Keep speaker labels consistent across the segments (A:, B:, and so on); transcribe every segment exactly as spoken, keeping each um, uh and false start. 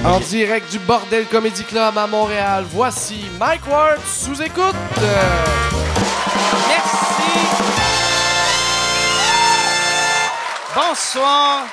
A: En direct du Bordel Comedy Club à Montréal, voici Mike Ward sous écoute. Euh...
B: Merci. Bonsoir.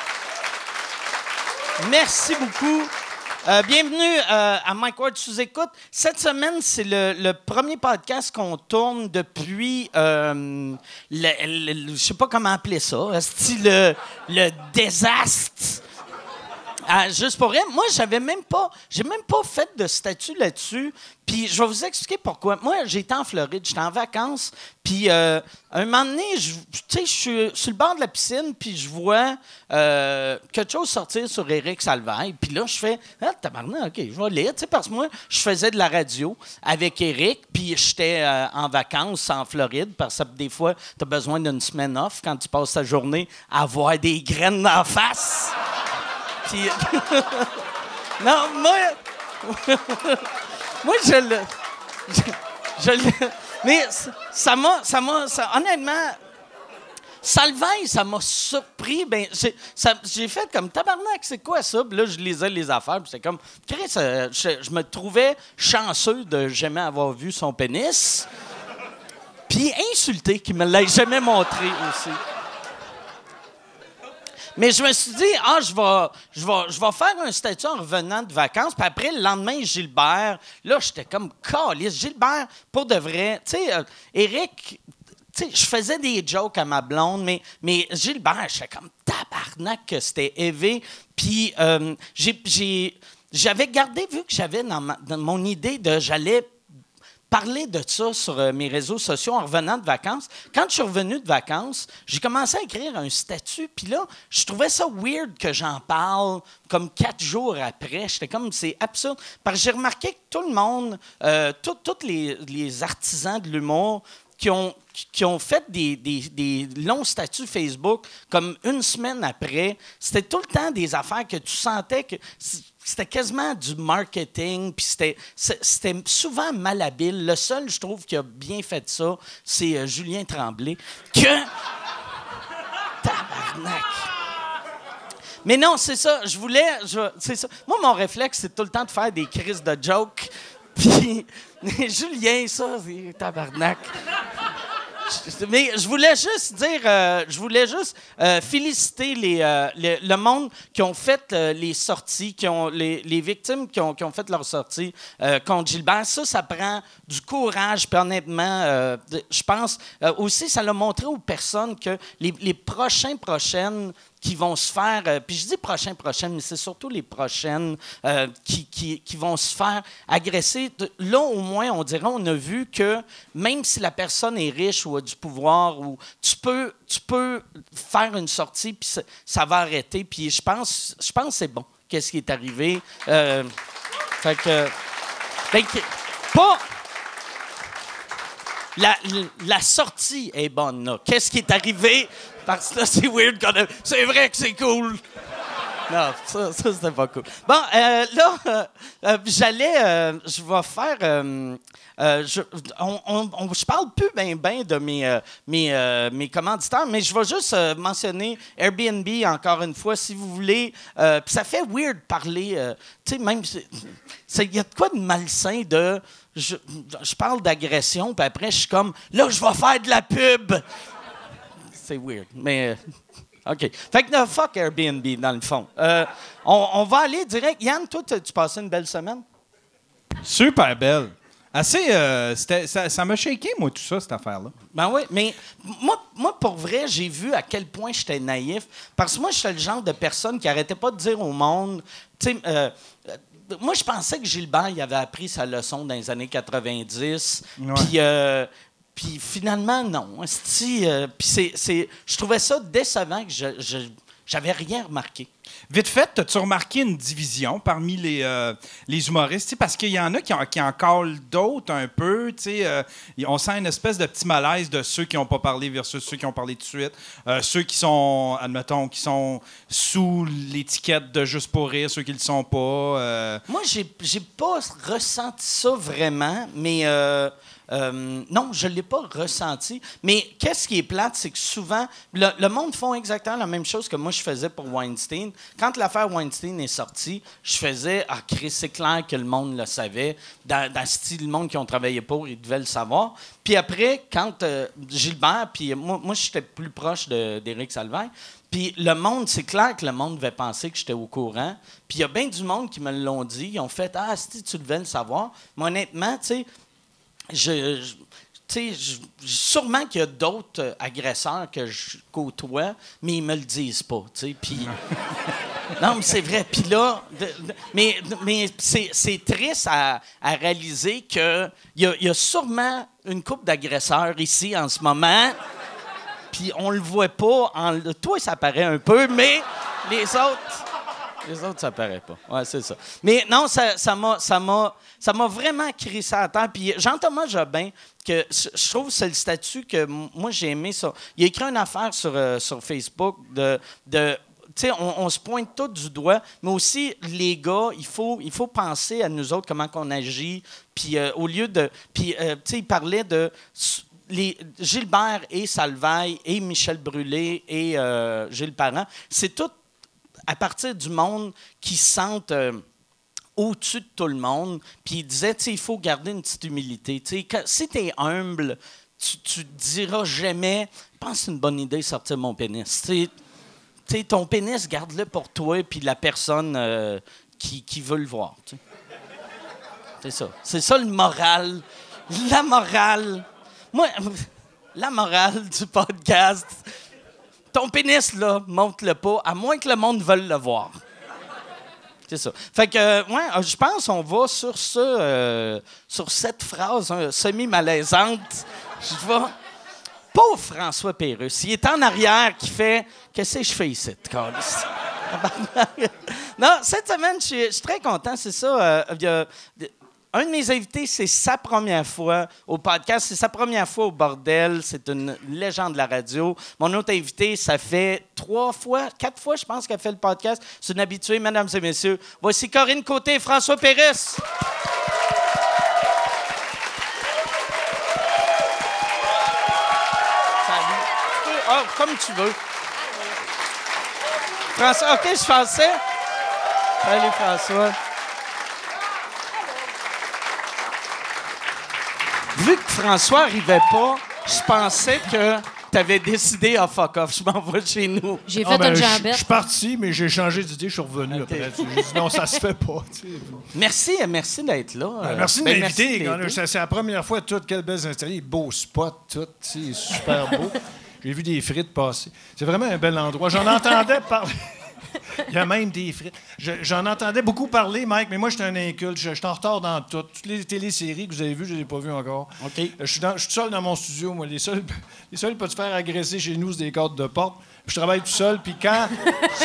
B: Merci beaucoup. Euh, bienvenue euh, à Mike Ward sous écoute. Cette semaine, c'est le, le premier podcast qu'on tourne depuis, euh, le, le, je sais pas comment appeler ça, style le, le désastre. Ah, juste pour rien, moi, j'avais même pas, j'ai même pas fait de statut là-dessus. Puis je vais vous expliquer pourquoi. Moi, j'étais en Floride, j'étais en vacances. Puis euh, un moment donné, je, je suis sur le bord de la piscine, puis je vois euh, quelque chose sortir sur Éric Salvaille. Puis là, je fais ah tabarnak, ok, je vais lire, tu sais, parce que moi, je faisais de la radio avec Éric, puis j'étais euh, en vacances en Floride, parce que des fois, tu as besoin d'une semaine off quand tu passes ta journée à avoir des graines en face. Puis, non, moi, moi, je le, je, je le, mais ça m'a, ça m'a, ça, honnêtement, Salvaille, ça m'a surpris. Ben, j'ai, ça, j'ai fait comme tabarnak, c'est quoi ça? Puis là, je lisais les affaires, puis c'est comme, Chris, euh, je, je me trouvais chanceux de jamais avoir vu son pénis, puis insulté qu'il me l'ait jamais montré aussi. Mais je me suis dit, ah, je vais, je vais, je vais faire un statut en revenant de vacances. Puis après, le lendemain, Gilbert, là, j'étais comme caliste. Gilbert, pour de vrai, tu sais, euh, Éric, tu sais, je faisais des jokes à ma blonde, mais, mais Gilbert, j'étais comme tabarnak que c'était élevé. Puis euh, j'ai, j'ai, j'avais gardé, vu que j'avais dans, ma, dans mon idée de j'allais parler de ça sur euh, mes réseaux sociaux en revenant de vacances. Quand je suis revenu de vacances, j'ai commencé à écrire un statut, puis là, je trouvais ça weird que j'en parle comme quatre jours après. J'étais comme, c'est absurde. Parce que j'ai remarqué que tout le monde, euh, tous les, les artisans de l'humour qui ont, qui ont fait des, des, des longs statuts Facebook, comme une semaine après, c'était tout le temps des affaires que tu sentais que c'était quasiment du marketing, puis c'était, c'était souvent malhabile. Le seul, je trouve, qui a bien fait ça, c'est euh, Julien Tremblay. Que... Tabarnak! Mais non, c'est ça, je voulais... Je, c'est ça. Moi, mon réflexe, c'est tout le temps de faire des crises de jokes. Puis Julien, ça, c'est tabarnak. Mais je voulais juste dire, euh, je voulais juste euh, féliciter les, euh, les, le monde qui ont fait euh, les sorties, qui ont les, les victimes qui ont, qui ont fait leur sortie euh, contre Gilbert. Ça, ça prend du courage. Puis honnêtement, euh, je pense euh, aussi, ça l'a montré aux personnes que les, les prochains prochaines qui vont se faire, euh, puis je dis prochains prochaines, mais c'est surtout les prochaines euh, qui, qui, qui vont se faire agresser. Là, au moins, on dirait, on a vu que même si la personne est riche ou a du pouvoir, ou tu peux, tu peux faire une sortie, puis ça, ça va arrêter. Puis je pense, je pense que c'est bon, qu'est-ce qui est arrivé. Euh, fait que... Ben, pas... La, la sortie est bonne, là. Qu'est-ce qui est arrivé? Parce que là, c'est weird qu'on a... C'est vrai que c'est cool! Non, ça, ça c'était pas cool. Bon, euh, là, euh, euh, j'allais... Euh, je vais faire... Euh, euh, je, on, on, on, je parle plus bien ben de mes, euh, mes, euh, mes commanditaires, mais je vais juste euh, mentionner Airbnb encore une fois, si vous voulez. Euh, puis ça fait weird parler... Euh, tu sais, même... Il y a de quoi de malsain de... Je, je parle d'agression, puis après, je suis comme... Là, je vais faire de la pub! C'est weird, mais... Euh, OK. Fait que, no, fuck Airbnb, dans le fond. Euh, on, on va aller direct. Yann, toi, tu passé une belle semaine?
C: Super belle. Assez... Euh, c'était, ça, ça m'a shaké, moi, tout ça, cette affaire-là.
B: Ben oui, mais moi, moi, pour vrai, j'ai vu à quel point j'étais naïf. Parce que moi, j'étais le genre de personne qui arrêtait pas de dire au monde... Tu sais... Euh, moi, je pensais que Gilbert, il avait appris sa leçon dans les années quatre-vingt-dix. Ouais. Puis... Euh, Puis finalement, non. Si, euh, puis c'est, c'est, je trouvais ça décevant que je, je j'avais rien remarqué.
C: Vite fait, as-tu remarqué une division parmi les, euh, les humoristes? Parce qu'il y en a qui en, qui en collent d'autres un peu. Euh, on sent une espèce de petit malaise de ceux qui n'ont pas parlé versus ceux qui ont parlé tout de suite. Euh, ceux qui sont, admettons, qui sont sous l'étiquette de Juste pour rire, ceux qui ne le sont pas. Euh...
B: Moi, j'ai, j'ai pas ressenti ça vraiment, mais... Euh, Euh, non, je ne l'ai pas ressenti. Mais qu'est-ce qui est plate, c'est que souvent, le, le monde font exactement la même chose que moi je faisais pour Weinstein. Quand l'affaire Weinstein est sortie, je faisais « Ah, Chris, c'est clair que le monde le savait. Dans, dans le style, le monde qui ont travaillé pour, ils devaient le savoir. » Puis après, quand euh, Gilbert, puis moi, moi j'étais plus proche de, d'Éric Salvaire, puis le monde, c'est clair que le monde devait penser que j'étais au courant. Puis il y a bien du monde qui me l'ont dit. Ils ont fait « Ah, si tu devais le savoir. » Mais honnêtement, tu sais, je... je tu sais, sûrement qu'il y a d'autres euh, agresseurs que je côtoie, mais ils me le disent pas, tu sais, puis... Non, mais c'est vrai. Puis là, de, de, mais, mais c'est, c'est triste à, à réaliser qu'il y a, y a sûrement une couple d'agresseurs ici en ce moment, puis on le voit pas. En, toi, ça paraît un peu, mais les autres... Les autres, ça paraît pas. Ouais, c'est ça. Mais non, ça, ça m'a, ça m'a, ça m'a vraiment crissé à terre. Puis Jean-Thomas Jobin, que je trouve que c'est le statut que moi j'ai aimé ça. Il a écrit une affaire sur, euh, sur Facebook de, de tu sais, on, on se pointe tout du doigt, mais aussi les gars, il faut, il faut penser à nous autres comment qu'on agit. Puis euh, au lieu de, puis euh, tu sais, il parlait de les Gilbert et Salvaille et Michel Brûlé et euh, Gilles Parent, c'est tout à partir du monde qui se sentent euh, au-dessus de tout le monde. Puis il disait, tu sais, il faut garder une petite humilité. Tu sais, quand, si tu es humble, tu ne te diras jamais, je pense que c'est une bonne idée de sortir mon pénis. Tu sais, ton pénis, garde-le pour toi puis la personne euh, qui, qui veut le voir. Tu sais. C'est ça. C'est ça le moral. La morale. Moi, la morale du podcast... Ton pénis, là, montre-le pas, à moins que le monde veuille le voir. C'est ça. Fait que, euh, ouais, je pense qu'on va sur ça, euh, sur cette phrase hein, semi-malaisante. Je vais... Pauvre François Pérusse, il est en arrière qui fait « Qu'est-ce que je fais ici, câlisse? » Non, cette semaine, je suis, je suis très content, c'est ça. Euh, y a, Un de mes invités, c'est sa première fois au podcast, c'est sa première fois au bordel. C'est une légende de la radio. Mon autre invité, ça fait trois fois, quatre fois, je pense, qu'elle fait le podcast. C'est une habituée, mesdames et messieurs. Voici Corinne Côté et François Pérusse. Salut. Oh, comme tu veux. François, OK, je pensais. Salut, François. Vu que François n'arrivait pas, je pensais que tu avais décidé à oh, fuck off, je m'en vais chez nous.
D: J'ai fait
E: ah, ben,
D: une
E: je,
D: jambette.
E: Je suis parti, mais j'ai changé d'idée, je suis revenu
B: okay.
E: après. J'ai dit non, ça se fait pas. Tu sais.
B: Merci, merci d'être là.
E: Ben, merci de
B: ben,
E: m'inviter.
B: merci
E: c'est, c'est la première fois, toutes quelles belles installées, beaux spots, tout, c'est super beau. J'ai vu des frites passer. C'est vraiment un bel endroit. J'en entendais parler. Il y a même des frites. Je, j'en entendais beaucoup parler, Mike, mais moi, j'étais un inculte. Je, je suis en retard dans tout. Toutes les téléséries que vous avez vues, je ne les ai pas vues encore.
B: Okay.
E: Je suis, dans, je suis seul dans mon studio. Moi, les seuls, les seuls peuvent se faire agresser chez nous, c'est des cadres de porte. Je travaille tout seul, puis quand... je,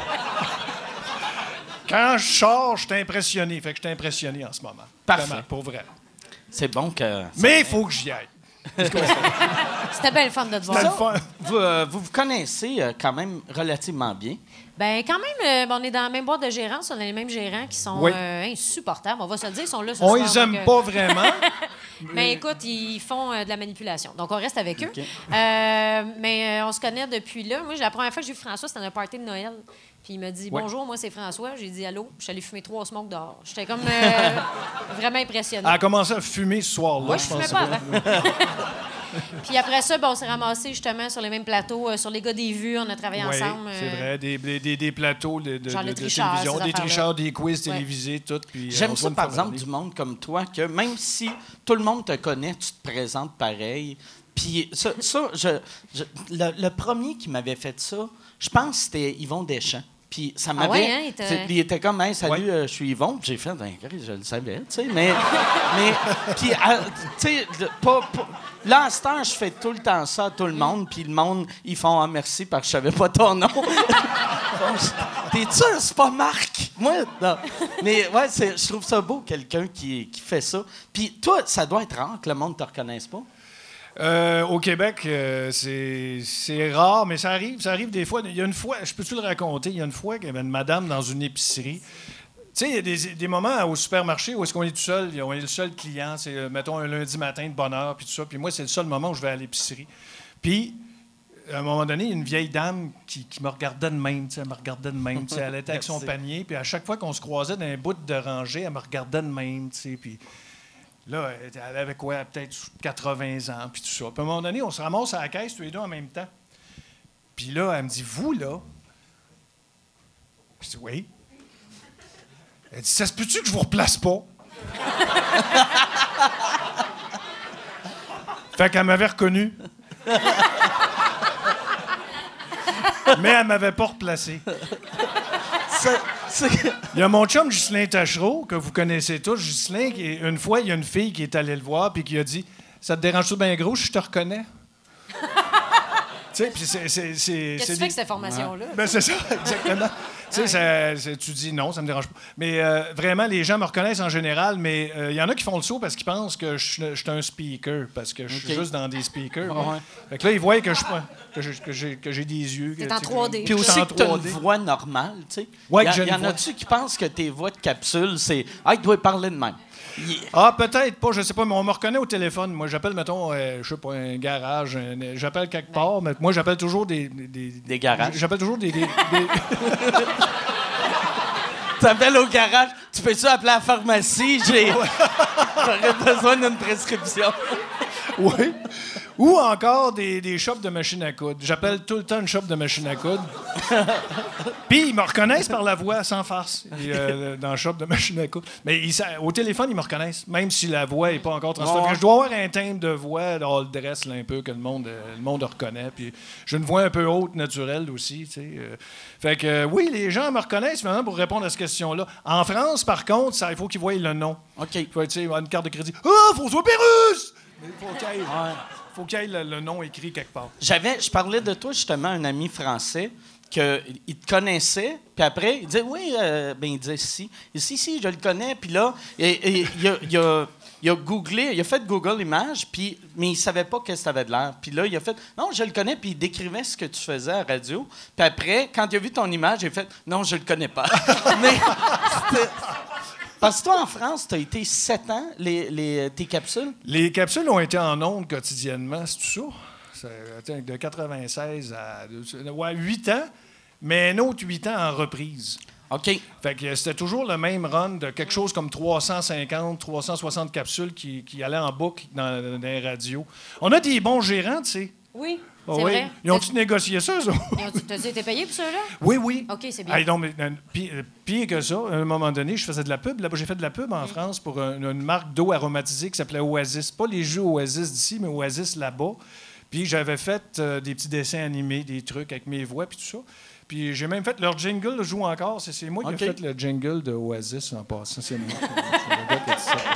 E: quand je sors, je suis impressionné. Fait que je suis impressionné en ce moment.
B: Parfait.
E: Vraiment, pour vrai.
B: C'est bon que...
E: Mais il faut que j'y aille.
D: C'était bien le fun de te voir.
E: C'était le fun.
B: Vous, euh, vous vous connaissez euh, quand même relativement bien.
D: Ben quand même, euh, on est dans la même boîte de gérance. On a les mêmes gérants qui sont
E: Oui.
D: euh, insupportables. On va se le dire, ils sont là ce
E: On
D: soir.
E: les aime
D: donc, euh,
E: pas vraiment.
D: Mais écoute, ils font euh, de la manipulation. Donc, on reste avec eux.
B: Okay.
D: Euh, mais euh, on se connaît depuis là. Moi, la première fois que j'ai vu François, c'était dans un party de Noël. Puis il m'a dit
E: Ouais.
D: bonjour, moi c'est François. J'ai dit allô. Je suis allé fumer trois smokes dehors. J'étais comme euh, vraiment impressionnée.
E: Elle a commencé à fumer ce soir-là.
D: Moi, je
E: je
D: fumais
E: pense.
D: pas avant. Puis après ça, ben, on s'est ramassés justement sur les mêmes plateaux, euh, sur les gars des vues, on a travaillé
E: Oui,
D: ensemble.
E: c'est
D: euh,
E: vrai. Des, des, des, des plateaux de, de,
D: Genre
E: de,
D: le
E: de
D: tricheur,
E: télévision,
D: ces
E: des
D: affaires-là.
E: tricheurs, des quiz
D: Ouais.
E: télévisés, tout. Puis, euh,
B: J'aime
E: on
B: ça,
E: voit une
B: par
E: fois
B: exemple,
E: parler.
B: du monde comme toi, que même si tout le monde te connaît, tu te présentes pareil. Puis ça, ça je, je- le, le premier qui m'avait fait ça, je pense que c'était Yvon Deschamps. Puis ça m'avait...
D: ouais, hein, il était-
B: c'est- il était comme, hey, salut,
E: Ouais.
B: euh, je suis Yvon. Puis j'ai fait, ben, je le savais, tu sais, mais... mais puis, à- tu sais, le- pas... pas- là, à cette heure, je fais tout le temps ça à tout le monde, puis le monde, ils font « Ah, merci, parce que je savais pas ton nom. » T'es sûr, c'est pas Marc? Moi, non. Mais ouais, c'est- je trouve ça beau, quelqu'un qui, qui fait ça. Puis toi, ça doit être rare que le monde te reconnaisse pas.
E: Euh, au Québec, euh, c'est, c'est rare, mais ça arrive. Ça arrive des fois. Il y a une fois, je peux-tu le raconter? Il y a une fois qu'il y avait une madame dans une épicerie. sais, il y a des, des moments au supermarché où est-ce qu'on est tout seul, on est le seul client, c'est, euh, mettons, un lundi matin de bonne heure, puis tout ça. Puis moi, c'est le seul moment où je vais à l'épicerie. Puis, à un moment donné, il y a une vieille dame qui, qui me regardait de même, tu sais, elle me regardait de même, tu sais, elle était avec son panier, puis à chaque fois qu'on se croisait dans un bout de rangée, elle me regardait de même, tu sais, puis là, elle avait quoi, peut-être quatre-vingts ans, puis tout ça. Puis à un moment donné, on se ramasse à la caisse tous les deux en même temps. Puis là, elle me dit, vous, là? Je dis, oui. Elle dit, ça se peut-tu que je vous replace pas? Fait qu'elle m'avait reconnu. Mais elle m'avait pas replacé.
B: C'est- c'est-
E: Il y a mon chum Ghislain Tachereau, que vous connaissez tous. Ghislain, qui est- une fois, il y a une fille qui est allée le voir puis qui a dit, ça te dérange-tu bien gros, je te reconnais? Tu sais, puis c'est... c'est, c'est
D: Qu'est-ce que
E: c'est
D: tu fais avec cette information-là?
E: Ben, c'est ça, exactement. Tu sais, ça- c'est- tu dis non, ça me dérange pas. Mais euh, vraiment, les gens me reconnaissent en général, mais il y en a qui font le saut parce qu'ils pensent que je suis je suis un speaker, parce que je suis
B: OK.
E: juste dans des speakers.
B: Ah ouais.
E: Fait que là, ils voient que je suis pas- que j'ai, que j'ai, que j'ai des yeux.
D: T'es
E: que,
D: en
E: tu sais,
D: trois D.
E: que-
B: Puis
E: je suis
B: aussi
E: en
B: que t'as
E: trois
B: une
E: D.
B: voix normale, tu sais.
E: Ouais,
B: y,
E: que
B: a-
E: j'ai une
B: y en
E: voix.
B: a-tu qui pensent que tes voix de capsule, c'est « Ah, il doit parler de même. » Il-
E: Ah, peut-être pas, je sais pas, mais on me reconnaît au téléphone. Moi, j'appelle, mettons, euh, je sais pas, un garage, un- j'appelle quelque part, mais moi, j'appelle toujours des... Des, des-
B: Des garages.
E: J'appelle toujours des... des- des-
B: T'appelles au garage, tu peux-tu appeler à la pharmacie? J'ai... J'aurais besoin d'une prescription.
E: Oui. Ou encore des, des shops de machines à coudre. J'appelle tout le temps une shop de machines à coudre. Puis ils me reconnaissent par la voix, sans farce, et, euh, dans le shop de machines à coudre. Mais ils sa- au téléphone, ils me reconnaissent, même si la voix n'est pas encore transformée.
B: Ouais.
E: Je dois avoir un timbre de voix, all dress, là, un peu, que le monde, euh, le monde reconnaît. Puis j'ai une voix un peu haute, naturelle aussi. Tu sais, euh. Fait que, euh, oui, les gens me reconnaissent maintenant pour répondre à cette question-là. En France, par contre, ça, il faut qu'ils voient le nom.
B: OK.
E: Il faut, tu sais, avoir une carte de crédit. Ah, François Pérusse! Mais il faut qu'il y ait, faut qu'il y ait le, le nom écrit quelque part.
B: J'avais, je parlais de toi justement à un ami français que il te connaissait, puis après il disait oui, euh, ben il disait si, si si je le connais, puis là et, et, il, a, il, a, il a googlé, il a fait Google Images, puis mais il savait pas qu'est-ce que t'avais de l'air, puis là il a fait non je le connais, puis il décrivait ce que tu faisais à la radio, puis après quand il a vu ton image, il a fait non je le connais pas, mais c'était- parce que toi, en France, tu as été sept ans, les, les, tes capsules.
E: Les capsules ont été en ondes quotidiennement, c'est tout ça? C'est attends, de quatre-vingt-seize à ouais, huit ans, mais un autre huit ans en reprise.
B: OK.
E: Fait que c'était toujours le même run de quelque chose comme trois cent cinquante, trois cent soixante capsules qui, qui allaient en boucle dans, dans les radios. On a des bons gérants, tu sais.
D: Oui,
E: Ah
D: c'est
E: oui.
D: vrai.
E: Ils ont-tu négocié ça, ça?
D: T'as-tu été payé pour ça, là?
E: Oui, oui.
D: OK, c'est bien.
E: Hey, non, mais, euh, pi- euh, pire que ça, à un moment donné, je faisais de la pub. Là-bas, j'ai fait de la pub en France pour un- une marque d'eau aromatisée qui s'appelait Oasis. Pas les jeux Oasis d'ici, mais Oasis là-bas. Puis j'avais fait euh, des petits dessins animés, des trucs avec mes voix, puis tout ça. Puis j'ai même fait leur jingle, joue encore. C'est, c'est moi
B: OK.
E: qui ai fait le jingle de Oasis en passant. C'est moi. C'est le gars qui a dit ça.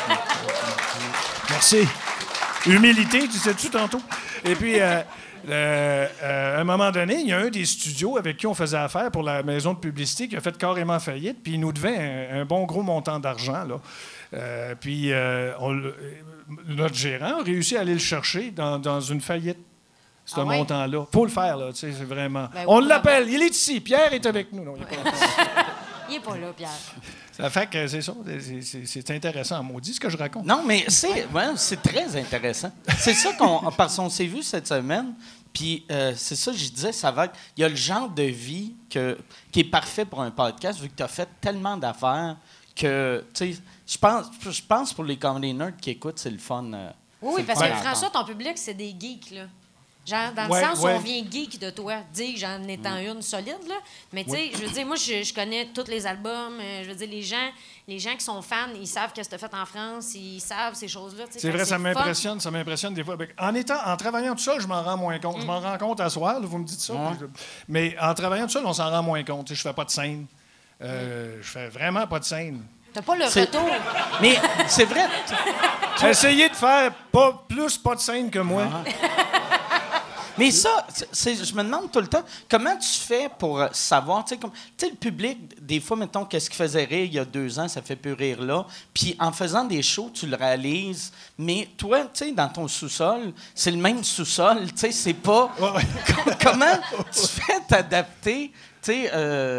E: Merci. Humilité, tu sais-tu tantôt? Et puis, euh, euh, euh, à un moment donné, il y a un des studios avec qui on faisait affaire pour la maison de publicité qui a fait carrément faillite, puis il nous devait un, un bon gros montant d'argent, là. Euh, puis euh, on le- notre gérant a réussi à aller le chercher dans, dans une faillite, ce
D: Ah ouais?
E: montant-là. Faut le faire, là, tu sais, c'est vraiment...
D: Ben oui,
E: on
D: vraiment.
E: l'appelle, il est ici, Pierre est avec nous. Non, il est pas là.
D: Il est pas là, Pierre.
E: Ça fait que c'est ça, c'est, c'est- c'est intéressant, maudit, ce que je raconte.
B: Non, mais c'est, ouais, c'est très intéressant. C'est ça qu'on, parce qu'on s'est vu cette semaine. Puis euh, c'est ça, je disais, ça va être. Il y a le genre de vie que, qui est parfait pour un podcast, vu que tu as fait tellement d'affaires que, tu sais, je pense, je pense pour les comedy nerds qui écoutent, c'est le fun. euh,
D: Oui,
B: c'est
D: oui,
B: le
D: parce
B: fun
D: que
B: à
D: François,
B: entendre.
D: ton public, c'est des geeks, là. Genre, dans le
E: Ouais,
D: sens
E: ouais.
D: où on vient geek de toi. Dis j'en étant une solide, là. Mais tu sais, je veux dire, moi, je, je connais tous les albums. euh, Je veux dire, les gens, les gens qui sont fans, ils savent qu'est-ce que tu as fait en France, ils savent ces choses-là. tu sais.
E: C'est
D: Fait
E: vrai,
D: que
E: ça
D: fun.
E: m'impressionne, ça m'impressionne des fois. Ben, En étant, en travaillant tout seul, je m'en rends moins compte. Je m'en rends compte à soir, là, vous me dites ça.
B: Ouais.
E: puis je- Mais en travaillant tout seul, on s'en rend moins compte. Tu sais, je fais pas de scène. Euh, Je fais vraiment pas de scène.
D: T'as pas le
B: C'est-
D: retour.
B: Mais c'est vrai.
E: Essayez de faire pas plus pas de scène que moi.
B: Mais ça, c'est, je me demande tout le temps, comment tu fais pour euh, savoir, tu sais, comme, tu sais, le public, des fois, mettons, qu'est-ce qui faisait rire il y a deux ans, ça fait plus rire là. Puis en faisant des shows, tu le réalises. Mais toi, tu sais, dans ton sous-sol, c'est le même sous-sol, tu sais, c'est pas...
E: Ouais, ouais.
B: Com- comment tu fais t'adapter, tu sais, euh,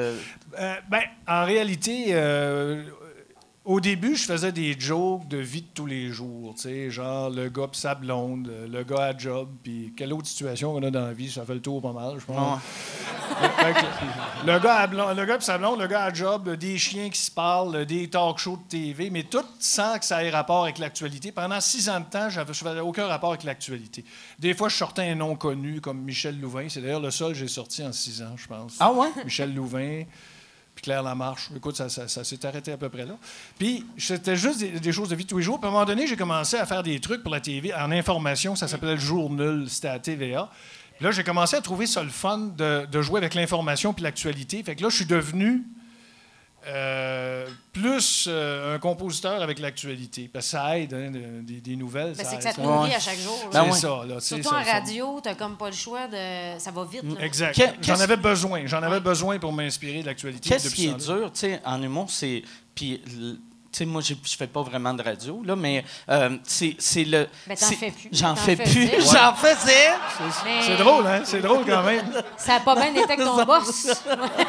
E: Euh, ben, en réalité, euh, au début, je faisais des jokes de vie de tous les jours, tu sais, genre le gars pis sa blonde, le gars à job, puis quelle autre situation qu'on a dans la vie, ça fait le tour pas mal, je pense. Fait que, le gars à blonde, le gars pis sa blonde, le gars à job, des chiens qui se parlent, des talk shows de T V, mais tout sans que ça ait rapport avec l'actualité. Pendant six ans de temps, j'avais, je n'avais aucun rapport avec l'actualité. Des fois, je sortais un nom connu comme Michel Louvain. C'est d'ailleurs le seul que j'ai sorti en six ans, je pense.
B: Ah ouais?
E: Michel Louvain. Puis Claire Lamarche. Écoute, ça, ça, ça s'est arrêté à peu près là. Puis c'était juste des, des choses de vie de tous les jours. Puis à un moment donné, j'ai commencé à faire des trucs pour la T V en information. Ça s'appelait Le Jour Nul. C'était à T V A. Puis là, j'ai commencé à trouver ça le fun de, de jouer avec l'information puis l'actualité. Fait que là, je suis devenu euh, plus euh, un compositeur avec l'actualité. Parce que ça aide, hein, de- des, des nouvelles.
D: Ben, c'est que
E: ça
D: ça te
E: aide.
D: nourrit
B: Ouais.
D: à chaque jour.
E: C'est
D: là.
B: Ben ouais.
E: ça, là. tu sais,
D: Surtout
E: ça-
D: en
E: ça-
D: radio, t'as comme pas le choix de. Ça va vite. là.
E: Exact.
B: Que-
E: J'en
B: qu'est-ce-
E: avais besoin. J'en avais besoin pour m'inspirer de l'actualité.
B: Qu'est-ce
E: depuis
B: qui est
E: ce temps-là.
B: dur, tu sais, en humour, c'est... Puis, l- tu sais, moi, j'ai- je fais pas vraiment de radio, là, mais euh, c'est c'est le...
D: Ben, t'en
B: c'est-
D: fais plus.
B: J'en
D: T'en
B: fais
D: faisais.
B: plus.
D: Ouais.
B: J'en faisais.
D: Mais
E: C'est drôle, hein? C'est drôle quand même.
D: Ça a pas bien été avec ton boss.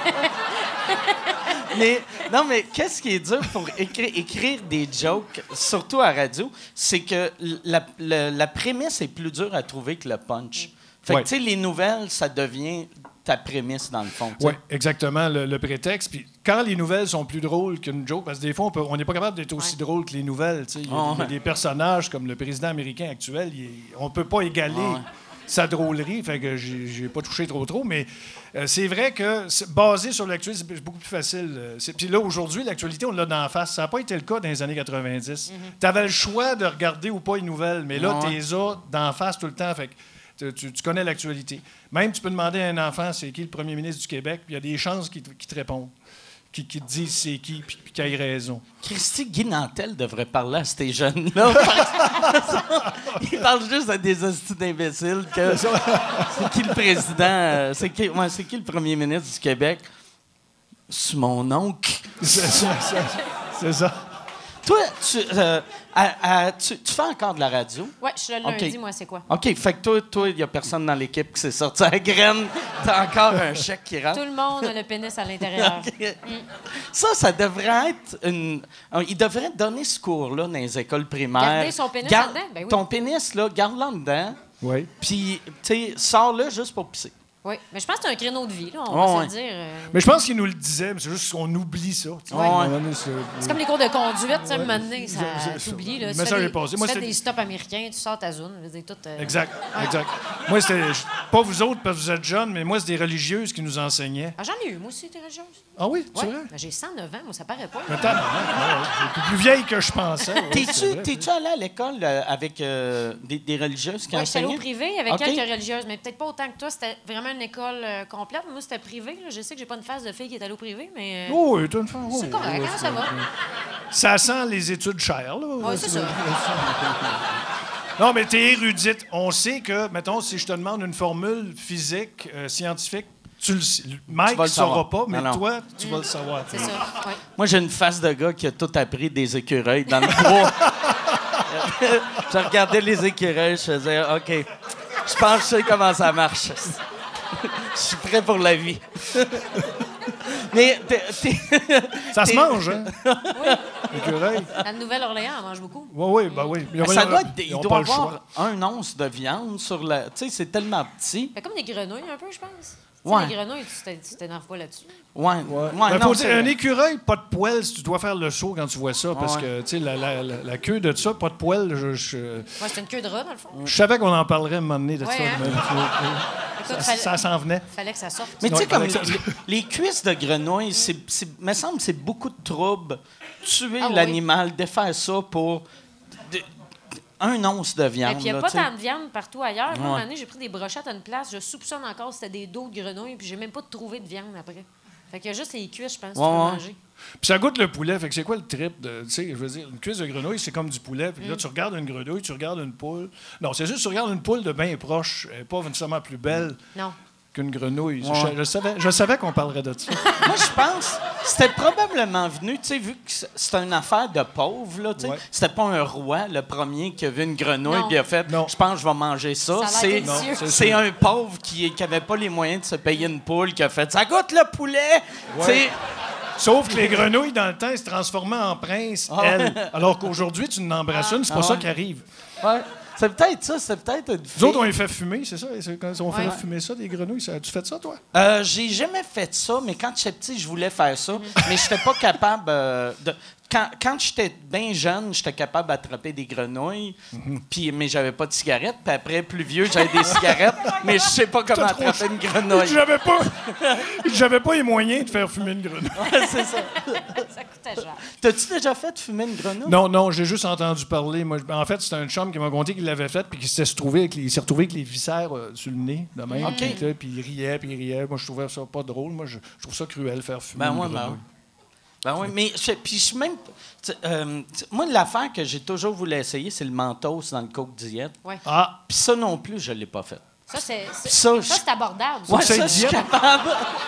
B: Mais, non, mais qu'est-ce qui est dur pour écri- écrire des jokes, surtout à radio, c'est que la, la- la prémisse est plus dure à trouver que le punch. Fait que,
E: Ouais.
B: tu sais, les nouvelles, ça devient ta prémisse, dans le fond. tu sais.
E: Oui, exactement, le, le prétexte. Puis quand les nouvelles sont plus drôles qu'une joke, parce que des fois, on peut- on n'est pas capable d'être aussi
D: Ouais.
E: drôle que les nouvelles. tu sais. Il y a,
B: Ah
E: il y a
B: ouais.
E: des personnages comme le président américain actuel, il est- on ne peut pas égaler
B: Ah ouais.
E: sa drôlerie, fait que j'ai j'ai pas touché trop trop, mais euh, c'est vrai que c'est- basé sur l'actualité, c'est beaucoup plus facile. euh, c'est- Puis là, aujourd'hui, l'actualité, on l'a d'en face. Ça n'a pas été le cas dans les années quatre-vingt-dix. Tu avais le choix de regarder ou pas une nouvelle, mais là,
B: Ah ouais.
E: tu les as d'en face tout le temps, fait que tu, tu- tu connais l'actualité. Même, tu peux demander à un enfant c'est qui le premier ministre du Québec, puis il y a des chances qu'il te, qu'il te répondent, qu'il qu'il te dise c'est qui, puis, puis qu'il ait raison.
B: Christy Guinantel devrait parler à ces jeunes-là. Ils parlent juste à des hosties d'imbéciles. Que... C'est qui le président? euh, C'est qui... ouais, c'est qui le premier ministre du Québec? C'est mon oncle.
E: C'est ça. ça- C'est ça.
B: Toi, tu, euh, à- à- tu, tu fais encore de la radio?
D: Ouais, je suis là le lundi,
B: OK.
D: moi, c'est quoi?
B: OK, fait que toi, toi, il n'y a personne dans l'équipe qui s'est sorti à la graine. T'as encore un chèque qui rentre.
D: Tout le monde a le pénis à l'intérieur.
B: OK. Ça, ça devrait être une. un- Il devrait donner ce cours-là dans les écoles primaires.
D: Garder son pénis
B: Gar-
D: en dedans? Ben oui.
B: Ton pénis, là, garde-le en dedans,
E: Oui.
B: puis, tu sais, sors-le juste pour pisser.
D: Oui, mais je pense que c'est un créneau de vie, là, on
B: Ouais,
D: va
B: ouais.
D: se le dire. euh.
E: Mais je pense qu'il nous le disait, mais c'est juste qu'on oublie ça. tu sais.
B: Ouais.
E: À un moment donné, c'est-
D: C'est comme les cours de conduite, tu sais, à un moment donné, ça
E: C'est- c'est
D: t'oublie. Là.
E: ça.
D: Tu
E: Le
D: fais
E: message
D: des,
E: est passé.
D: tu
E: Moi,
D: fais
E: c'est-
D: des stops américains, tu sors ta zone. Je veux dire, tout, euh,
E: Exact, exact. Moi, c'était je- pas vous autres parce que vous êtes jeunes, mais moi, c'est des religieuses qui nous enseignaient.
D: Ah, j'en ai eu, moi aussi, t'es religieuse.
E: Ah oui, c'est
D: Ouais.
E: vrai?
D: Ben, j'ai cent neuf ans, moi, ça paraît pas.
E: Mais t'as- ouais, ouais, c'est plus vieille que je pensais. ouais, c'est
B: T'es-tu,
E: vrai.
B: t'es-tu allé à l'école euh, avec euh, des, des religieuses qui
D: Oui, j'étais allée au
B: enseignaient?
D: privé avec
B: OK.
D: quelques religieuses, mais peut-être pas autant que toi. C'était vraiment une école euh, complète. Moi, c'était privé. là. Je sais que j'ai pas une face de fille qui est allée au privé, mais euh,
E: Oh, oui, t'as une femme.
D: c'est
E: oh,
D: correct,
E: ouais,
D: hein, ça va.
E: Ça sent les études chères, là.
D: Oui, c'est ça.
E: Non, mais t'es érudite. On sait que, mettons, si je te demande une formule physique, euh, scientifique, tu le sais. Mike
B: vas
E: ne
B: le
E: saura
B: savoir.
E: pas, mais
B: Non, non.
E: toi, tu vas le savoir.
D: C'est ça. Ouais.
B: Moi, j'ai une face de gars qui a tout appris des écureuils dans le bois. Je regardais les écureuils, je faisais OK. Je pense que je sais comment ça marche. Je suis prêt pour la vie. Mais t'es- t'es-
E: Ça se
B: t'es-
E: mange, hein? L'écureuil.
D: La Nouvelle-Orléans, on mange beaucoup.
E: Oui, oui, ben oui. Ils ont-
B: ça
E: ils ont-
B: doit être, il
E: ils ont
B: doit
E: pas le
B: avoir
E: choix.
B: un once de viande sur la. Tu sais, c'est tellement petit.
D: Fait comme des grenouilles, un peu, je pense.
B: Ouais.
D: Tu sais, les grenouilles, tu t'é- tu t'énerves pas là-dessus.
B: Ouais.
E: Ouais.
B: ouais
E: Ben,
B: non,
E: faut
B: c'est
E: dire, un
B: vrai.
E: écureuil, pas de poils, si tu dois faire le saut quand tu vois ça, parce
B: Ouais.
E: que, tu sais, la, la- la- la queue de ça, pas de poils, je, je,
D: Ouais, c'est une queue de rat, dans le fond.
E: je savais qu'on en parlerait à un moment donné de
D: Ouais,
E: ça.
D: hein?
E: mais-
D: Écoute,
E: ça
D: fallait,
E: ça s'en venait.
D: fallait que ça sorte.
B: Mais tu sais,
E: Ouais,
B: comme
E: Alexa-
B: les, les cuisses de grenouille, c'est, c'est, me semble que c'est beaucoup de trouble. Tuer
D: Ah oui.
B: l'animal, défaire ça pour de- de- un once de
D: Et
B: viande.
D: puis, il n'y a
B: là,
D: pas
B: tu sais.
D: tant de viande partout ailleurs. Moi, à un moment
B: Ouais.
D: donné, j'ai pris des brochettes à une place. Je soupçonne encore que c'était des dos de grenouilles, puis j'ai même pas trouvé de viande après. Fait qu'il y a juste les cuisses, je pense, que tu
B: Ouais,
D: peux
B: ouais.
D: manger.
E: Puis ça goûte le poulet, fait que c'est quoi le trip de, tu sais, je veux dire, une cuisse de grenouille, c'est comme du poulet, puis là, tu regardes une grenouille, tu regardes une poule. Non, c'est juste, tu regardes une poule de bien proche, elle n'est pas nécessairement plus belle.
D: Non.
E: qu'une grenouille.
B: Ouais.
E: Je, je savais, je savais qu'on parlerait de ça.
B: Moi, je pense c'était probablement venu, tu sais, vu que c'est une affaire de pauvre, là, tu sais.
E: Ouais.
B: C'était pas un roi, le premier, qui a vu une grenouille
D: Non.
B: et a fait
E: Non.
B: « Je pense que je vais manger ça.
D: Ça a
B: C'est
D: l'air délicieux.
E: Non, c'est
B: c'est
E: sûr.
B: un pauvre qui n'avait pas les moyens de se payer une poule qui a fait « Ça goûte le poulet! Tu sais,
E: Sauf que les grenouilles, dans le temps, elles se transformaient en princes,
B: Ah.
E: elles. Alors qu'aujourd'hui, tu n'embrasses une, c'est pas
B: Ah
E: ça
B: ouais.
E: qui arrive.
B: ouais. C'est peut-être ça, c'est peut-être une
E: Nous autres, on
B: fille.
E: les fait fumer, c'est ça? C'est quand on fait
D: Ouais.
E: fumer ça, des grenouilles. Ça, tu fais ça, toi?
B: Euh, j'ai jamais fait ça, mais quand j'étais petit, je voulais faire ça. Mais j'étais pas capable euh, de. Quand, quand j'étais bien jeune, j'étais capable d'attraper des grenouilles, puis mais j'avais pas de cigarettes. Puis après, plus vieux, j'avais des cigarettes, mais je sais pas comment
E: trop
B: attraper une grenouille.
E: J'avais pas, j'avais pas les moyens de faire fumer une grenouille.
B: Ouais, c'est ça.
D: Ça coûtait cher.
B: T'as-tu déjà fait fumer une grenouille?
E: Non, non, j'ai juste entendu parler. Moi, je- en fait, c'était un chum qui m'a conté qu'il l'avait fait, puis qu'il s'était retrouvé avec les, il s'est retrouvé avec les viscères euh, sur le nez, de même.
B: OK.
E: Puis, tu sais, puis il riait, puis il riait. Moi, je trouvais ça pas drôle. Moi, je, je trouve ça cruel, faire fumer
B: Ben
E: une
B: ouais, ben
E: grenouille.
B: ouais. Ben oui, mais je, puis je suis même. tu- euh, tu- moi, l'affaire que j'ai toujours voulu essayer, c'est le mentos dans le Coke Diet.
D: Ouais.
E: Ah,
B: Puis ça non plus, je l'ai pas fait.
D: Ça, c'est c'est-
B: Ça,
D: ça,
B: je-
D: c'est abordable. ça.
B: Ouais,
E: c'est
B: ça, je suis
E: diète.
B: capable.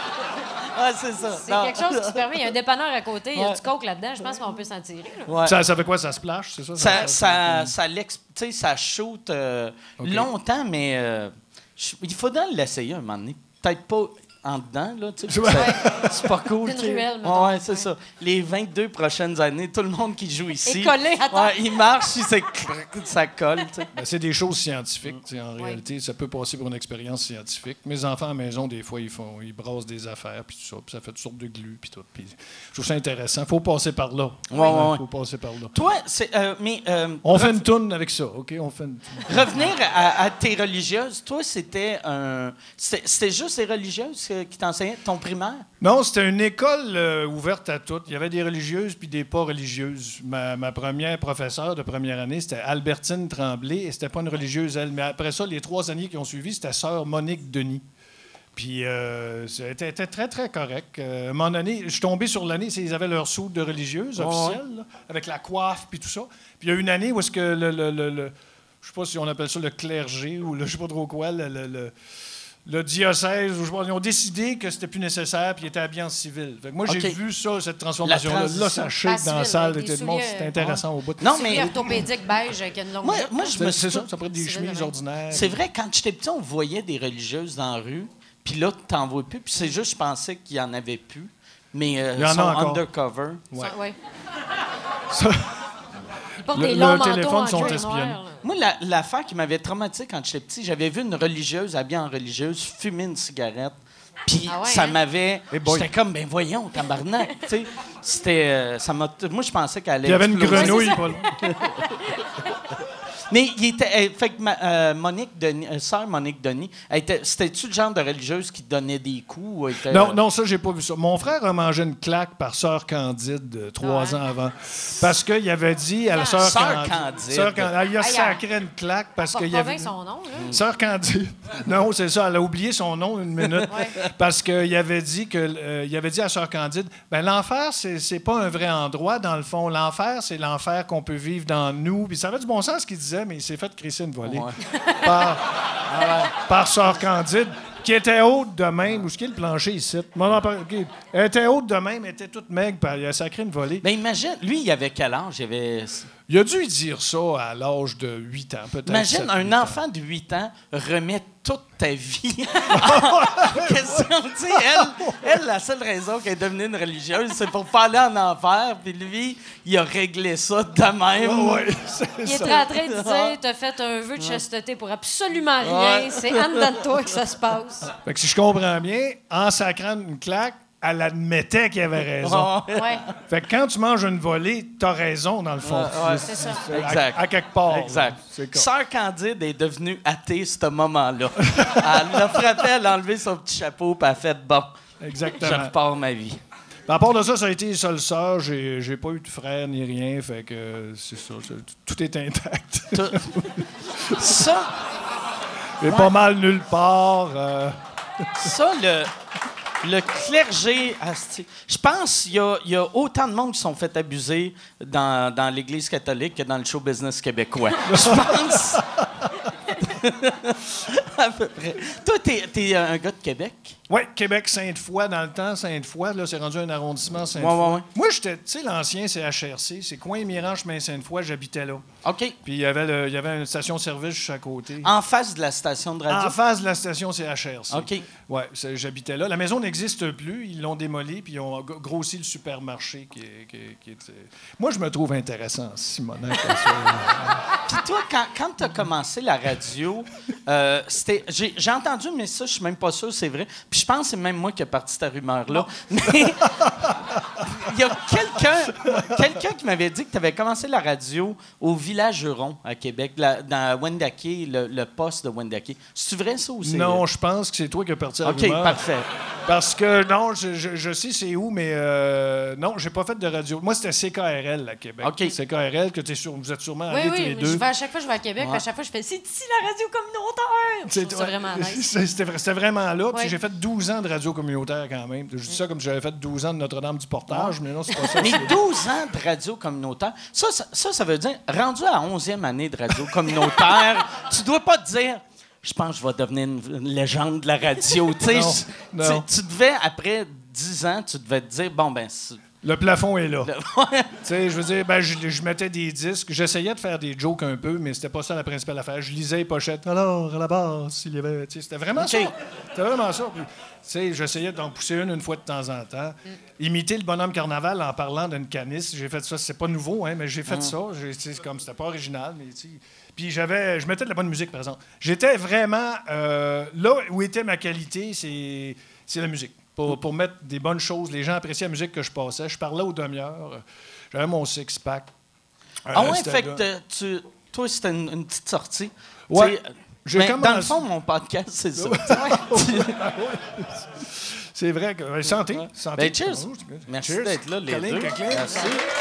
B: Ouais, c'est ça.
D: C'est
B: Non.
D: quelque chose qui se permet. Il y a un dépanneur à côté, il y a
B: Ouais.
D: du coke là-dedans. Je pense qu'on peut s'en tirer. là.
B: Ouais.
E: ça, ça fait quoi? Ça splash, c'est ça?
B: Ça, ça, ça, l'ex- tu sais, ça shoot euh,
E: OK.
B: longtemps, mais euh, je- il faudrait l'essayer un moment donné. Peut-être pas en dedans, là, tu sais.
E: Ouais.
B: ça- C'est pas cool,
D: D'une
B: tu sais.
D: ruelle, mettons.
B: Ouais, ouais, c'est
D: Ouais.
B: ça. Les vingt-deux prochaines années, tout le monde qui joue ici.
D: Et collé à terre.
B: Ouais, il marche, puis c'est clac, ça colle, tu sais.
E: Ben, c'est des choses scientifiques. tu sais, En
D: Ouais.
E: réalité, ça peut passer pour une expérience scientifique. Mes enfants à la maison, des fois, ils font, ils brassent des affaires, puis tout ça, puis ça fait toutes sortes de glu, puis tout. Puis je trouve ça intéressant. Faut passer par là.
B: Ouais, ouais, ouais.
E: Faut passer par là.
B: Toi, c'est. euh, mais. euh,
E: On
B: rev-
E: fait une toune avec ça, OK? On fait une toune.
B: Revenir à, à tes religieuses, toi, c'était un. C'était c'était juste les religieuses euh, qui t'enseignaient ton primaire?
E: Non, c'était une école euh, ouverte à toutes. Il y avait des religieuses puis des pas religieuses. Ma, ma première professeure de première année, c'était Albertine Tremblay, et c'était pas une religieuse, elle. Mais après ça, les trois années qui ont suivi, c'était sœur Monique Denis. Puis, euh, c'était était très, très correct. Euh, à un moment donné, je suis tombé sur l'année, c'est- ils avaient leur soude de religieuse
B: Ouais,
E: officielle, là, avec la coiffe puis tout ça. Puis, il y a une année où est-ce que le... le, le, le- je sais pas si on appelle ça le clergé ou le, je sais pas trop quoi, le... le- le- le diocèse, ou je sais pas, ils ont décidé que c'était plus nécessaire, puis ils étaient habillés en civil. Fait que moi, j'ai
B: OK.
E: vu ça, cette transformation-là.
B: La
E: Là,
B: transition.
E: ça shake
D: Ah,
E: dans la
D: civil,
E: salle.
D: avec des
E: C'était bon,
D: souliers,
E: c'était intéressant au bout.
B: Non,
D: Mais
B: mais.
D: orthopédique beige avec une longue
B: Moi,
D: jupe.
B: moi je me
E: C'est
B: suis.
E: c'est ça, ça pourrait être des
D: Civil,
E: chemises
D: ouais.
E: ordinaires.
B: C'est vrai, quand j'étais petit, on voyait des religieuses dans la rue, puis là, t'en vois plus. Puis c'est juste, je pensais qu'il y en avait plus. Mais euh,
E: Il y en a
B: sont
E: encore.
B: undercover.
E: Ouais.
D: Ça, ouais.
E: Ça-
D: Ils portent
E: Le-
D: des
E: le
D: longs manteaux
E: téléphone
D: en
E: sont
D: cuir
E: espionnés.
D: noir, là.
B: Moi, la- l'affaire qui m'avait traumatisé quand j'étais petit, j'avais vu une religieuse habillée en religieuse fumer une cigarette. Puis
D: Ah ouais,
B: ça
D: hein?
B: m'avait.
E: Eh boy.
B: J'étais comme, ben voyons, tabarnak. Tu sais, c'était. euh, ça m'a. Moi, je pensais qu'elle allait.
E: Il y avait une
B: exploser.
E: grenouille.
D: ça.
E: pas loin.
B: Mais il était. euh, fait que ma- euh, Monique Denis, euh, sœur Monique Denis, elle était- c'était-tu le genre de religieuse qui donnait des coups? Ou elle était-
E: Non, non, ça, j'ai pas vu ça. Mon frère a mangé une claque par sœur Candide euh, trois
D: Ah ouais?
E: ans avant. Parce qu'il avait dit à la sœur
B: Sœur
E: Candide.
B: Candide.
E: Sœur Candide. Elle lui a
D: Aïe,
E: sacré une claque parce
D: Porte
E: qu'il y
D: pas
E: avait.
D: bien son nom, là.
E: Sœur Candide. Non, c'est ça. Elle a oublié son nom une minute.
D: Ouais.
E: Parce qu'il avait dit que euh, il avait dit à Sœur Candide, ben l'enfer, c'est, c'est pas un vrai endroit, dans le fond. L'enfer, c'est l'enfer qu'on peut vivre dans nous. Puis ça avait du bon sens ce qu'il disait, mais il s'est fait crisser une volée.
B: Ouais.
E: Par, par Sœur Candide, qui était haute de même. Où est-ce qu'il est le plancher ici? Mon nom, ok. Elle était haute de même, elle était toute maigre, puis elle a sacré une volée.
B: Ben imagine, lui, il avait quel âge? Il avait.
E: Il a dû lui dire ça à l'âge de huit ans, peut-être.
B: Imagine
E: sept,
B: un
E: huit ans.
B: enfant de huit ans remet toute ta vie en question. Tu sais, elle, elle, la seule raison qu'elle est devenue une religieuse, c'est pour pas aller en enfer. Puis lui, il a réglé ça de même.
E: Ah ouais, c'est
D: Il
E: ça.
D: était en train de dire, t'as fait un vœu de chasteté pour absolument rien.
B: Ouais.
D: C'est en dedans de toi que ça se passe.
E: Fait que si je comprends bien, en sacrant une claque, elle admettait qu'il avait raison.
B: Ouais.
D: Ouais,
E: Fait que quand tu manges une volée, t'as raison, dans le fond.
B: Ouais, ouais.
D: c'est ça.
E: À-
B: Exact.
E: À, quelque part.
B: Exact.
E: là. C'est con.
B: Sœur Candide est devenue athée ce moment-là. Elle l'a frappé, elle a enlevé son petit chapeau, puis elle a fait bon, je
E: Exactement.
B: repars ma vie.
E: À part de ça, ça a été les seules sœurs. J'ai, j'ai pas eu de frère ni rien. Fait que euh, c'est ça. c'est- tout est intact.
B: Tout- Ça,
E: J'ai pas mal nulle part. euh.
B: ça, le. Le clergé, asti, je pense qu'il y, a- il y a autant de monde qui sont fait abuser dans, dans l'Église catholique que dans le show business québécois. Je pense. À peu près. Toi, t'es, t'es un gars de Québec?
E: Oui, Québec, Sainte-Foy, dans le temps, Sainte-Foy, là, c'est rendu un arrondissement Sainte-Foy.
B: Ouais, ouais, ouais.
E: Moi, j'étais, tu sais, l'ancien, c'est H R C, c'est Coin-Miran, chemin Sainte-Foy, j'habitais là.
B: OK.
E: Puis il y avait le- il y avait une station-service juste à côté.
B: En face de la station de radio?
E: En face de la station, c'est H R C.
B: OK.
E: Oui, j'habitais là. La maison n'existe plus, ils l'ont démolie, puis ils ont g- grossi le supermarché qui est... Qui est- qui est, euh, Moi, je me trouve intéressant, Simonin, comme ça.
B: Puis toi, quand, quand tu as commencé la radio, euh, c'était, j'ai, j'ai entendu, mais ça, je suis même pas sûr c'est vrai. Puis je pense que c'est même moi qui ai parti cette rumeur-là. Mais il y a quelqu'un, quelqu'un qui m'avait dit que tu avais commencé la radio au Village Huron, à Québec, la- dans Wendake, le, le poste de Wendake. C'est vrai, ça, ou c'est...
E: Non, je pense que c'est toi qui as parti la
B: OK,
E: rumeur.
B: parfait.
E: Parce que, non, je, je- je sais c'est où, mais euh, non, j'ai pas fait de radio. Moi, c'était C K R L à Québec.
B: OK.
E: C K R L, que t'es sûr, vous êtes sûrement
D: Oui,
E: allés
D: oui,
E: tous les
D: mais
E: deux.
D: je vais à chaque fois, je vais à Québec, puis à chaque fois, je fais c'est ici la radio communautaire. Je trouve ça
E: ouais,
D: vraiment nice.
E: c'est- C'était vra- c'était vraiment là. Puis
D: Ouais.
E: j'ai fait douze ans de radio communautaire quand même. Je dis ça comme si j'avais fait douze ans de Notre-Dame-du-Portage, mais non, c'est pas ça.
B: Mais
E: c'est-
B: douze ans de radio communautaire, ça, ça, ça, ça veut dire, rendu à onzième année de radio communautaire, tu dois pas te dire, je pense que je vais devenir une, une légende de la radio. Tu sais,
E: Non,
B: je-
E: non.
B: tu- tu devais, après dix ans, tu devais te dire, bon, ben, c'est-
E: Le plafond est là.
B: le-
E: Tu sais, je veux dire, ben, je, je mettais des disques. J'essayais de faire des jokes un peu, mais c'était pas ça la principale affaire. Je lisais les pochettes. Alors, à la base, il y avait. Tu sais, c'était vraiment
B: OK.
E: ça. C'était vraiment ça. Puis, tu sais, j'essayais d'en pousser une une fois de temps en temps. Imiter le bonhomme carnaval en parlant d'une canisse. J'ai fait ça. C'est pas nouveau, hein, mais j'ai fait ça. J'ai- tu sais, c'est comme c'était pas original, mais tu sais. Puis j'avais, je mettais de la bonne musique, par exemple. J'étais vraiment euh, là où était ma qualité, c'est, c'est la musique. Pour, pour mettre des bonnes choses, les gens appréciaient la musique que je passais. Je parlais aux demi-heures. J'avais mon six-pack. Euh,
B: Ah ouais,
E: c'était
B: fait
E: là.
B: que tu, toi, c'était une, une petite sortie.
E: Ouais.
B: Tu sais,
E: J'ai
B: mais
E: commencé-
B: dans le fond, mon podcast, c'est ça.
E: C'est vrai que. euh, Santé. Santé.
B: Ben, cheers.
E: Oh, c'est good.
B: Merci
E: Cheers.
B: d'être là, les
E: Colin,
B: deux.
E: Coquelin.
B: Merci.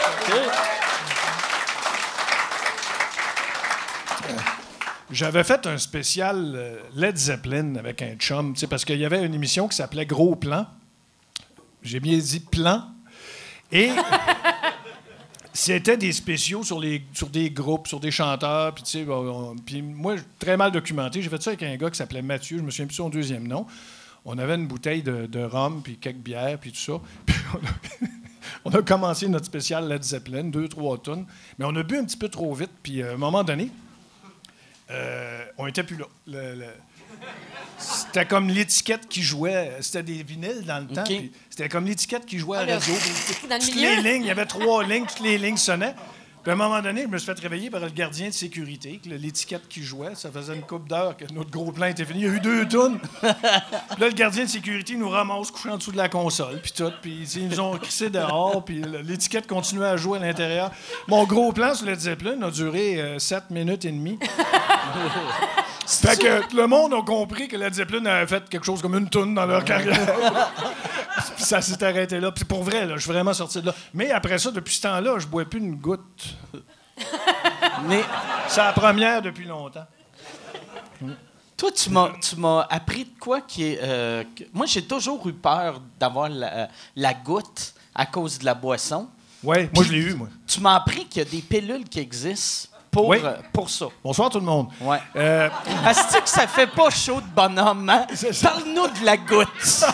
E: J'avais fait un spécial euh, Led Zeppelin avec un chum, tu sais, parce qu'il y avait une émission qui s'appelait Gros Plan. J'ai bien dit plan. Et c'était des spéciaux sur, les, sur des groupes, sur des chanteurs. Puis, tu sais, on- on- puis moi, très mal documenté. J'ai fait ça avec un gars qui s'appelait Mathieu. Je me souviens plus de son deuxième nom. On avait une bouteille de, de rhum, puis quelques bières, puis tout ça. Puis on a, on a commencé notre spécial Led Zeppelin, deux, trois tonnes. Mais on a bu un petit peu trop vite. Puis, à un moment donné, euh, on était plus là. Le- le- C'était comme l'étiquette qui jouait. C'était des vinyles dans le temps.
B: OK.
E: puis C'était comme l'étiquette qui jouait à
D: Ah,
E: la
D: le-
E: radio.
D: dans le
E: Toutes
D: milieu?
E: les lignes, il y avait trois lignes, toutes les lignes sonnaient. Puis à un moment donné, je me suis fait réveiller par le gardien de sécurité, que l'étiquette qui jouait. Ça faisait une couple d'heures que notre gros plan était fini. Il y a eu deux tonnes. Puis là, le gardien de sécurité nous ramasse couchés en dessous de la console, puis tout. Puis tu sais, ils nous ont crissé dehors, puis l'étiquette continuait à jouer à l'intérieur. Mon gros plan sur le Zeppelin a duré euh, sept minutes et demie. Fait que le monde a compris que Led Zeppelin avait fait quelque chose comme une toune dans leur carrière. Puis ça s'est arrêté là. Puis pour vrai, là, je suis vraiment sorti de là. Mais après ça, depuis ce temps-là, je bois plus une goutte.
B: Mais
E: C'est la première depuis longtemps.
B: toi, tu m'as, tu m'as appris de quoi qui est. euh, que- moi, j'ai toujours eu peur d'avoir la, la goutte à cause de la boisson.
E: Oui, moi, je l'ai eu, moi.
B: Tu m'as appris qu'il y a des pilules qui existent pour,
E: Oui.
B: euh, pour ça.
E: Bonsoir, tout le monde.
B: Ouais.
E: Euh,
B: Est-ce que ça fait pas chaud de bonhomme, hein?
E: C'est ça.
B: Parle-nous de la goutte.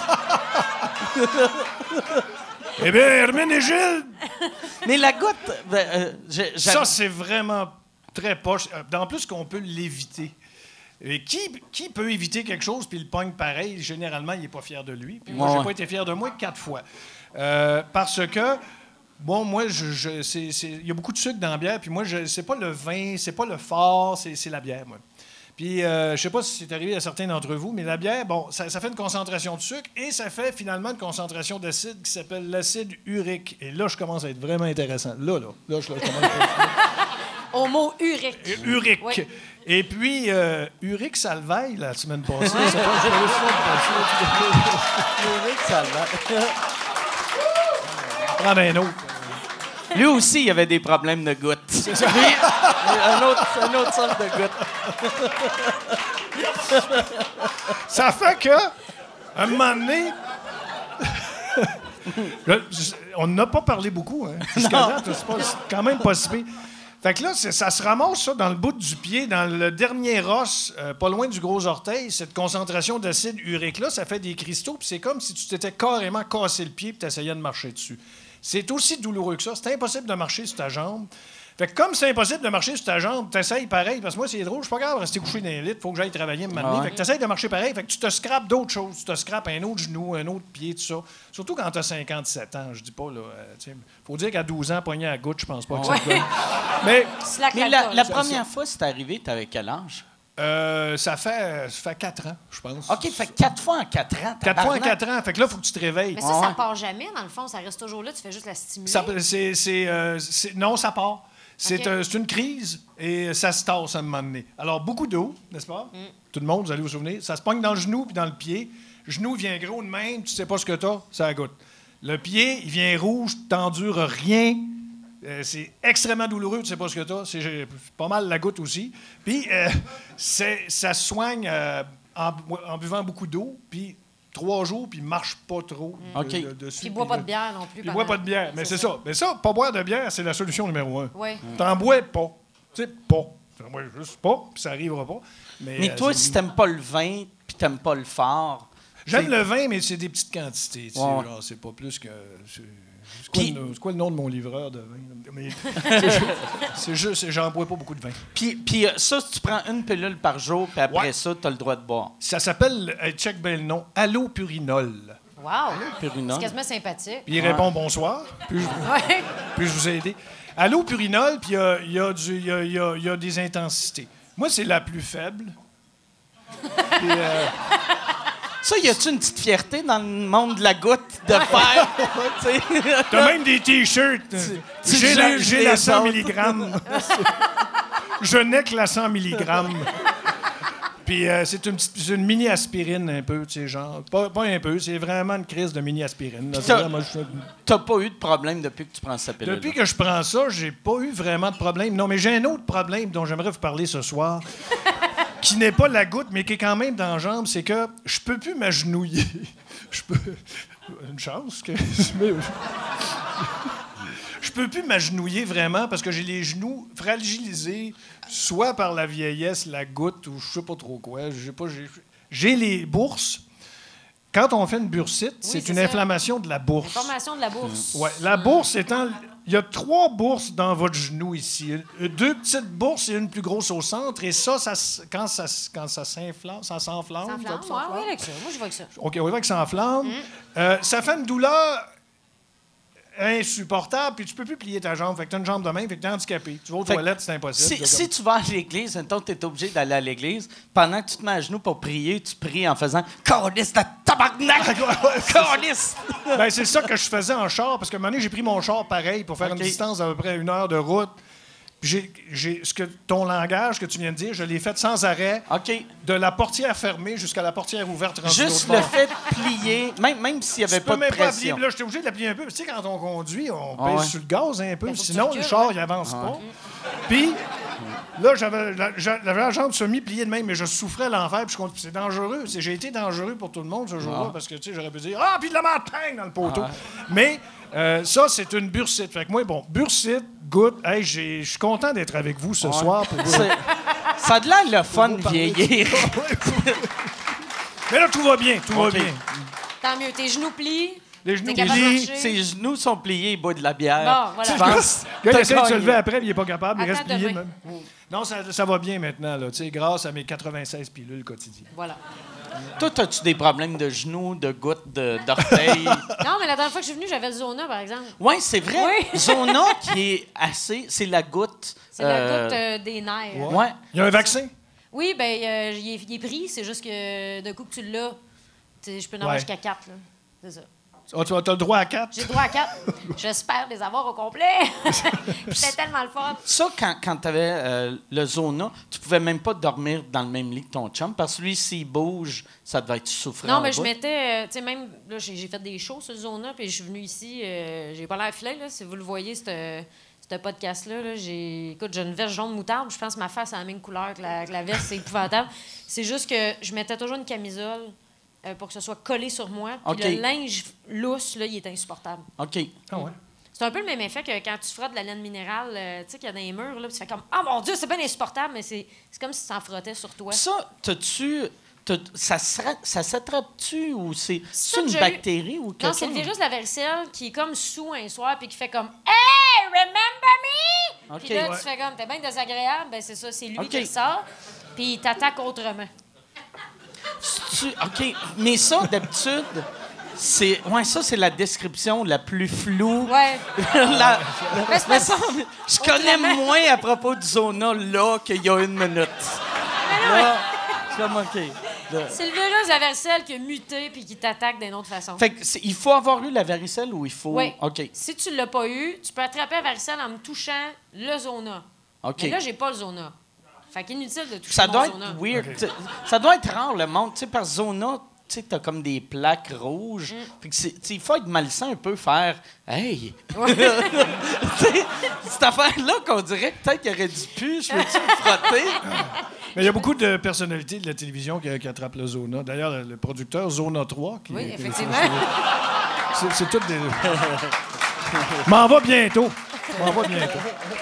E: eh bien, Hermine et Gilles,
B: Mais la goutte, ben, euh, j'ai- j'avais-
E: ça, c'est vraiment très poche. Euh, En plus qu'on peut l'éviter. Et qui, qui peut éviter quelque chose puis le pogne pareil? Généralement, il n'est pas fier de lui. Puis moi,
B: Ouais,
E: j'ai
B: ouais.
E: pas été fier de moi quatre fois. Euh, parce que, bon, moi, je, je- c'est- c'est- il y a beaucoup de sucre dans la bière. Puis moi, je, c'est pas le vin, c'est pas le fort, c'est, c'est la bière, moi. Puis, euh, je sais pas si c'est arrivé à certains d'entre vous, mais la bière, bon, ça, ça fait une concentration de sucre et ça fait finalement une concentration d'acide qui s'appelle l'acide urique. Et là, je commence à être vraiment intéressant. Là, là, là, je, là, je commence à être...
D: Au mot urique.
E: Urique.
D: Oui.
E: Et puis, euh, Urique Salvaille, la semaine passée. C'est pas- j'ai pas la semaine passée. Prends un autre.
B: Lui aussi, il avait des problèmes de goutte. C'est ça. Lui, un autre, un autre sorte de goutte.
E: Ça fait que, à un moment donné, là, je- on n'a pas parlé beaucoup. Hein, jusqu'à date, c'est pas- c'est quand même pas si pire. Fait que là, c'est- ça se ramasse ça dans le bout du pied, dans le dernier os, euh, pas loin du gros orteil. Cette concentration d'acide urique-là, ça fait des cristaux, puis c'est comme si tu t'étais carrément cassé le pied puis tu essayais de marcher dessus. C'est aussi douloureux que ça. C'est impossible de marcher sur ta jambe. Fait que comme c'est impossible de marcher sur ta jambe, t'essayes pareil, parce que moi, c'est drôle, je suis pas capable de rester couché dans les lits, faut que j'aille travailler me m'amener.
B: Ah ouais.
E: Fait que t'essayes de marcher pareil, fait que tu te scrapes d'autres choses. Tu te scrapes un autre genou, un autre pied, tout ça. Surtout quand t'as cinquante-sept ans, je dis pas, là. Euh, tu sais, faut dire qu'à douze ans, pogné à la goutte, je pense pas que ça te donne. Mais
D: Slack
B: Mais
D: la
B: la,
D: colle.
B: la première fois, c'est arrivé, t'avais quel âge?
E: euh, ça fait ça fait quatre ans, je pense.
B: OK, fait quatre fois en quatre ans.
E: Quatre fois en
B: tabarnak.
E: quatre ans. Fait que là, il faut que tu te réveilles.
D: Mais ça,
B: Ah
D: ça
B: ouais.
D: part jamais, dans le fond. Ça reste toujours là. Tu fais juste la stimuler.
E: Ça- c'est, c'est, euh, c'est- non, ça part. C'est,
D: OK.
E: euh, c'est une crise et ça se tasse à un moment donné. Alors, beaucoup d'eau, n'est-ce pas? Tout le monde, vous allez vous souvenir. Ça se pogne dans le genou puis dans le pied. Le genou vient gros de même, tu sais pas ce que t'as, ça goûte. Le pied, il vient rouge, t'endures rien. Euh, c'est extrêmement douloureux, tu sais pas ce que t'as. C'est j'ai- pas mal la goutte aussi. Puis, euh, c'est, ça se soigne euh, en, bu- en buvant beaucoup d'eau, puis trois jours, puis marche pas trop euh,
B: OK.
E: de- dessus.
D: Puis bois
E: puis
D: pas
E: là-
D: de bière non plus.
E: il boit
D: pendant-
E: pas de bière. Mais c'est ça. Mais ça, pas boire de bière, c'est la solution numéro un.
D: Oui.
E: T'en bois pas. Tu sais, pas. T'en bois juste pas, puis ça arrivera pas. Mais,
B: Mais
E: euh,
B: toi,
E: c'est-
B: si t'aimes pas le vin puis t'aimes pas le fort...
E: J'aime
B: c'est-
E: le vin, mais c'est des petites quantités. tu sais,
B: Ouais.
E: genre, c'est pas plus que. C'est c'est quoi,
B: Puis-
E: le, c'est quoi le nom de mon livreur de vin? là? Mais c'est juste- c'est juste, j'en bois pas beaucoup de vin.
B: Puis, puis euh, ça, si tu prends une pilule par jour, puis après
E: Ouais.
B: ça, t'as le droit de boire.
E: Ça s'appelle, euh, check bien le nom, allopurinol.
D: Wow.
B: Purinol.
D: C'est quasiment sympathique.
E: Puis il répond bonsoir. Puis je,
D: Ouais.
E: puis je vous ai aidé. Allopurinol, puis il y a, il y, a du- il y a- il y a- il y a des intensités. Moi, c'est la plus faible. Puis, euh,
B: Ça, y a-tu une petite fierté dans le monde de la goutte de faire? Tu sais?
E: T'as même des T-shirts.
B: tu
E: J'ai la,
B: juges
E: j'ai
B: les
E: la cent
B: autres.
E: milligrammes. Je n'ai que la cent milligrammes. Puis euh, c'est une, petite- c'est une mini-aspirine un peu, tu sais, genre. Pas, pas un peu, c'est vraiment une crise de mini-aspirine. là. C'est
B: T'as-
E: vraiment juste-
B: T'as pas eu de problème depuis que tu prends cette pilule.
E: Depuis que je prends ça, j'ai pas eu vraiment de problème. Non, mais j'ai un autre problème dont j'aimerais vous parler ce soir, qui n'est pas la goutte, mais qui est quand même dans la jambe, c'est que je peux plus m'agenouiller. Je peux... Une chance que... mais- Je peux plus m'agenouiller vraiment parce que j'ai les genoux fragilisés, soit par la vieillesse, la goutte ou je sais pas trop quoi. J'ai pas, j'ai, j'ai les bourses. Quand on fait une bursite, c'est
D: c'est
E: une
D: ça.
E: inflammation de la bourse.
D: Information de la bourse.
E: Ouais, la bourse étant. Il y a trois bourses dans votre genou ici. Euh, Deux petites bourses et une plus grosse au centre. Et ça, ça s- quand ça, s- quand ça s'inflame, ça s'enflamme.
D: Ça enflamme?
E: ça
D: Ouais,
E: s'enflamme.
D: oui, avec ça. Moi, je vois avec ça.
E: OK, on va avec ça enflamme. Euh, ça fait une douleur insupportable, puis tu peux plus plier ta jambe. Fait que tu as une jambe de main, fait que tu es handicapé. Tu vas aux
B: Fait que
E: toilettes, c'est impossible.
B: Si,
E: là,
B: si tu vas à l'église, maintenant tu es obligé d'aller à l'église, pendant que tu te mets à genoux pour prier, tu pries en faisant « Câlisse de tabarnak! Câlisse!
E: comme- Ben, c'est ça que je faisais en char, parce que un moment donné, j'ai pris mon char pareil pour faire
B: OK.
E: une distance d'à peu près une heure de route. Puis j'ai, j'ai, ce que, ton langage que tu viens de dire, je l'ai fait sans arrêt, »
B: OK.
E: de la portière fermée jusqu'à la portière ouverte. rendue
B: Juste
E: de l'autre
B: le
E: bord.
B: fait de plier, même, même s'il n'y
E: Tu
B: avait
E: peux
B: pas de
E: même pas appuyer.
B: pression.
E: Puis là, j'étais obligé de la plier un peu. Tu sais, quand on conduit, on
B: Ah
E: pèse
B: ouais.
E: sur le gaz un peu.
D: Ben, faut que tu
E: Sinon, le
D: recules,
E: char,
D: ouais.
E: il avance pas. Puis, là, j'avais la, j'a- j'avais la jambe semi-pliée de même, mais je souffrais à l'enfer. Puis je compte- c'est dangereux. C'est- J'ai été dangereux pour tout le monde ce jour-là,
B: Ah.
E: parce que, tu sais, j'aurais pu dire « Ah, puis de la montagne dans le poteau. Mais euh, ça, c'est une bursite. Fait que moi, bon, bursite, goutte. Hey, j'ai- je suis content d'être avec vous ce
B: Ouais.
E: soir. Pour vous.
B: C'est- Ça a de l'air le fun de
E: parler.
B: vieillir.
E: Mais là, tout va bien, tout
B: OK.
E: va bien.
D: Tant mieux. Tes genoux plient.
E: Les genoux
D: T'es capable de
E: plient.
D: marcher.
B: Ses genoux sont pliés, il boit de la bière.
D: Bon, voilà.
B: Tu penses?
E: Le gars, il
B: T'as
E: essaie de se
B: gagné.
E: lever après, mais il n'est pas capable. Il
D: Attends
E: reste plié de
D: demain.
E: même. Non, ça, ça va bien maintenant, là, tu sais, grâce à mes quatre-vingt-seize pilules quotidiennes.
D: Voilà.
B: Toi, as-tu des problèmes de genoux, de gouttes, de- d'orteils?
D: Non, mais la dernière fois que je suis venue, j'avais le Zona, par exemple.
B: Oui, c'est vrai.
D: Oui.
B: Zona qui est assez... C'est la goutte...
D: C'est la
B: euh,
D: goutte euh, des nerfs.
B: Ouais.
E: Il y a un vaccin?
D: Oui, bien, il, est, il est pris. C'est juste que d'un coup que tu l'as, tu sais, je peux en avoir
E: Ouais.
D: jusqu'à quatre. là. C'est ça.
E: Ah, tu as le droit à quatre?
D: J'ai le droit à quatre. J'espère les avoir au complet. C'était tellement le fun.
B: Ça, quand, quand tu avais le Zona, tu pouvais même pas dormir dans le même lit que ton chum, parce que lui, s'il bouge, ça devait être souffrant.
D: Non,
B: au
D: mais je
B: bout.
D: mettais, euh, tu sais, même, là, j'ai j'ai fait des shows sur le Zona, puis je suis venue ici, euh, j'ai pas l'air filet, là, si vous le voyez, ce podcast-là, là, j'ai, écoute, j'ai une veste jaune moutarde, je pense que ma face a la même couleur que la, que la veste, c'est épouvantable. C'est juste que je mettais toujours une camisole euh, pour que ce soit collé sur moi, puis
B: OK.
D: le linge lousse, là, il est insupportable.
B: OK.
E: Ah ouais.
D: C'est un peu le même effet que quand tu frottes de la laine minérale, euh, tu sais, qu'il y a dans les murs, là, puis tu fais comme « Ah, mon Dieu, c'est bien insupportable! » Mais c'est c'est comme si ça en frottait sur toi.
B: Ça, t'as-tu... t'as- Ça, sera- ça s'attrape-tu ou c'est c'est
D: Ça,
B: une
D: j'ai eu-
B: bactérie ou quelque
D: Non, c'est le
B: chose?
D: virus de la varicelle qui est comme sous un soir puis qui fait comme « Hey, remember me?
B: OK.
D: Puis là,
B: Ouais.
D: tu fais comme « T'es bien désagréable. » Ben c'est ça, c'est lui
B: OK.
D: qui ressort, puis il t'attaque autrement.
B: Tu- OK, mais ça, d'habitude, c'est... Ouais, ça, c'est la description la plus floue.
D: Ouais.
B: La-
D: Mais c'est
B: Mais
D: pas-
B: ça, je connais
D: Autrement.
B: moins à propos du Zona là qu'il y a une minute. Là, je suis comme OK. Là.
D: C'est le virus de la varicelle qui a muté puis qui t'attaque d'une autre façon.
B: Fait que c'est- il faut avoir eu la varicelle ou il faut...
D: Oui.
B: OK.
D: Si tu l'as pas eu, tu peux attraper la varicelle en me touchant le zona.
B: OK.
D: Mais là, j'ai pas le zona. Fait qu'inutile de toucher
B: Ça
D: mon
B: doit
D: zona.
B: être weird. T'sais, Ça doit être rare, le monde. Tu sais, par Zona, tu sais, t'as comme des plaques rouges. Fait que c'est- t'sais, il faut être malsain un peu, faire « Hey! » T'sais, cette affaire-là qu'on dirait que peut-être qu'il aurait dû pu, je veux-tu me frotter?
E: Mais il y a beaucoup de personnalités de la télévision qui, qui attrapent le Zona. D'ailleurs, le, le producteur Zona trois... Qui,
D: Oui,
E: qui-
D: effectivement.
E: C'est, c'est tout des... M'en va bientôt. M'en va bientôt.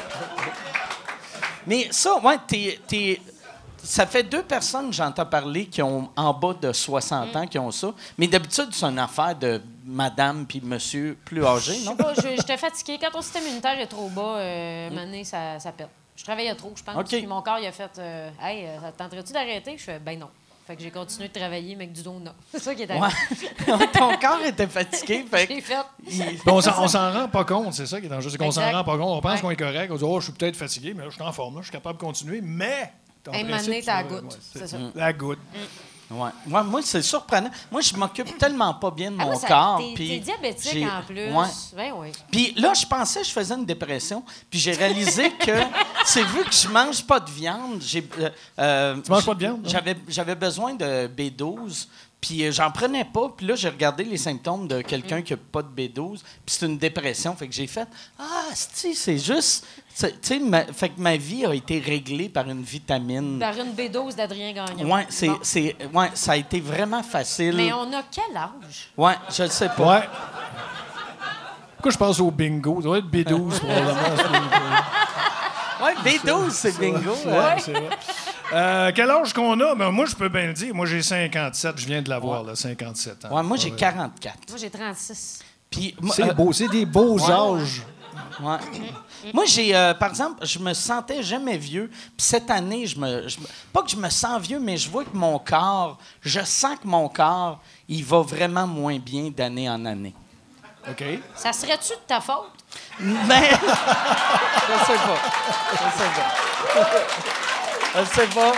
B: Mais ça, ouais, t'es, t'es- ça fait deux personnes, j'entends parler, qui ont en bas de soixante ans, qui ont ça. Mais d'habitude, c'est une affaire de madame puis monsieur plus âgé,
D: Je sais
B: non?
D: pas, je- j'étais fatiguée. Quand ton système immunitaire est trop bas, euh, une année, ça, ça pète. Je travaillais trop, je pense.
B: OK.
D: Puis mon corps, il a fait euh, Hey, euh, ça te tenterait-tu d'arrêter? Je fais Ben non. Fait que j'ai continué de travailler, mais avec du zona. C'est ça qui est arrivé.
B: Ouais. Ton corps était fatigué, fait que
D: J'ai fait.
B: il-
E: Puis on s'en, on s'en rend pas compte, c'est ça qui est dangereux. C'est qu'on s'en
D: Exact.
E: rend pas compte. On pense
D: Ouais.
E: qu'on est correct. On dit « Oh, je suis peut-être fatigué, mais là, je suis en forme. là, je suis capable de continuer. » Mais... ton
D: Un moment
E: principe,
D: donné, t'as la
E: tu
D: goutte.
E: devrais-
D: C'est ça.
E: La goutte.
B: Ouais. Ouais, moi, c'est surprenant. Moi, je m'occupe tellement pas bien de
D: Ah,
B: mon
D: moi, ça-
B: corps.
D: t'es,
B: puis
D: t'es diabétique
B: j'ai-
D: en plus.
B: Ouais.
D: Ben oui.
B: Puis là, je pensais que je faisais une dépression. Puis j'ai réalisé que, c'est vu que je mange pas de viande, j'ai... euh, euh,
E: Tu manges pas de viande, non?
B: J'avais, j'avais besoin de B douze. Puis euh, j'en prenais pas. Puis là, j'ai regardé les symptômes de quelqu'un qui a pas de B douze. Puis c'est une dépression. Fait que j'ai fait « Ah, c'ti, c'est juste... » Tu sais, ma- fait que ma vie a été réglée par une vitamine.
D: Par une B douze d'Adrien Gagnon.
B: Ouais, c'est,
D: Bon.
B: c'est, ouais, ça a été vraiment facile.
D: Mais on a quel âge?
B: Ouais, je le sais pas.
E: Ouais. Pourquoi je pense au bingo? Ça doit être B douze, probablement.
B: Ouais, B douze, c'est bingo.
E: Ouais,
B: ouais.
E: c'est vrai. Euh, quel âge qu'on a? Ben, moi, je peux bien le dire. Moi, j'ai cinquante-sept. Je viens de l'avoir, là, cinquante-sept ans.
B: Ouais, moi, j'ai
E: Ouais.
B: quarante-quatre.
D: Moi, j'ai trente-six.
B: Puis, moi,
E: C'est
B: euh,
E: beau. C'est des beaux
B: ouais,
E: âges.
B: ouais. Moi, j'ai, euh, par exemple, je me sentais jamais vieux. Puis cette année, je me, je me- pas que je me sens vieux, mais je vois que mon corps, je sens que mon corps, il va vraiment moins bien d'année en année.
E: OK.
D: Ça serait-tu de ta faute?
B: Mais je sais pas, je sais pas, je sais pas.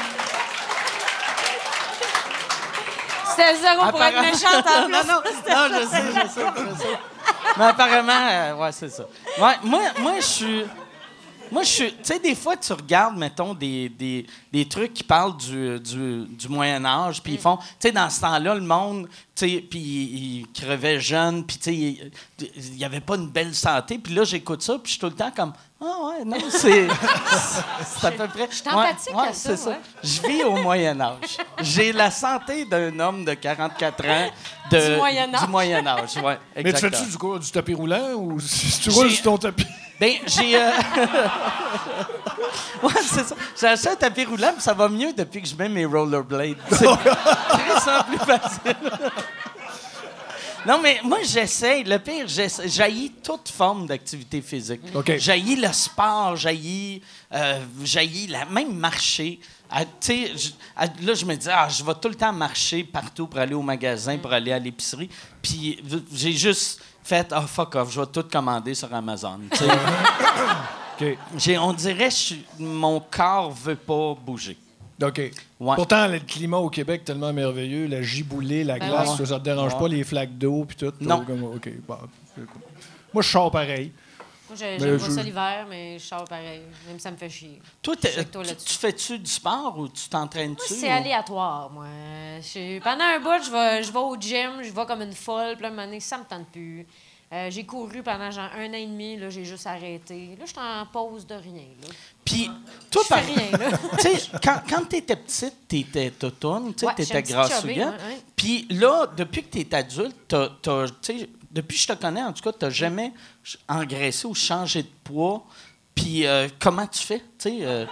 D: C'était zéro pour être
B: Apparemment-
D: méchante en plus.
B: non, non, non, je sais, je sais, je sais. Mais apparemment, euh, ouais, c'est ça. Ouais, moi, moi, je suis. Moi, je suis. Tu sais, des fois, tu regardes, mettons, des, des, des trucs qui parlent du, du, du Moyen-Âge, puis ils font. Tu sais, dans ce temps-là, le monde, tu sais, puis ils, ils crevaient jeunes, puis tu sais, il- il n'y avait pas une belle santé. Puis là, j'écoute ça, puis je suis tout le temps comme. Ah, ouais, non, c'est. C'est à peu près.
D: Je suis empathique
B: ouais,
D: à
B: ouais,
D: ça,
B: c'est
D: ouais.
B: Je vis au Moyen-Âge. J'ai la santé d'un homme de quarante-quatre ans. De,
D: Du Moyen-Âge.
B: Du Moyen-Âge, oui.
E: Mais tu fais-tu du, coup, du tapis roulant ou si tu roules
B: J'ai-
E: sur ton tapis?
B: Ben, j'ai. Euh... ouais, c'est ça. J'ai acheté un tapis roulant, puis ça va mieux depuis que je mets mes rollerblades. C'est très simple, plus facile. Non, mais moi, j'essaie. Le pire, j'essaie- j'haïs toute forme d'activité physique.
E: OK.
B: J'haïs le sport, j'haïs, euh, j'haïs la, même marcher. Ah, tu sais, je- ah, là, je me dis, ah, je vais tout le temps marcher partout pour aller au magasin, pour aller à l'épicerie. Puis v- j'ai juste fait, ah, fuck off, je vais tout commander sur Amazon. tu sais.
E: OK.
B: J'ai- on dirait que je suis- mon corps veut pas bouger.
E: OK.
B: Ouais.
E: Pourtant, le climat au Québec est tellement merveilleux. La giboulée, la
D: Ben
E: glace,
B: ouais.
E: ça, ça te dérange
B: Ouais.
E: pas, les flaques d'eau puis tout?
B: Non.
E: Comme- OK. Bon, c'est cool. Moi, je sors pareil.
D: Moi, j'ai-
E: Mais
D: j'aime pas
E: je-
D: ça l'hiver, mais je sors pareil. Même si ça me fait chier.
B: Toi,
D: Je
B: t'es-
D: suis avec toi
B: tu,
D: là-dessus.
B: tu fais-tu du sport ou tu t'entraînes-tu?
D: Moi, c'est
B: ou-
D: aléatoire, moi. Je- pendant un bout, je vais, je vais au gym, je vais comme une folle, puis là, un moment donné, ça me tente plus. Euh, j'ai couru pendant genre un an et demi, là, j'ai juste arrêté. Là, je suis en pause de rien. Là.
B: Puis, toi,
D: Je
B: par
D: fais rien, là.
B: Tu sais, quand, quand tu étais petite, tu étais toutoune, tu
D: Ouais,
B: étais
D: j'étais une petite
B: grassouillette.
D: chubby, ouais, ouais.
B: Puis là, depuis que tu es adulte, t'as- t'as- tu sais, depuis que je te connais, en tout cas, tu n'as jamais engraissé ou changé de poids. Puis euh, comment tu fais? Tu sais. Euh...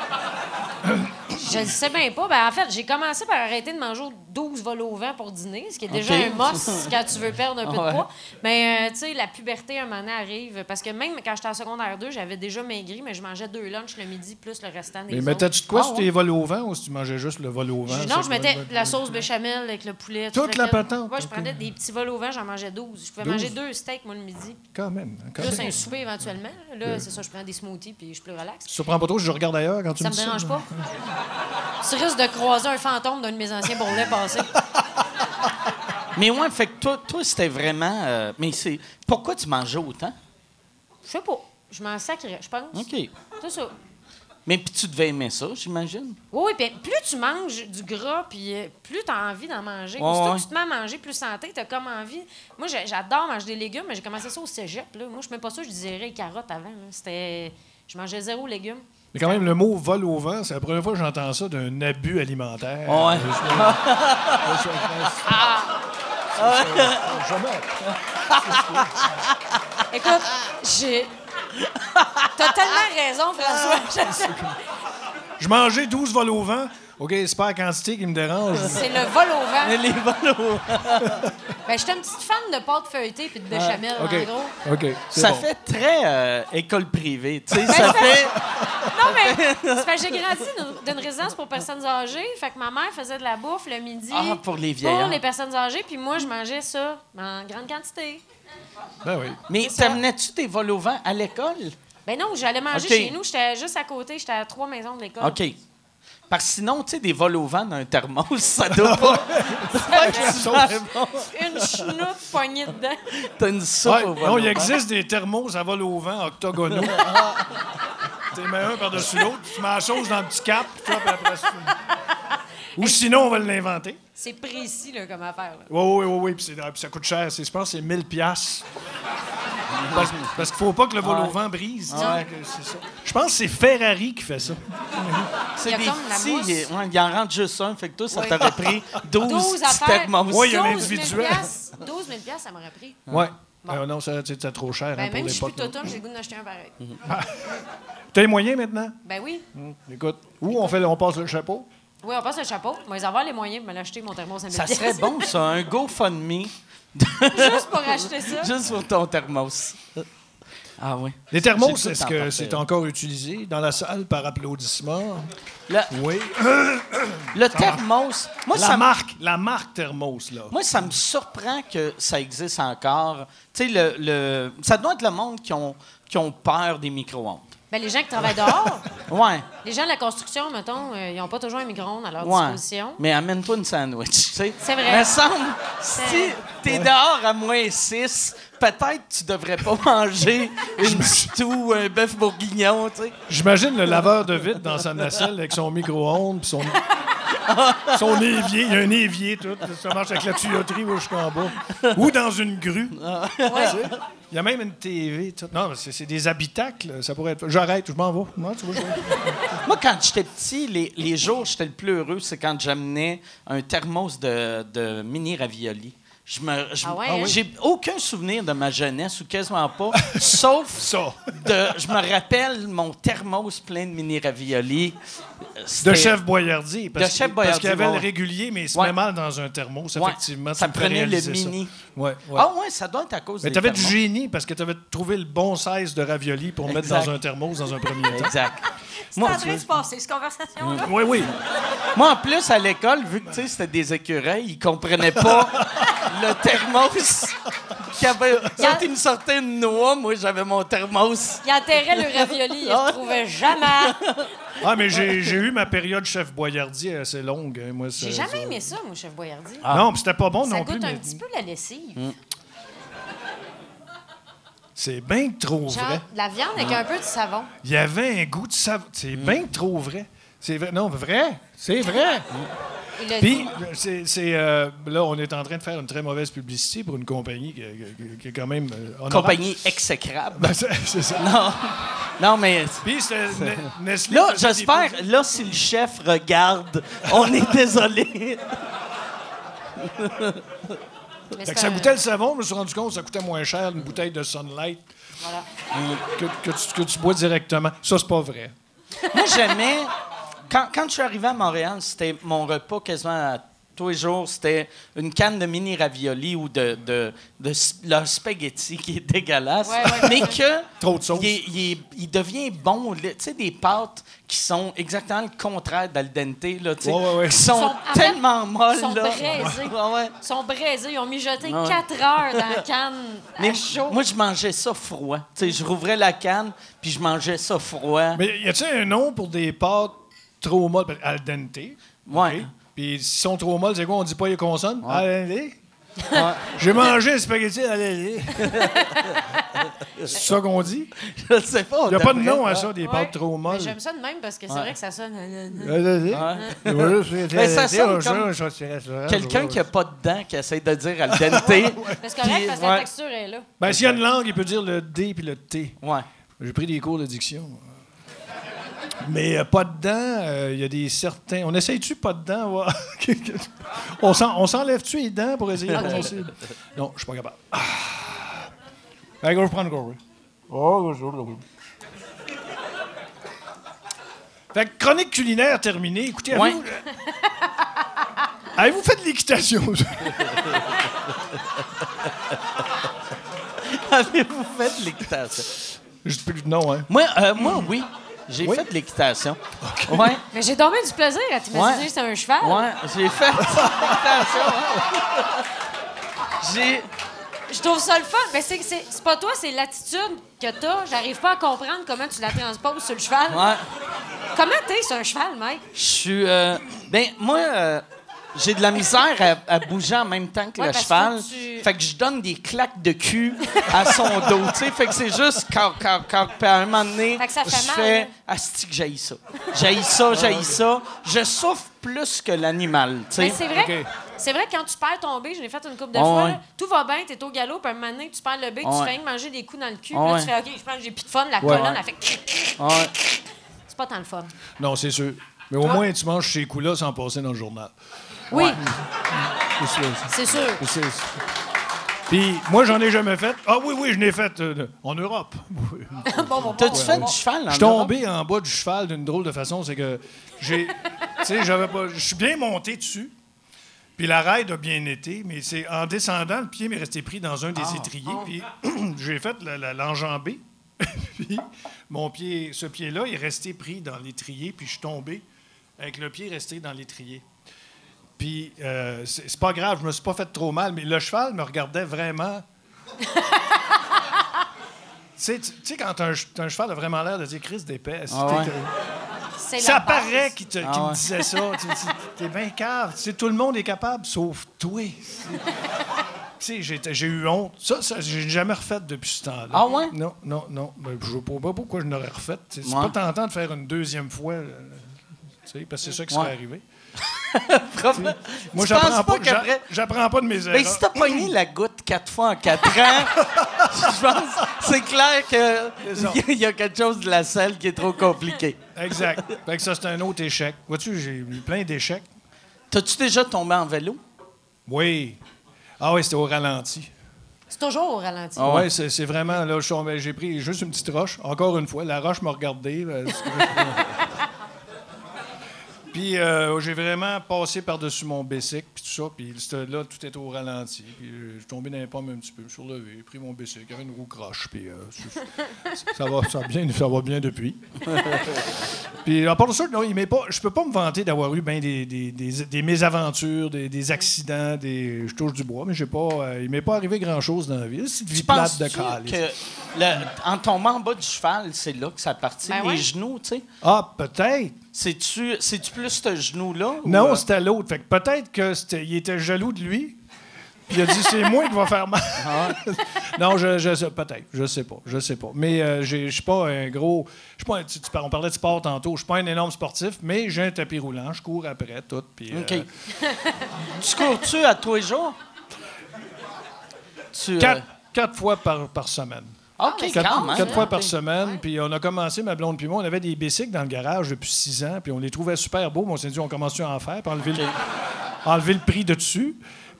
D: Je ne sais bien pas. Ben, en fait, j'ai commencé par arrêter de manger douze vols au vent pour dîner, ce qui est déjà
B: OK.
D: un must quand tu veux perdre un peu
B: Ouais.
D: de poids. Mais, euh, tu sais, la puberté, un moment donné, arrive. Parce que même quand j'étais en secondaire deux, j'avais déjà maigri, mais je mangeais deux lunchs le midi plus le restant des
E: Mais
D: autres.
E: mettais-tu de quoi
B: Ah,
E: sur
B: ouais.
E: tes vols au vent ou si tu mangeais juste le vol au vent?
D: Je- non,
E: ça,
D: je mettais
E: vol-
D: la sauce béchamel avec le poulet.
E: Toute
D: tout
E: la
D: le-
E: patente,
D: Ouais, je
E: OK.
D: prenais des petits vols au vent, j'en mangeais douze. Je pouvais
E: douze?
D: manger deux steaks, moi, le midi.
E: Quand même. Quand
D: Plus
E: même.
D: un souper éventuellement. Là, c'est ça, je prends des smoothies puis je suis plus relax.
E: Tu te surprends pas trop si je regarde ailleurs quand tu
D: Ça
E: me
D: me
E: dis ça?
D: dérange pas. Tu risques de croiser un fantôme d'un de mes anciens bourrelets passés.
B: Mais ouais, fait que toi, toi c'était vraiment. euh, mais c'est. Pourquoi tu mangeais autant?
D: Je sais pas. Je m'en sacrais, je pense.
B: OK.
D: C'est ça.
B: Mais puis tu devais aimer ça, j'imagine.
D: Oui, puis plus tu manges du gras, puis euh, plus tu as envie d'en manger.
B: Ouais,
D: Aussitôt
B: ouais.
D: que tu te mets à manger plus santé, tu as comme envie. Moi, j'ai- j'adore manger des légumes, mais j'ai commencé ça au cégep. Là. Moi, je ne mets pas ça, je dirais les carottes avant. là. C'était... Je mangeais zéro légumes.
E: Mais quand même, le mot vol au vent, c'est la première fois que j'entends ça d'un abus alimentaire.
B: Ouais.
E: Jamais.
D: Écoute, j'ai... T'as tellement raison, François. Je-
E: Je mangeais douze vols au vent. OK, c'est pas la quantité qui me dérange.
D: C'est le vol au vent.
B: Les vols au-
D: Ben, j'étais une petite fan de pâte feuilletée puis de béchamel,
E: OK.
D: en gros.
E: OK. c'est
B: Ça
E: bon.
B: fait très euh, école privée. Tu sais, ça fait.
D: Non, mais c'est parce que j'ai grandi d'une- d'une résidence pour personnes âgées. Fait que ma mère faisait de la bouffe le midi.
B: Ah, pour les vieillards.
D: Pour les personnes âgées. Puis moi, je mangeais ça en grande quantité.
E: Ben oui.
B: Mais
D: C'est ça.
B: t'amenais-tu tes vols au vent à l'école?
D: Ben non, j'allais manger
B: OK.
D: chez nous. J'étais juste à côté. J'étais à trois maisons de l'école.
B: OK. Parce que sinon, tu sais, des vols au vent d'un thermos, ça doit pas. pas que tu manges bon.
D: Une chenoute poignée dedans.
B: T'as une soupe
E: Ouais,
B: au vol
E: non,
B: au
E: il
B: vent.
E: existe des thermos à vol au vent octogonaux. Tu mets un par-dessus l'autre, tu mets la chose dans le petit cap, puis toi, puis après ça. Ou sinon, on va l'inventer.
D: C'est précis, là, comme affaire. là.
E: Oui, oui, oui, oui. Puis, c'est- puis ça coûte cher. C'est- Je pense que c'est mille piastres. Parce, parce qu'il faut pas que le vol au vent brise. tu sais,
B: Ouais.
E: que c'est ça. Je pense que c'est Ferrari qui fait ça.
B: C'est
D: Il y a
B: des
D: comme la
B: petits,
D: mousse.
B: il, ouais, il en rentre juste un, fait que toi, ça
D: Oui.
B: t'aurait pris douze,
D: douze
B: petits
D: affaires.
B: thermos.
E: Oui, il y a
D: douze mille
E: l'individuel.
D: piastres. douze mille piastres, ça m'aurait pris.
E: Ouais. Euh, non, ça, c'est c'est trop cher hein,
D: Ben,
E: pour
D: même si je suis
E: l'époque.
D: plus
E: là.
D: totone, j'ai le goût d'en acheter un pareil.
E: T'as les moyens maintenant?
D: Ben oui.
E: Écoute, où on, fait, on passe le chapeau?
D: Oui, on passe le chapeau. Mais avoir les moyens de me l'acheter, mon thermos à mille
B: Ça serait
D: piastres.
B: bon, ça, un GoFundMe
D: Juste pour acheter ça.
B: juste pour ton thermos. Ah oui.
E: Les thermos,
B: J'ai le
E: est-ce
B: goût
E: que
B: d'en
E: c'est
B: partir.
E: encore utilisé dans la salle par applaudissement?
B: Le,
E: Oui.
B: le thermos, moi
E: La
B: ça, me-
E: marque, la marque thermos, là.
B: moi, ça me surprend que ça existe encore. Tu sais, le, le, ça doit être le monde qui ont, qui ont peur des micro-ondes.
D: Ben, les gens qui travaillent dehors,
B: Ouais.
D: les gens de la construction, mettons, euh, ils n'ont pas toujours un micro-ondes à leur
B: Ouais.
D: disposition.
B: Mais amène-toi une sandwich, tu sais.
D: C'est vrai.
B: Me semble, si
D: C'est-
B: t'es dehors à moins six, peut-être tu devrais pas manger une stew, un bœuf bourguignon, tu sais.
E: J'imagine le laveur de vitre dans sa nacelle avec son micro-ondes puis son, son évier. Il y a un évier, tout. Ça marche avec la tuyauterie ou jusqu'en bas. Ou dans une grue.
D: Ouais.
E: Il y a même une T V. Tout. Non, mais c'est c'est des habitacles. Ça pourrait être... J'arrête, je m'en vais. Non, tu vois, je-
B: Moi, quand j'étais petit, les, les jours où j'étais le plus heureux, c'est quand j'amenais un thermos de, de mini ravioli. Je me, je-
D: Ah ouais, hein?
B: J'ai aucun souvenir de ma jeunesse, ou quasiment pas, sauf
E: Ça.
B: de... Je me rappelle mon thermos plein de mini ravioli.
E: De
B: C'était-
E: chef Boyardier. Parce,
B: De chef
E: Parce qu'il y
B: Boyardier,
E: avait
B: ouais.
E: le régulier, mais il se
B: Ouais.
E: met mal dans un thermos,
B: Ouais.
E: effectivement.
B: Ça
E: Tu me fais
B: prenait le
E: réaliser ça.
B: mini.
E: Ouais, ouais.
B: Ah ouais, ça doit être à cause
E: Mais
B: des
E: t'avais du
B: thermos.
E: génie parce que t'avais trouvé le bon size de ravioli pour mettre
B: Exact.
E: dans un thermos dans un premier temps.
B: Exact.
D: C'est
B: Moi,
D: en train de se passer, cette conversation-là.
E: Oui, oui.
B: Moi, en plus, à l'école, vu que tu sais, c'était des écureuils, ils comprenaient pas le thermos. Qu'il y avait... Eux autres, ils me sortaient une noix, moi, j'avais mon thermos.
D: Il enterrait le ravioli, il ne
B: Ah.
D: le trouvait jamais.
E: Ah, mais j'ai j'ai eu ma période chef Boyardier assez longue. hein, Moi, ça-
D: J'ai jamais
E: ça-
D: aimé ça, mon chef Boyardi.
E: Non, puis c'était pas bon
D: Ça
E: non
D: goûte
E: plus.
D: un
E: mais
D: petit peu la lessive.
E: C'est bien trop
D: Genre,
E: vrai.
D: de la viande avec un peu de savon.
E: Il y avait un goût de savon. C'est bien trop vrai. C'est vrai. Non, vrai. C'est vrai.
D: Il a
E: Puis,
D: dit.
E: c'est, c'est, euh, là, on est en train de faire une très mauvaise publicité pour une compagnie qui, qui- qui est quand même. euh, honorable.
B: Compagnie exécrable.
E: Ben, c'est, c'est ça.
B: Non, non, mais...
E: Puis, c'était Ne- Nestlé.
B: Là,
E: faisait des
B: j'espère,
E: produits-
B: là, si le chef regarde, on est désolé.
D: Mais
E: Fait
D: c'est
E: que ça
D: un-
E: goûtait le savon, je me suis rendu compte que ça coûtait moins cher une bouteille de Sunlight
D: Voilà.
E: que, que tu, que tu bois directement. Ça, c'est pas vrai.
B: Moi, j'aimais. Quand, quand je suis arrivé à Montréal, c'était mon repas quasiment à tous les jours. C'était une canne de mini ravioli ou de, de, de, s- leur spaghetti qui est dégueulasse.
D: Ouais, ouais,
B: mais
D: ouais.
B: que.
E: Trop de sauce.
B: Il, est- il est- il devient bon. là. Tu sais, des pâtes qui sont exactement le contraire d'al dente, là, tu sais,
E: Ouais, ouais, ouais.
B: qui sont,
D: Sont- en fait,
B: tellement molles.
D: sont
B: là.
D: braisées.
B: Ouais, ouais.
D: Ils sont braisés. Ils ont mijoté
B: Ah ouais.
D: quatre heures dans la canne
B: Mais
D: à chaud.
B: moi, je mangeais ça froid. Tu sais, je rouvrais la canne, puis je mangeais ça froid.
E: Mais y a-t-il un nom pour des pâtes trop molles? Ben, Al dente.
B: Ouais.
E: OK. Puis s'ils sont trop molles, c'est quoi? On dit pas les consonnes? Al dente?
B: Ouais.
E: J'ai mangé un spaghetti à l'allée. C'est ça qu'on dit?
B: Je sais pas.
E: Il n'y a pas de
B: d'après.
E: nom à ça, des
D: Ouais.
E: pâtes trop
D: Mais
E: molles.
D: j'aime ça de même parce que c'est
B: Ouais.
D: vrai que ça sonne.
B: Mais ça sonne comme quelqu'un qui a pas de dents qui essaie de dire al dente.
D: Mais c'est correct parce que la
B: Ouais.
D: texture est là.
E: Ben, s'il y a une langue, il peut dire le D puis le T.
B: Ouais.
E: J'ai pris des cours de diction. Mais euh, pas de dents, euh, il y a des certains... On essaye-tu pas de dents? voir? on s'en- on s'enlève-tu les dents pour essayer de
D: Ok.
E: prononcer? Non, je suis pas capable. Ah. Allez, go, je prends le go, oui. Oh, je oui. Fait que chronique culinaire terminée. Écoutez, avez-vous...
B: Ouais.
E: Avez-vous fait de l'équitation?
B: Avez-vous fait de l'équitation?
E: Je- Non, hein?
B: Moi, euh, moi, oui. J'ai
E: Oui?
B: fait de l'équitation. Ouais.
D: Mais j'ai tombé du plaisir à t'imaginer
B: Ouais.
D: que c'est un cheval.
B: Ouais, j'ai fait de l'équitation. J'ai.
D: Je trouve ça le fun. Mais c'est, c'est, c'est pas toi, c'est l'attitude que t'as. J'arrive pas à comprendre comment tu la transposes sur le cheval.
B: Ouais.
D: Comment t'es sur un cheval, mec?
B: Je suis. euh, ben, moi, euh, j'ai de la misère à, à bouger en même temps que
D: Ouais,
B: le
D: parce
B: cheval.
D: faut que tu-
B: Fait que je donne des claques de cul à son dos, tu sais. Fait que c'est juste quand, quand, quand, puis à un moment donné,
D: Fait que ça fait
B: je
D: mal,
B: fais
D: hein?
B: asti que j'haïs ça. J'haïs ça, j'haïs ça. Je souffre plus que l'animal, tu sais.
D: Mais c'est vrai,
E: OK.
D: c'est vrai que quand tu perds ton B, je l'ai fait une couple de
B: Ouais,
D: fois,
B: ouais.
D: là, tout va bien, t'es au galop, puis à un moment donné, tu perds le B, tu
B: Ouais.
D: fais rien que manger des coups dans le cul, puis
B: Ouais.
D: là, tu fais OK, je pense que j'ai plus de fun, la
E: Ouais.
D: colonne,
B: Ouais.
D: elle fait cric, cric.
B: Ouais.
D: C'est pas tant le fun.
E: Non, c'est sûr. Mais au moins, tu manges ces coups-là sans passer dans le journal.
D: Oui,
E: C'est sûr.
D: c'est sûr.
E: C'est- c'est- Puis moi, j'en ai jamais fait. Ah oui, oui, je l'ai fait euh, en Europe. Oui.
D: bon, bon, bon.
B: T'as-tu fait du cheval en
E: Je suis tombé en bas du cheval d'une drôle de façon. C'est que j'ai. Tu sais, j'avais pas. Je suis bien monté dessus. Puis la raide a bien été, mais c'est en descendant, le pied m'est resté pris dans un des étriers. Puis j'ai fait la- la- l'enjambée. Puis mon pied, ce pied-là est resté pris dans l'étrier. Puis je suis tombé avec le pied resté dans l'étrier. Puis euh, c'est c'est pas grave, je me suis pas fait trop mal, mais le cheval me regardait vraiment. Tu sais, tu tu sais, quand un, ch- un cheval a vraiment l'air de dire Chris d'épaisse.
B: Ah
E: t'sais,
B: ouais.
E: t'as-
D: C'est
E: ça
D: la base.
E: paraît qu'il te- qu'il
B: Ah
E: me
B: ouais.
E: disait ça. Tu- tu- T'es bien cave. Tu sais, tout le monde est capable, sauf toi. Tu sais, j'ai j'ai eu honte. Ça, ça j'ai jamais refait depuis ce temps-là.
B: Ah ouais?
E: Non, non, non. Ben, je ne sais pas pourquoi je n'aurais refait. Tu sais, C'est
B: Ouais.
E: pas tentant de faire une deuxième fois. euh, tu sais, parce que c'est ça qui
B: Ouais.
E: serait arrivé. Moi,
B: Tu
E: j'apprends
B: penses
E: pas,
B: pas
E: j'a-
B: qu'après-
E: j'apprends pas de mes erreurs.
B: Ben, si t'as pogné la goutte quatre fois en quatre ans, je pense c'est clair
E: ça.
B: qu'il y a quelque chose de la selle qui est trop compliqué.
E: Exact. Fait que ça, c'est un autre échec. Vois-tu, j'ai eu plein d'échecs.
B: T'as-tu déjà tombé en vélo?
E: Oui. Ah oui, c'était au ralenti.
D: C'est toujours au ralenti.
B: Ah
E: Oui,
B: ouais.
E: c'est c'est vraiment... là, je suis tombé- j'ai pris juste une petite roche. Encore une fois, la roche m'a regardé. euh, ce que je- Puis euh, j'ai vraiment passé par-dessus mon bicycle, puis tout ça. Puis c'était- là, tout était au ralenti. Puis euh, je suis tombé dans les pommes un petit peu, je me suis relevé, pris mon bicycle, il y avait une roue croche. Puis euh, c'est- ça, va, ça, va bien, ça va bien depuis. Puis à part de ça, non, il m'est pas, je peux pas me vanter d'avoir eu ben des, des, des, des mésaventures, des, des accidents, des, je touche du bois, mais j'ai pas, euh, il m'est pas arrivé grand-chose dans la vie. C'est une vie
B: Tu
E: plate
B: penses
E: de
B: que
E: calice.
B: le- en tombant en bas du cheval, c'est là que ça partit,
D: Ben
B: les
D: ouais.
B: genoux, tu sais?
E: Ah, peut-être.
B: C'est-tu, c'est-tu plus ce genou-là? ou,
E: Non,
B: euh,
E: c'était l'autre. Fait que peut-être que c'était, il était jaloux de lui. Puis il a dit c'est moi qui va faire mal. non, je, je sais peut-être, je sais pas, je sais pas. Mais euh, j'ai- je suis pas un gros, je suis pas un- tu- tu par- on parlait de sport tantôt, je suis pas un énorme sportif, mais j'ai un tapis roulant, je cours après tout. Puis euh,
B: OK. Tu cours-tu à tous les jours? Tu, euh,
E: quatre, quatre fois par, par semaine.
B: OK,
E: Quatre,
B: quand même.
E: quatre fois par
B: OK.
E: semaine. Puis on a commencé, ma blonde puis moi, on avait des bicycles dans le garage depuis six ans, puis on les trouvait super beaux, mais on s'est dit on commence à en faire, puis enlever, le, enlever le prix de dessus.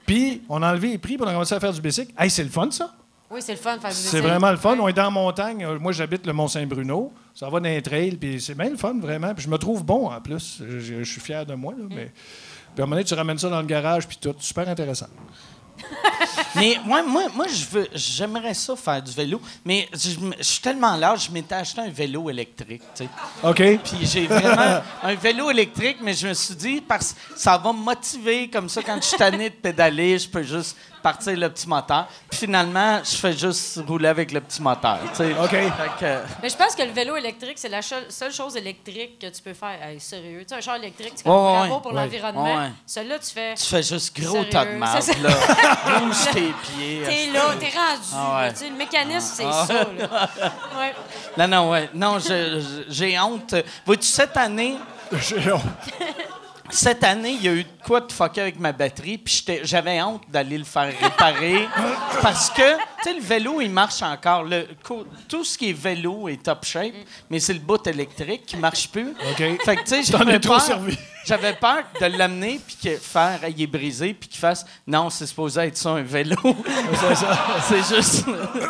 E: Puis, on a enlevé les prix, puis on a commencé à faire du bicycle. Hey, c'est le fun, ça?
D: Oui, c'est le fun de faire du
E: C'est
D: bicycle.
E: vraiment le fun.
D: Ouais.
E: On est dans la montagne. Euh, Moi, j'habite le Mont-Saint-Bruno. Ça va dans les trails, puis c'est bien le fun, vraiment. Puis je me trouve bon, en plus. Je, je- je suis fier de moi, là, mais... Puis à un moment donné, tu ramènes ça dans le garage, puis tout. Super intéressant.
B: Mais moi, moi, moi je veux, j'aimerais ça faire du vélo, mais je, je suis tellement large, je m'étais acheté un vélo électrique, tu sais.
E: OK?
B: Puis j'ai vraiment un vélo électrique, mais je me suis dit, parce que ça va me motiver, comme ça, quand je suis tanné de pédaler, je peux juste partir le petit moteur. Puis finalement, je fais juste rouler avec le petit moteur, tu sais.
E: OK.
B: Fait que,
D: Mais je pense que le vélo électrique, c'est la seule, seule chose électrique que tu peux faire. Hey, sérieux. Tu sais, un char électrique, c'est comme
B: Ouais, ouais,
D: bravo
B: ouais.
D: pour
E: Ouais.
D: l'environnement.
B: Ouais.
D: Celui-là, tu fais.
B: tu fais juste gros
D: Sérieux,
B: tas de marde,
D: c'est ça.
B: là. Bouge tes pieds.
D: T'es là, t'es rendu.
B: Ah ouais.
D: là. Tu sais, le mécanisme, c'est
B: Ah.
D: ça. Là. Ouais.
B: Non, non, ouais. Non, je- je- j'ai honte. Vois-tu, cette année...
E: J'ai honte.
B: Cette année, il y a eu de quoi de fucker avec ma batterie, puis j'étais- j'avais honte d'aller le faire réparer parce que, tu sais, le vélo, il marche encore. Le, co- tout ce qui est vélo est top shape, mais c'est le bout électrique qui marche plus.
E: OK.
B: Fait que, tu sais,
E: T'en
B: j'avais
E: es trop
B: peur,
E: servi.
B: j'avais peur de l'amener, puis que faire, hey, il est brisé, puis qu'il fasse, non, c'est supposé être ça, un vélo.
E: C'est ça.
B: c'est juste.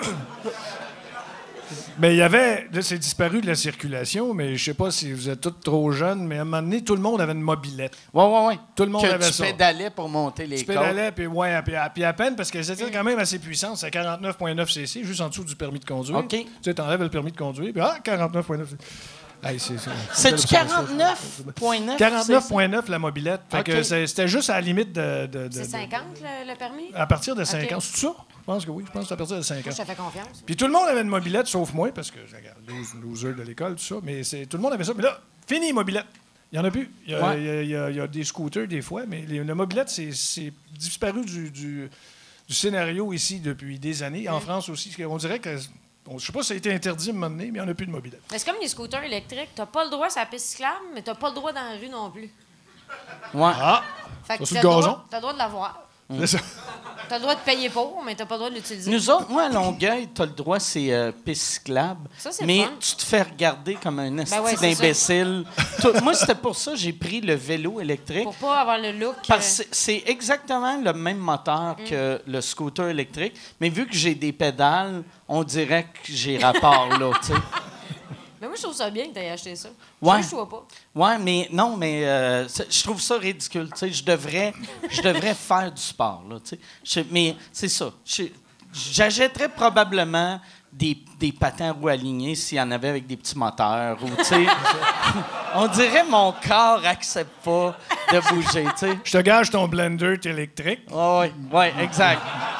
E: Mais il y avait... Là, c'est disparu de la circulation, mais je sais pas si vous êtes tous trop jeunes, mais à un moment donné, tout le monde avait une mobilette.
B: Ouais, ouais, ouais.
E: Tout le monde
B: que
E: avait
B: tu
E: ça.
B: pédalais pour monter les
E: Tu
B: côtes.
E: pédalais, puis ouais, puis à, puis à peine, parce que c'était quand même assez puissant. C'est quarante-neuf virgule neuf cc, juste en dessous du permis de conduire.
B: OK.
E: Tu sais, t'enlèves le permis de conduire, puis ah, quarante-neuf virgule neuf. Hey, c'est ça.
B: C'est-tu quarante-neuf virgule neuf?
E: quarante-neuf virgule neuf la mobilette. Fait que
B: OK.
E: c'est- c'était juste à la limite de. de- de-
D: C'est
E: de-
D: cinquante, le, le permis?
E: À partir de
D: OK.
E: cinquante. C'est ça? Je pense que oui. Je pense que c'est à partir de
D: Moi,
E: cinquante.
D: je te fais confiance.
E: Puis tout le monde avait une mobilette, sauf moi, parce que, regarde, lose- loser de l'école, tout ça. Mais c'est, tout le monde avait ça. Mais là, fini, mobilette. Il n'y en a plus. Il y a,
B: Ouais.
E: il y a- il y a- il y a des scooters, des fois, mais les, la mobilette, c'est, c'est disparu du, du- du scénario ici depuis des années. En France aussi. On dirait que. On, je sais pas si ça a été interdit à un moment donné, mais il n'y en a plus de mobilette.
D: Mais c'est comme les scooters électriques. T'as pas le droit sur la piste cyclable, mais t'as pas le droit dans la rue non plus.
B: Ouais.
E: Ah!
D: Fait que
E: Sur
D: t'as
E: le
D: le
E: gazon?
D: droit- t'as le droit de l'avoir.
E: C'est ça.
D: T'as le droit de payer pour, mais t'as pas le droit de l'utiliser.
B: Nous autres, moi, à Longueuil, t'as le droit, c'est euh, piste cyclable.
D: Ça, c'est le
B: mais
D: fun.
B: tu te fais regarder comme un esti
D: Ben ouais, c'est
B: d'imbécile. Toi, moi, c'était pour ça que j'ai pris le vélo électrique.
D: Pour pas avoir le look.
B: Parce
D: euh,
B: que c'est exactement le même moteur que le scooter électrique. Mais vu que j'ai des pédales, on dirait que j'ai rapport là, tu sais.
D: Mais moi, je trouve ça bien que t'aies acheté ça.
B: Ouais.
D: Je vois pas.
B: Ouais, mais non, mais euh, c'est- je trouve ça ridicule. Tu sais, je devrais, je devrais faire du sport, là. Tu sais. Je- mais c'est ça. Je- J'achèterais probablement des, des patins à roues alignées s'il y en avait avec des petits moteurs. Ou, tu sais, on dirait mon corps accepte pas de bouger. Tu sais.
E: Je te gage ton blender t'es électrique.
B: Oui, ouais, ouais, exact.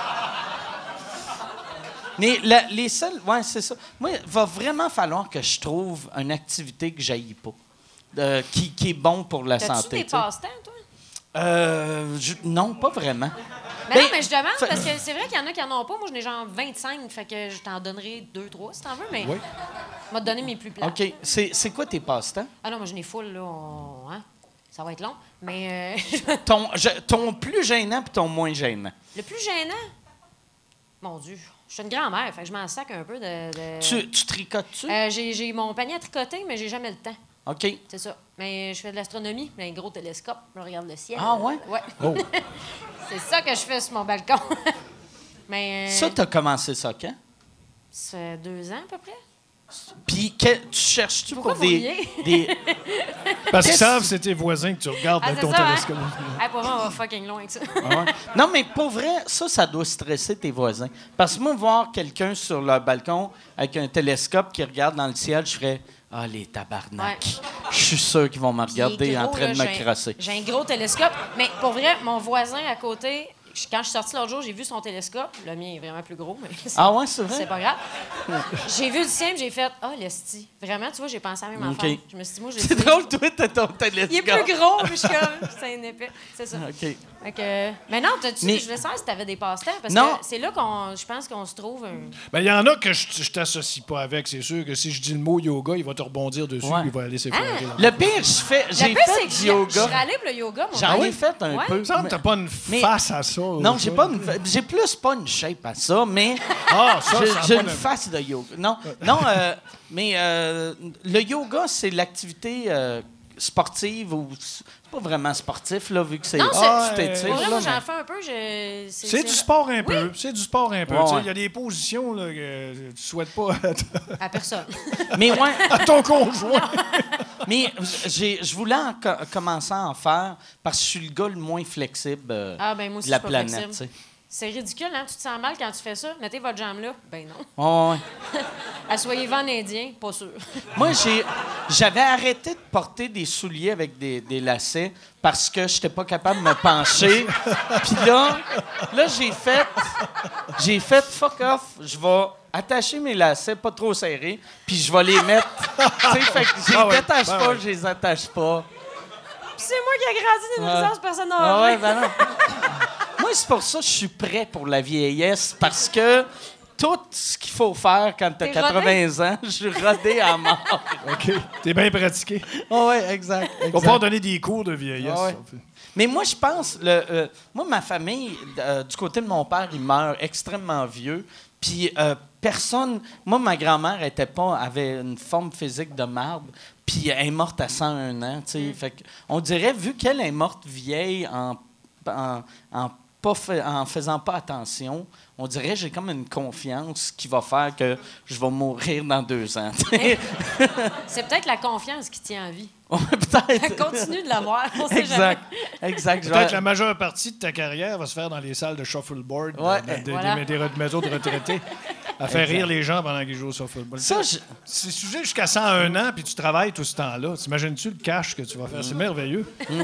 B: Mais la- les seuls. Ouais, c'est ça. Moi, il va vraiment falloir que je trouve une activité que j'haïs pas. euh, qui, qui est bon pour la
D: T'as-tu
B: santé.
D: des
B: tu sais.
D: passe-temps, toi?
B: Euh, je- non, pas vraiment.
D: Mais
B: Ben,
D: non, mais je demande
B: fait-
D: parce que c'est vrai qu'il y en a qui en ont pas. Moi, j'en ai genre vingt-cinq, fait que je t'en donnerai deux, trois si t'en veux, mais
E: Oui.
D: je vais te donner mes plus plats.
B: OK. C'est c'est quoi tes passe-temps?
D: Ah non, moi, j'en ai full, là. on- hein? Ça va être long. Mais euh,
B: Ton, je- ton plus gênant puis ton moins gênant.
D: le plus gênant, mon Dieu, je suis une grand-mère, fait que je m'en sac un peu de. de-
B: Tu, tu tricotes-tu?
D: Euh, j'ai, j'ai mon panier à tricoter, mais j'ai jamais le temps.
B: OK.
D: C'est ça. Mais je fais de l'astronomie, j'ai un gros télescope, je regarde le ciel.
B: Ah ouais?
D: Ouais.
E: Oh.
D: C'est ça que je fais sur mon balcon. mais. euh,
B: Ça, t'as commencé ça quand?
D: Ça fait deux ans à peu près.
B: Puis que- tu cherches-tu
D: Pourquoi
B: pour
D: vous
B: des,
D: riez?
B: des...
E: Parce qu'ils
B: Qu'est-ce-
E: savent que c'est tes voisins que tu regardes
D: Ah,
E: avec
D: c'est
E: ton
D: ça, hein?
E: télescope.
D: Hey, pour moi, on va fucking loin avec ça.
B: Ah ouais? Non, mais pour vrai, ça, ça doit stresser tes voisins. Parce que moi, voir quelqu'un sur leur balcon avec un télescope qui regarde dans le ciel, je ferais « Ah, les tabarnak! Je suis sûr qu'ils vont me
D: Puis il est
B: regarder en
D: gros,
B: train
D: là,
B: de me
D: j'ai un-
B: crosser.
D: J'ai un gros télescope. Mais pour vrai, mon voisin à côté, je- quand je suis sortie l'autre jour, j'ai vu son télescope. Le mien est vraiment plus gros, mais c'est,
B: Ah ouais, c'est vrai?
D: c'est pas grave. J'ai vu le sien, puis j'ai fait « Ah, l'esti! » Vraiment, tu vois, j'ai pensé à la même
B: OK.
D: affaire. Je me suis dit, moi, j'ai
B: C'est drôle, toi, t'as ton télescope.
D: Il est plus gros, mais je suis comme, c'est un épais. C'est ça.
B: OK.
D: Fait que, mais non, t'as-tu,
B: Mais-
D: je voulais savoir si t'avais des passe-temps. Parce
B: Non.
D: que c'est là qu'on, je pense qu'on se trouve un.
E: Ben, il y en a que je, je t'associe pas avec. C'est sûr que si je dis le mot yoga, il va te rebondir dessus
B: Ouais.
E: puis il va aller s'effondrer.
D: Ah!
E: dans-
B: Le pire, je fais, j'ai
D: Le pire, c'est
B: fait
D: que
B: du
D: j'y- Je
B: yoga.
D: suis allée pour le yoga, mon
B: J'en
D: gars.
B: ai fait un
D: Ouais.
B: peu.
E: Il me semble que t'as pas une
B: Mais-
E: face à ça.
B: Non, j'ai pas une, j'ai plus pas une shape à ça, mais
E: Ah, ça,
B: j'ai,
E: ça a
B: j'ai
E: pas
B: une
E: de-
B: face de yoga. Non, non, euh, mais euh, le yoga, c'est l'activité euh, sportive ou c'est pas vraiment sportif, là, vu que c'est.
D: Non, c'est-
B: Ah,
E: Ah,
B: tu
E: euh,
B: t'étires,
D: Pour vrai,
B: là,
D: moi,
B: mais-
D: j'en fais un peu. Je...
E: C'est du sport un peu. C'est du sport un peu.
B: Ouais,
E: Tu sais,
B: ouais.
E: il y a des positions là, que tu souhaites pas à,
D: À personne.
B: Mais ouais.
E: à ton conjoint.
B: Mais j'ai- je voulais en co- commencer à en faire parce que je suis le gars le moins flexible euh,
D: Ah, ben moi aussi,
B: de la
D: je suis pas
B: planète.
D: flexible.
B: tu sais.
D: C'est ridicule, hein? Tu te sens mal quand tu fais ça? Mettez votre jambe là. Ben non.
B: Ouais, ouais.
D: Asseyez-vous en indien, pas sûr.
B: Moi, j'ai, j'avais arrêté de porter des souliers avec des, des lacets parce que je n'étais pas capable de me pencher. Puis là, là j'ai fait, j'ai fait fuck off. Je vais attacher mes lacets pas trop serrés, puis je vais les mettre. Tu sais, fait que je les
E: Ah ouais,
B: détache
E: ben
B: pas,
E: ouais.
B: je les attache pas.
D: Puis c'est moi qui ai grandi dans une
B: Ouais.
D: résidence personne
B: Ah ouais,
D: âgée.
B: ben non. Moi, c'est pour ça que je suis prêt pour la vieillesse, parce que tout ce qu'il faut faire quand tu as
D: T'es
B: quatre-vingts ans, je suis rodé à mort.
E: OK. T'es bien pratiqué.
B: Oh, ouais, exact.
E: On va
B: exact.
E: pouvoir donner des cours de vieillesse.
B: Ah ouais.
E: on fait.
B: Mais moi, je pense, le, euh, moi, ma famille, euh, du côté de mon père, il meurt extrêmement vieux. Puis euh, personne, moi, ma grand-mère était pas, avait une forme physique de marbre. Puis elle est morte à cent un ans. tu sais. Fait que on dirait, vu qu'elle est morte vieille en, en, en, pas fait- en faisant pas attention, on dirait que j'ai comme une confiance qui va faire que je vais mourir dans deux ans. tu sais.
D: C'est peut-être la confiance qui tient en vie.
B: Ouais, peut-être.
D: Continue de l'avoir. On sait
B: Exact. Exact. Je
E: Peut-être
B: vais-
E: que la majeure partie de ta carrière va se faire dans les salles de shuffleboard
B: Ouais.
E: de- de-
D: Voilà.
E: des, des re- maisons de retraités, à faire rire les gens pendant qu'ils jouent au shuffleboard.
B: Ça, je-
E: C'est sujet jusqu'à cent un ans, puis tu travailles tout ce temps-là. T'imagines-tu le cash que tu vas faire? C'est merveilleux.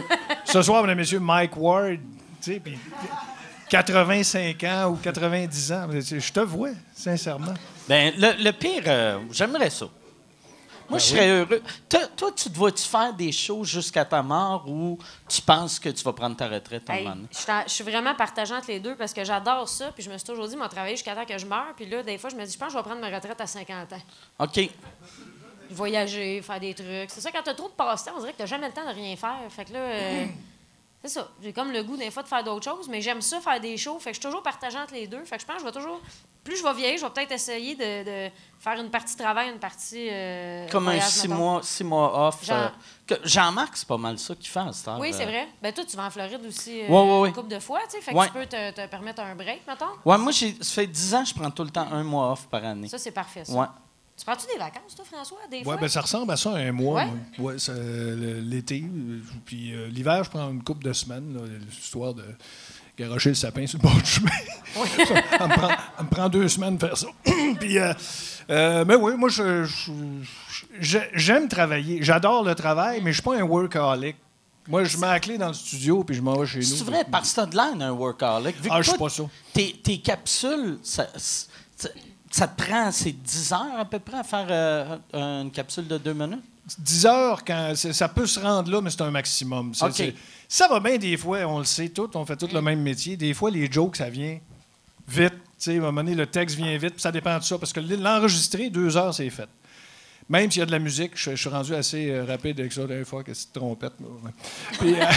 E: Ce soir, mesdames et messieurs, Mike Ward, tu sais, puis quatre-vingt-cinq ans ou quatre-vingt-dix ans. Je te vois, sincèrement.
B: Ben, le, le pire, euh, j'aimerais ça. Moi, je serais heureux. Toi, toi, tu te vois-tu faire des shows jusqu'à ta mort ou tu penses que tu vas prendre ta retraite un
D: Hey,
B: moment donné?
D: je suis en- je suis vraiment partageante les deux parce que j'adore ça. Puis je me suis toujours dit, moi, travailler jusqu'à temps que je meure. Puis là, des fois, je me dis, je pense que je vais prendre ma retraite à cinquante ans.
B: OK.
D: Voyager, faire des trucs. C'est ça, quand t'as trop de passe-temps, on dirait que t'as jamais le temps de rien faire. Fait que là, euh, c'est ça. J'ai comme le goût, des fois, de faire d'autres choses, mais j'aime ça, faire des shows. Fait que je suis toujours partageante les deux. Fait que je pense que je vais toujours. Plus je vais vieillir, je vais peut-être essayer de, de faire une partie travail, une partie. euh,
B: Comme un
D: voyage,
B: six
D: mettons.
B: mois, six mois off.
D: Jean-
B: euh, que- Jean-Marc, c'est pas mal ça qu'il fait à cette heure.
D: Oui, c'est
B: euh.
D: vrai. Ben toi, tu vas en Floride aussi euh,
B: Ouais, ouais, ouais.
D: une couple de fois, tu sais. Fait que
B: Ouais.
D: tu peux te, te permettre un break, mettons.
B: Ouais, moi, j'ai, ça fait dix ans que je prends tout le temps un mois off par année.
D: Ça, c'est parfait, ça.
B: Ouais.
D: Tu prends-tu des vacances, toi, François, des
E: Ouais,
D: fois?
E: ben, ça ressemble à ça, un mois.
D: Ouais?
E: moi. Ouais, ça, le- l'été. euh, Puis euh, l'hiver, je prends une couple de semaines, là, histoire de garocher le sapin sur le bord du chemin. ça, ça me prend, ça me prend deux semaines de faire ça. Puis, euh, euh, mais oui, moi, je, je- je- j'aime travailler. J'adore le travail, mais je suis pas un workaholic. Moi, je mets la clé dans le studio, puis je m'en vais chez nous.
B: C'est vrai, parce que t'as de l'air d'un workaholic. Vu
E: Ah,
B: que
E: je suis
B: toi,
E: pas ça.
B: Tes, tes capsules, ça, ça, ça te prend, c'est dix heures à peu près à faire euh, une capsule de deux minutes?
E: dix heures, quand c'est- ça peut se rendre là, mais c'est un maximum. C'est-
B: OK.
E: c'est- ça va bien des fois, on le sait tout, on fait tout le même métier. Des fois, les jokes, ça vient vite. Tu sais, à un moment donné, le texte vient vite, puis ça dépend de ça. Parce que l'enregistrer, deux heures, c'est fait. Même s'il y a de la musique, je, je suis rendu assez euh, rapide avec ça des fois, que c'est trompette. là, ouais. Puis, euh,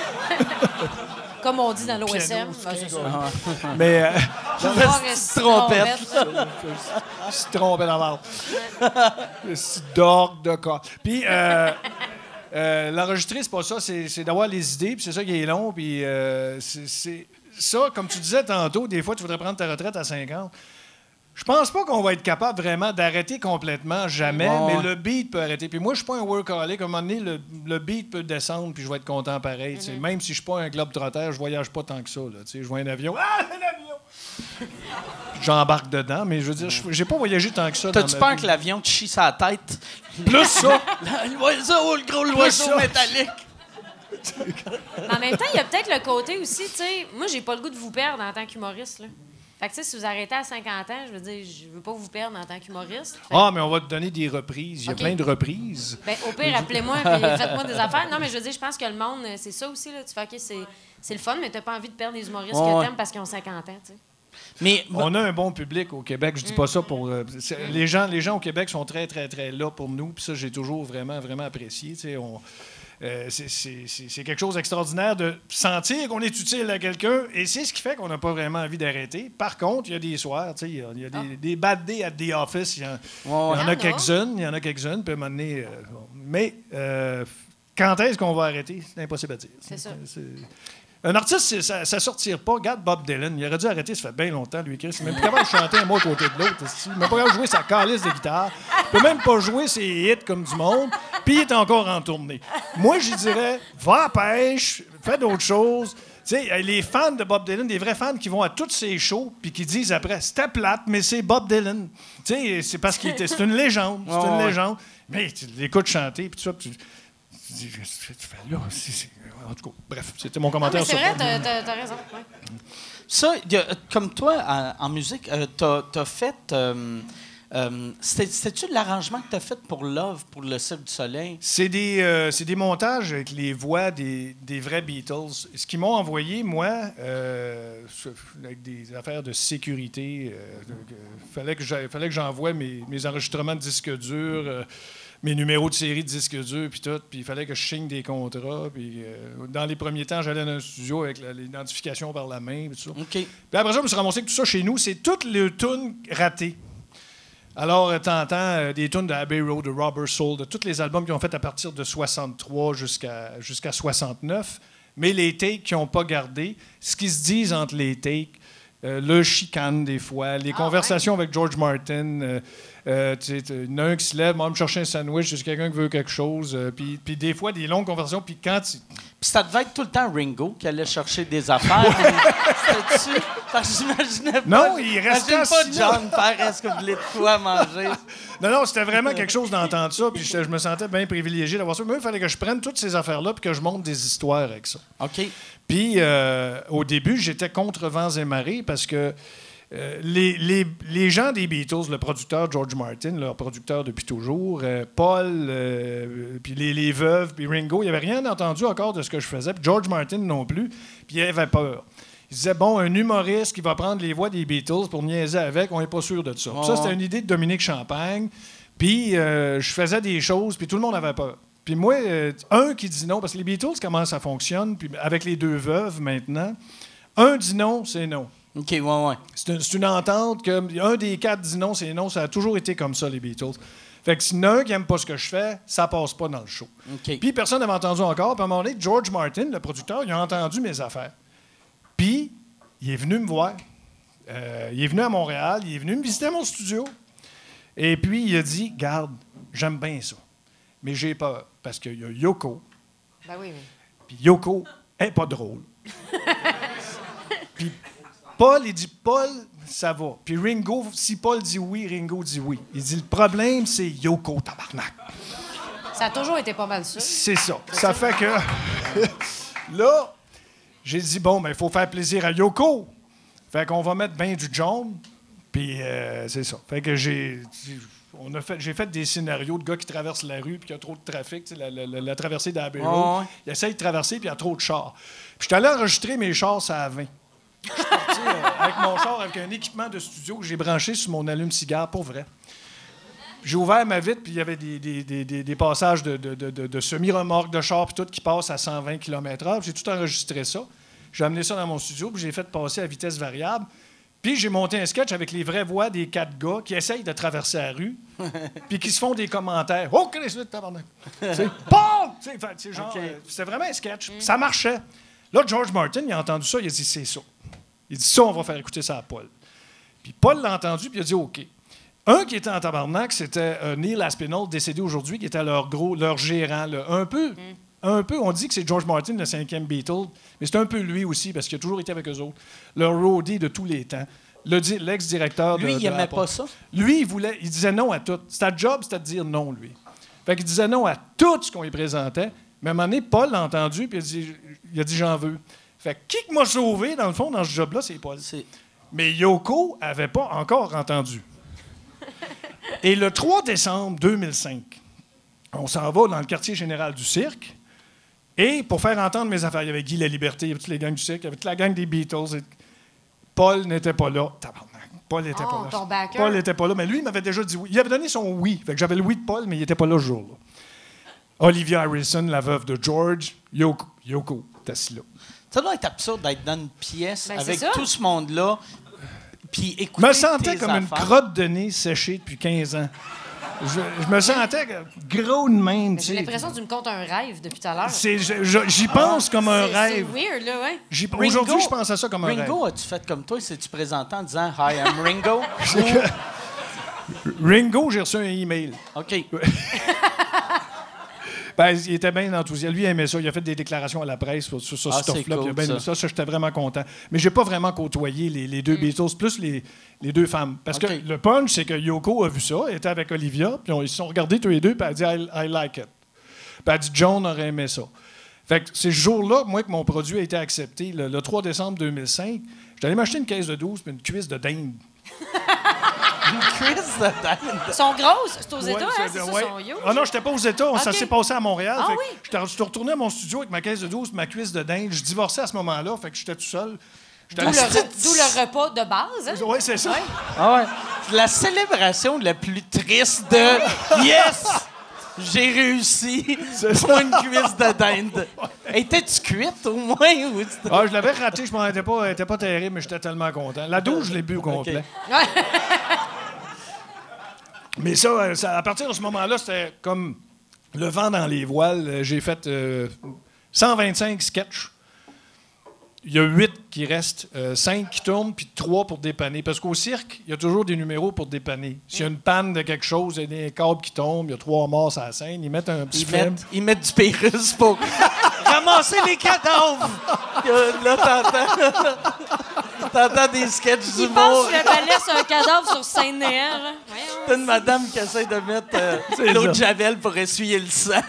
D: Comme on dit dans l'O S M.
E: Piano,
D: ben, c'est ça.
E: mais euh,
D: Voir un petit
B: trompette.
E: se tromper dans l'arbre. Le petit d'orgue de corps. Puis, euh, euh, l'enregistrer, c'est pas ça, c'est, c'est d'avoir les idées, puis c'est ça qui est long, puis euh, c'est, c'est- ça, comme tu disais tantôt, des fois, tu voudrais prendre ta retraite à cinquante. Je pense pas qu'on va être capable vraiment d'arrêter complètement, jamais,
B: Ouais.
E: mais le beat peut arrêter. Puis moi, je suis pas un workaholic. À un moment donné, le, le beat peut descendre, puis je vais être content pareil. tu sais. Même si je suis pas un globe-trotteur, je voyage pas tant que ça. Là, tu sais. Je vois un avion. Ah, un avion! J'embarque dedans, mais je veux dire, je- j'ai pas voyagé tant que ça.
B: T'as-tu
E: dans ma
B: peur
E: vie.
B: que l'avion te chie sa tête?
E: Plus ça!
B: L'oiseau, le gros l'oiseau
E: ça.
B: métallique!
D: Mais en même temps, il y a peut-être le côté aussi, tu sais, moi, j'ai pas le goût de vous perdre en tant qu'humoriste, là. Fait que, tu sais, si vous arrêtez à cinquante ans, je veux dire, je veux pas vous perdre en tant qu'humoriste. Fait que,
E: Ah, mais on va te donner des reprises. Il y a
D: OK.
E: plein de reprises.
D: ben, au pire, appelez-moi et faites-moi des affaires. Non, mais je veux dire, je pense que le monde, euh, c'est ça aussi, là. Tu fais, OK, c'est, c'est le fun, mais t'as pas envie de perdre les humoristes
B: Ouais,
D: que
B: ouais.
D: t'aimes parce qu'ils ont cinquante ans, tu sais.
B: Mais
E: On a un bon public au Québec. Je dis pas ça pour. euh, c'est- les, gens, les gens au Québec sont très, très, très là pour nous. Puis ça, j'ai toujours vraiment, vraiment apprécié. Tu sais, on- euh, c'est, c'est- c'est- c'est quelque chose d'extraordinaire de sentir qu'on est utile à quelqu'un. Et c'est ce qui fait qu'on n'a pas vraiment envie d'arrêter. Par contre, il y a des soirs, tu sais, il y a, il y a des, des bad days at the office. Il y, en- il y en
D: Il y en
E: a
D: a.
E: quelques-unes. Il y en a quelques-unes. Puis à un moment donné, euh, bon. Mais. euh, quand est-ce qu'on va arrêter? C'est impossible à dire.
D: C'est ça.
E: C'est... Un artiste, c'est, ça ne sortira pas. Regarde Bob Dylan. Il aurait dû arrêter, ça fait bien longtemps, lui. Chris. Il n'est même pas capable de chanter un mot à côté de l'autre. Il n'est pas capable de jouer sa calice de guitare. Il peut même pas jouer ses hits comme du monde. Puis il est encore en tournée. Moi, je dirais, va à la pêche, fais d'autres choses. Tu sais, les fans de Bob Dylan, des vrais fans qui vont à tous ses shows puis qui disent après, c'était plate, mais c'est Bob Dylan. Tu sais, c'est parce qu'il était, c'est une légende. C'est une
B: oh,
E: légende. Mais tu l'écoutes chanter, puis tout ça, puis tu, tu dis, qu'est-ce que tu fais là? C'est, c'est... En tout cas, bref, c'était mon commentaire.
D: Ah, mais c'est
E: sur
D: vrai, t'as, t'as, t'as raison. Ouais.
B: Ça, y a, comme toi, en, en musique, euh, t'as, t'as fait... Euh, euh, c'était, c'était-tu l'arrangement que t'as fait pour Love, pour Le Cirque du Soleil?
E: C'est des, euh, c'est des montages avec les voix des, des vrais Beatles. Ce qu'ils m'ont envoyé, moi, euh, avec des affaires de sécurité, il euh, fallait, que fallait que j'envoie mes, mes enregistrements de disques durs, euh, mes numéros de série de disques durs, puis tout, puis il fallait que je signe des contrats. Puis, euh, dans les premiers temps, j'allais dans un studio avec la, l'identification par la main, puis tout ça.
B: Okay.
E: Puis après ça, je me suis ramassé que tout ça chez nous, c'est toutes les tunes ratées. Alors, t'entends euh, des tunes de Abbey Road, de Robert Soul, de tous les albums qu'ils ont fait à partir de soixante-trois jusqu'à, jusqu'à soixante-neuf, mais les takes qu'ils n'ont pas gardés, ce qu'ils se disent entre les takes, euh, le chicane des fois, les
D: ah,
E: conversations
D: ouais.
E: avec George Martin, euh, euh, tu sais, il y en a un qui se lève, moi, me chercher un sandwich, c'est quelqu'un qui veut quelque chose, euh, puis, puis des fois, des longues conversations, puis quand tu...
B: Puis ça devait être tout le temps Ringo qui allait chercher des affaires. C'était-tu? Parce que j'imaginais pas...
E: Non, il restait
B: J'imagine pas
E: assis
B: John faire « Est-ce que vous voulez de quoi manger? »
E: Non, non, c'était vraiment quelque chose d'entendre ça, puis je, je me sentais bien privilégié d'avoir ça. Mais il fallait que je prenne toutes ces affaires-là puis que je monte des histoires avec ça.
B: OK.
E: Puis, euh, au début, j'étais contre vents et marées parce que euh, les, les, les gens des Beatles, le producteur George Martin, leur producteur depuis toujours, euh, Paul, euh, puis les, les veuves, puis Ringo, il n'y avait rien entendu encore de ce que je faisais, puis George Martin non plus, puis il avait peur. Il disait, bon, un humoriste qui va prendre les voix des Beatles pour niaiser avec, on n'est pas sûr de ça.
B: Oh.
E: Ça, c'était une idée de Dominique Champagne. Puis, euh, je faisais des choses, puis tout le monde avait peur. Puis moi, euh, un qui dit non, parce que les Beatles, comment ça fonctionne, puis avec les deux veuves maintenant, un dit non, c'est non.
B: OK, ouais, ouais.
E: C'est une, c'est une entente que un des quatre dit non, c'est non. Ça a toujours été comme ça, les Beatles. Fait que s'il y en a un qui n'aime pas ce que je fais, ça passe pas dans le show.
B: OK.
E: Puis personne n'avait entendu encore. Puis à un moment donné, George Martin, le producteur, il a entendu mes affaires. Puis, il est venu me voir. Euh, il est venu à Montréal. Il est venu me visiter mon studio. Et puis, il a dit, « Garde, j'aime bien ça. Mais j'ai peur. Parce qu'il y a Yoko.
D: Ben oui, oui.
E: Puis Yoko est pas drôle. Puis Paul, il dit, Paul, ça va. Puis Ringo, si Paul dit oui, Ringo dit oui. Il dit, le problème, c'est Yoko, tabarnak.
D: Ça a toujours été pas mal ça.
E: C'est ça. Ça fait que... là... J'ai dit, bon, ben, il faut faire plaisir à Yoko. Fait qu'on va mettre bien du John. Puis, euh, c'est ça. Fait que j'ai, on a fait, j'ai fait des scénarios de gars qui traversent la rue, puis qu'il y a trop de trafic, tu sais, la, la, la, la traversée d'Abbey Road.
B: Oh, ouais.
E: Il essaye de traverser, puis il y a trop de chars. Puis, je suis allé enregistrer mes chars à vingt. Je suis parti euh, avec mon char, avec un équipement de studio que j'ai branché sur mon allume-cigare, pour vrai. J'ai ouvert ma vitre, puis il y avait des, des, des, des, des passages de, de, de, de, de semi-remorques de chars, puis tout, qui passent à cent vingt kilomètres heure. J'ai tout enregistré ça. J'ai amené ça dans mon studio, puis j'ai fait passer à vitesse variable. Puis j'ai monté un sketch avec les vraies voix des quatre gars qui essayent de traverser la rue, puis qui se font des commentaires. « Oh, quel est ce tabarnak? » C'est « Paul! » C'est genre,
B: Okay.
E: euh, c'était vraiment un sketch. Mm. Ça marchait. Là, George Martin, il a entendu ça, il a dit « C'est ça. » Il dit « Ça, on va faire écouter ça à Paul. » Puis Paul l'a entendu, puis il a dit « OK. » Un qui était en tabarnak, c'était euh, Neil Aspinall, décédé aujourd'hui, qui était leur gros, leur gérant. Là. Un peu... Mm. Un peu, on dit que c'est George Martin, le cinquième Beatle, mais c'est un peu lui aussi, parce qu'il a toujours été avec eux autres. Le roadie de tous les temps. Le di- l'ex-directeur de
B: Lui, il
E: de
B: n'aimait
E: Apple.
B: pas ça?
E: Lui, il voulait, il disait non à tout. Sa job, c'était de dire non, lui. Fait qu'il disait non à tout ce qu'on lui présentait. Mais à un moment donné, Paul l'a entendu, puis il a dit, il a dit j'en veux. Fait que qui m'a sauvé, dans le fond, dans ce job-là, c'est Paul.
B: C'est...
E: Mais Yoko avait pas encore entendu. Et le trois décembre deux mille cinq, on s'en va dans le quartier général du cirque. Et pour faire entendre mes affaires, il y avait Guy Laliberté, il y avait toutes les gangs du cirque, il y avait toute la gang des Beatles. Et Paul n'était pas là. Tabarnak. Paul n'était
D: Oh,
E: pas là.
D: ton backer.
E: Paul n'était pas là, mais lui, il m'avait déjà dit oui. Il avait donné son oui. Fait que j'avais le oui de Paul, mais il n'était pas là ce jour-là. Olivia Harrison, la veuve de George, Yoko, Yoko, t'es assis là.
B: Ça doit être absurde d'être dans une pièce
D: Ben,
B: avec
D: c'est ça.
B: tout ce monde-là, puis écouter
E: Je me sentais
B: tes
E: comme
B: affaires.
E: une crotte de nez séchée depuis quinze ans. je, je me sentais gros de même, tu
D: J'ai
E: sais.
D: l'impression que tu me comptes un rêve depuis tout à l'heure.
E: C'est- je- je- J'y pense comme un
D: C'est-
E: rêve.
D: C'est weird, là, ouais.
E: J'y-
B: Ringo-
E: Aujourd'hui, je pense à ça comme un
B: Ringo,
E: rêve.
B: as-tu fait comme toi? C'est-tu présenté en disant « Hi, I'm Ringo »
E: C'est que- Ringo, j'ai reçu un email.
B: OK.
E: Ben, il était bien enthousiaste. Lui, il aimait ça. Il a fait des déclarations à la presse sur, sur ce
B: Ah,
E: stuff-là.
B: c'est
E: puis il a
B: cool,
E: bien aimé
B: ça.
E: ça. Ça, j'étais vraiment content. Mais j'ai pas vraiment côtoyé les, les deux Beatles, plus les, les deux femmes. Parce
B: OK.
E: que le punch, c'est que Yoko a vu ça, elle était avec Olivia, puis on- ils se sont regardés tous les deux, puis elle a dit I, I like it. Puis elle a dit John aurait aimé ça. Fait que c'est ce jour-là, moi, que mon produit a été accepté. Le, le trois décembre deux mille cinq, j'étais allé m'acheter une caisse de douze puis une cuisse de dinde.
B: Une cuisse de dinde.
D: Ils sont grosses. C'est aux
E: Ouais,
D: États, hein?
E: c'est-
D: C'est ça,
E: ouais.
D: ils sont huge.
E: Ah non, j'étais pas aux États. Ça
D: OK.
E: s'est passé à Montréal.
D: Ah
E: Fait que
D: oui?
E: j'étais- Je suis retourné à mon studio avec ma caisse de douze, ma cuisse de dinde. Je divorçais à ce moment-là, fait que j'étais tout seul. J'étais
D: D'où le,
E: allé-
D: re- d'où le repas de base, hein?
E: Oui, c'est ça.
B: Ah ouais. C'est la célébration la plus triste de « Yes! J'ai réussi pour une cuisse de dinde. » Étais-tu cuite, au moins? Ou c'était-
E: Ah, je l'avais raté, je m'en étais pas, elle était pas terrible, mais j'étais tellement content. La douze, je l'ai bu au complet. Mais ça, euh, ça, à partir de ce moment-là, c'était comme le vent dans les voiles. Euh, J'ai fait euh, cent vingt-cinq sketchs. Il y a huit qui restent, euh, cinq qui tournent, puis trois pour dépanner. Parce qu'au cirque, il y a toujours des numéros pour dépanner. S'il y a une panne de quelque chose, il y a des câbles qui tombent, il y a trois morts sur la scène, ils mettent un petit
B: Ils
E: film.
B: mettent, ils mettent du Pérus pour ramasser les cadavres. Euh, Là, t'entends... t'entends des sketchs
D: Ils
B: d'humour.
D: pensent que le balai, c'est un cadavre sur Saint-Néant, là. Voyons.
B: T'as une madame qui essaie de mettre euh,
E: C'est
B: l'eau de
E: ça.
B: Javel pour essuyer le sang.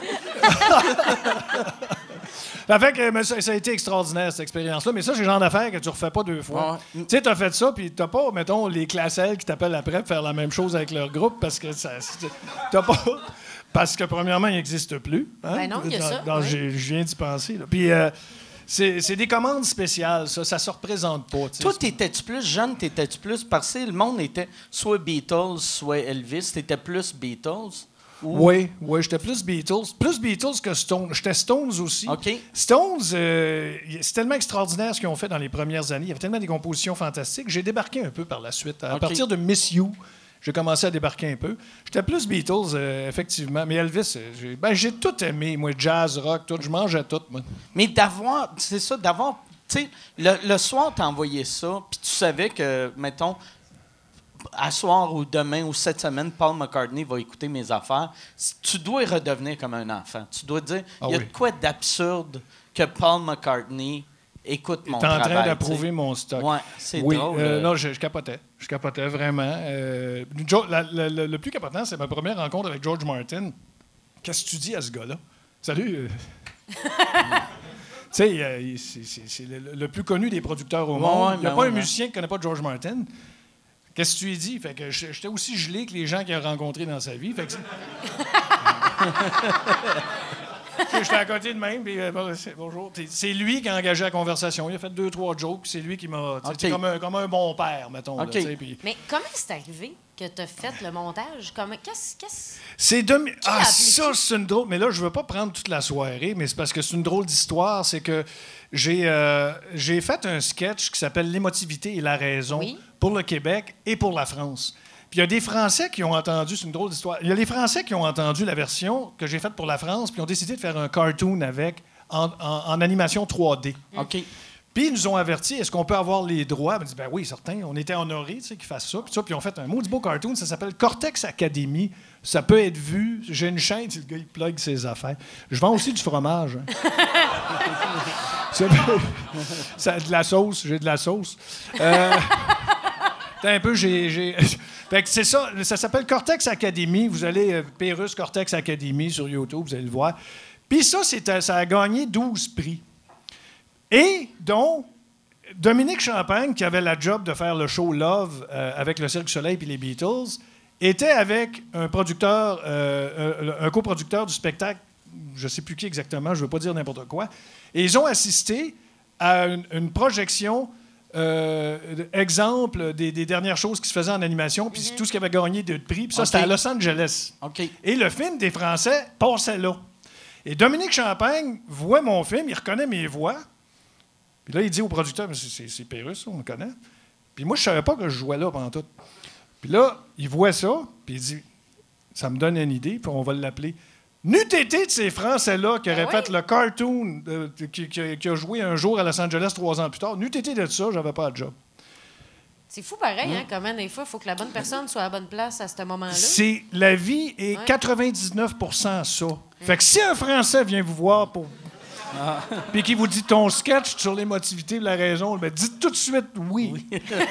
E: Ça fait que mais ça, ça a été extraordinaire, cette expérience-là. Mais ça, c'est le genre d'affaire que tu refais pas deux fois.
B: Ouais.
E: Tu sais, t'as fait ça, puis t'as pas, mettons, les classelles qui t'appellent après pour faire la même chose avec leur groupe parce que ça. c'est- T'as pas. Parce que, premièrement, il n'existe plus. Hein?
D: Ben non, il y a
E: Dans-
D: ça,
E: dans-
D: ouais.
E: j'ai- Je viens d'y penser. Là. Puis, euh, c'est c'est des commandes spéciales, ça. Ça se représente pas. tu sais.
B: Toi, t'étais-tu plus jeune, t'étais-tu plus... Parce que le monde était soit Beatles, soit Elvis. T'étais plus Beatles? Ou...
E: Oui, oui, j'étais plus Beatles. Plus Beatles que Stones. J'étais Stones aussi.
B: OK.
E: Stones, euh, c'est tellement extraordinaire ce qu'ils ont fait dans les premières années. Il y avait tellement des compositions fantastiques. J'ai débarqué un peu par la suite. À
B: OK.
E: partir de Miss You, j'ai commencé à débarquer un peu. J'étais plus Beatles, euh, effectivement. Mais Elvis, euh, j'ai ben, j'ai tout aimé. Moi, jazz, rock, tout. Je mangeais tout, moi.
B: Mais d'avoir, c'est ça, d'avoir, tu sais, le, le soir, t'as envoyé ça, puis tu savais que, mettons, à soir ou demain ou cette semaine, Paul McCartney va écouter mes affaires. C- Tu dois redevenir comme un enfant. Tu dois dire,
E: Ah
B: il y a
E: oui.
B: de quoi d'absurde que Paul McCartney écoute mon
E: T'es en
B: travail.
E: train
B: tu
E: d'approuver
B: sais.
E: mon stock.
B: Ouais, c'est
E: oui,
B: drôle.
E: euh,
B: euh.
E: non, je, je capotais. Je capotais vraiment. Euh, Jo- la- la- la- le plus capotant, c'est ma première rencontre avec George Martin. Qu'est-ce que tu dis à ce gars-là? Salut. euh. Tu sais, euh, il- c'est- c'est c'est le, le plus connu des producteurs au
B: Ouais,
E: monde.
B: ouais,
E: Il n'y a
B: ben
E: pas
B: ouais,
E: un
B: ben.
E: musicien qui ne connaît pas George Martin. Qu'est-ce que tu lui dis? Fait que je- j'étais aussi gelé que les gens qu'il a rencontrés dans sa vie. Fait que c'est- Tu sais, j'étais à côté de même, puis euh, bon, c'est- bonjour. Puis c'est lui qui a engagé la conversation. Il a fait deux, trois jokes, puis c'est lui qui m'a. tu sais,
B: OK.
E: c'est Comme, un, comme un bon père, mettons. là,
B: OK.
E: tu sais, puis-
D: Mais comment c'est arrivé que tu as fait le montage? Comment, qu'est-ce, qu'est-ce...
E: C'est demi...
D: a
E: Ah,
D: appelé
E: ça,
D: qui?
E: c'est une drôle. Mais là, je veux pas prendre toute la soirée, mais c'est parce que c'est une drôle d'histoire. C'est que j'ai euh, j'ai fait un sketch qui s'appelle L'émotivité et la raison
D: Oui.
E: pour le Québec et pour la France. Puis il y a des Français qui ont entendu, c'est une drôle d'histoire. Il y a les Français qui ont entendu la version que j'ai faite pour la France, puis ont décidé de faire un cartoon avec en, en- en animation trois D.
B: OK.
E: Puis ils nous ont avertis, est-ce qu'on peut avoir les droits? Ben, on dit, ben oui, certain. On était honorés tu sais, qu'ils fassent ça. Puis ça, puis ils ont fait un maudit beau cartoon, ça s'appelle Cortex Academy. Ça peut être vu. J'ai une chaîne, si le gars, il plug ses affaires. Je vends aussi du fromage. hein. C'est- ça a de la sauce, j'ai de la sauce. Euh, T'as un peu, j'ai. j'ai- Fait que c'est ça, ça s'appelle Cortex Academy. Vous allez, euh, Pérus Cortex Academy sur YouTube, vous allez le voir. Puis ça, c'est, ça a gagné douze prix. Et dont Dominique Champagne, qui avait la job de faire le show Love euh, avec le Cirque du Soleil et les Beatles, était avec un producteur, euh, un, un coproducteur du spectacle, je ne sais plus qui exactement, je ne veux pas dire n'importe quoi, et ils ont assisté à une, une projection, euh, exemple des, des dernières choses qui se faisaient en animation, puis tout ce qui avait gagné de prix, puis ça,
B: OK.
E: c'était à Los Angeles.
B: OK.
E: Et le film des Français passait là. Et Dominique Champagne voit mon film, il reconnaît mes voix. Puis là, il dit au producteur, mais c'est, c'est, c'est Pérus, ça, on le connaît. Puis moi, je savais pas que je jouais là pendant tout. Puis là, il voit ça, puis il dit, ça me donne une idée, puis on va l'appeler. N'eût été de ces Français-là qui auraient
D: Ben
E: fait
D: oui.
E: le cartoon euh, qui, qui- qui a joué un jour à Los Angeles trois ans plus tard. N'eût été de ça, j'avais pas de job.
D: C'est fou pareil, hein, comment des fois, il faut que la bonne personne soit à la bonne place à ce moment-là.
E: C'est, la vie est
D: Ouais.
E: quatre-vingt-dix-neuf pour cent ça. Fait que si un Français vient vous voir pour... puis qu'il vous dit ton sketch sur l'émotivité et la raison, ben dites tout de suite oui.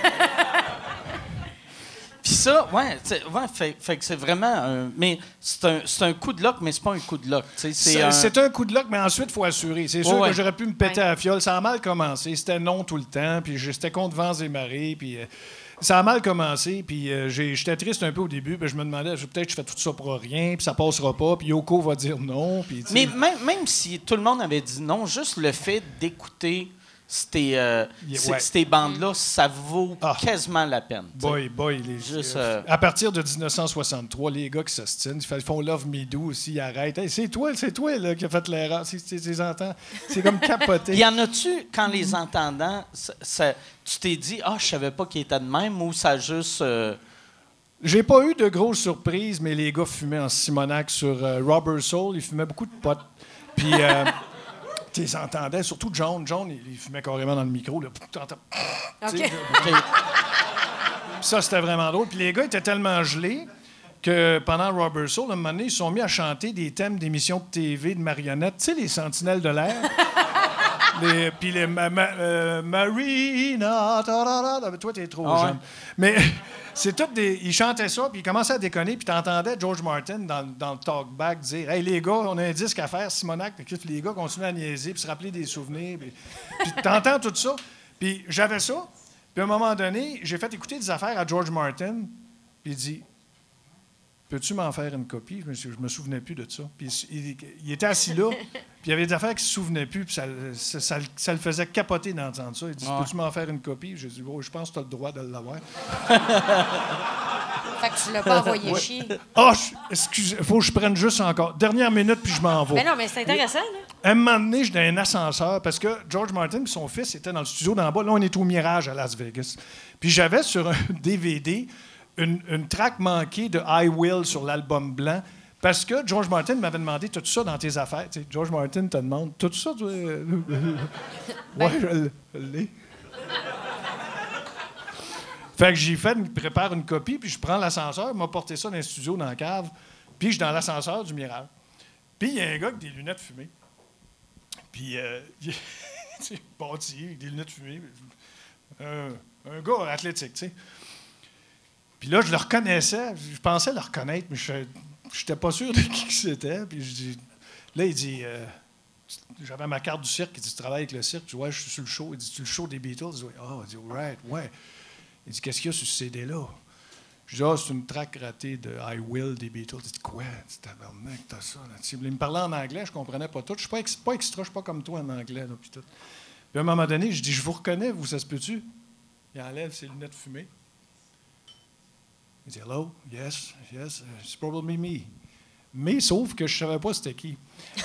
B: Puis ça, ouais, c'est- ouais fait, fait que c'est vraiment un. Mais c'est un, c'est un coup de luck, mais c'est pas un coup de luck. tu sais, C'est
E: C'est
B: un...
E: c'est un coup de luck, mais ensuite, il faut assurer. C'est sûr
B: Ouais, ouais.
E: que j'aurais pu me péter
D: Ouais.
E: à la fiole. Ça a mal commencé. C'était non tout le temps. Puis j'étais contre vents et marées. Puis euh, ça a mal commencé. Puis euh, j'ai- j'étais triste un peu au début. Puis je me demandais, je- peut-être que je fais tout ça pour rien. Puis ça passera pas. Puis Yoko va dire non. Puis, tu sais,
B: Mais même, même si tout le monde avait dit non, juste le fait d'écouter ces, euh,
E: Yeah,
B: ces-
E: ouais.
B: ces bandes-là, ça vaut
E: Ah.
B: quasiment la peine. tu sais.
E: Boy, boy, les,
B: Juste,
E: euh,
B: euh,
E: à partir de dix-neuf cent soixante-trois, les gars qui s'ostinent, ils fa- font Love Me Do aussi, ils arrêtent. Hey, c'est toi, c'est toi là, qui a fait l'erreur. C'est, c'est, c'est, entends. C'est comme capoté.
B: Y en a-tu, quand les entendant, ça- ça- tu t'es dit, ah, je savais pas qu'il était de même, ou ça a juste. euh,
E: J'ai pas eu de grosses surprises, mais les gars fumaient en Simonac sur euh, Robert Soul. Ils fumaient beaucoup de potes. Puis, euh, tu les entendais, surtout John. John, il, il fumait carrément dans le micro. Là. T'entends-
D: OK.
E: tu sais, Puis ça, c'était vraiment drôle. Puis les gars étaient tellement gelés que pendant Robert Soul, à un moment donné, ils se sont mis à chanter des thèmes d'émissions de T V, de marionnettes. Tu sais, les Sentinelles de l'air. Les- Puis les ma- ma- euh, Marina, ta, ta, ta. Toi, t'es trop
B: Ah ouais.
E: jeune. Mais c'est tout des. Ils chantaient ça, puis ils commençaient à déconner, puis t'entendais George Martin dans, dans le talkback dire Hey, les gars, on a un disque à faire, Simonac. Puis les gars continuent à niaiser, puis se rappeler des souvenirs. Puis, puis t'entends tout ça. Puis j'avais ça. Puis à un moment donné, j'ai fait écouter des affaires à George Martin, puis il dit Peux-tu m'en faire une copie? Je me, suis- je me souvenais plus de ça. Puis il, il était assis là, puis il y avait des affaires qu'il se souvenait plus, puis ça, ça, ça- ça le faisait capoter d'entendre ça. Il dit
B: Ouais.
E: Peux-tu m'en faire une copie? J'ai dit oh, je pense que tu as le droit de l'avoir.
D: Fait que tu l'as pas envoyé chier.
E: Ah, je- excusez, faut que je prenne juste encore. Dernière minute, puis je m'en vais.
D: Mais non, mais c'est intéressant, là.
E: À un moment donné, j'étais dans un ascenseur parce que George Martin et son fils étaient dans le studio d'en bas. Là, on est au Mirage à Las Vegas. Puis j'avais sur un D V D une, une track manquée de I Will sur l'album blanc parce que George Martin m'avait demandé tout ça dans tes affaires. Tu sais, George Martin te demande tout ça. Tu... ouais, je l- je l'ai. Fait que j'ai fait, une, prépare une copie, puis je prends l'ascenseur, m'a porté ça dans le studio, dans la cave, puis je suis dans l'ascenseur du Mirage. Puis il y a un gars avec des lunettes fumées. Puis, euh, il est bâti, avec des lunettes fumées. Un, un gars athlétique, tu sais. Puis là, je le reconnaissais. Je pensais le reconnaître, mais je n'étais pas sûr de qui que c'était. Puis je dis, là, il dit, euh, j'avais ma carte du cirque. Il dit, tu travailles avec le cirque? Je dis, ouais, je suis sur le show. Il dit, tu es le show des Beatles? Je dis, oh, il dit, right, ouais. Il dit, qu'est-ce qu'il y a sur ce C D-là? Je dis, ah, c'est une track ratée de I Will des Beatles. Il dit, quoi? Il dit, tabarnak, t'as ça là-dessus. Il me parlait en anglais, je comprenais pas tout. Je suis pas, ex- pas extra, je suis pas comme toi en anglais. Là, puis, tout. Puis à un moment donné, je dis, je vous reconnais, vous, ça se peut-tu? Il enlève ses lunettes fumées. Il dit, hello, yes, yes, uh, it's probably me. Mais sauf que je savais pas c'était qui.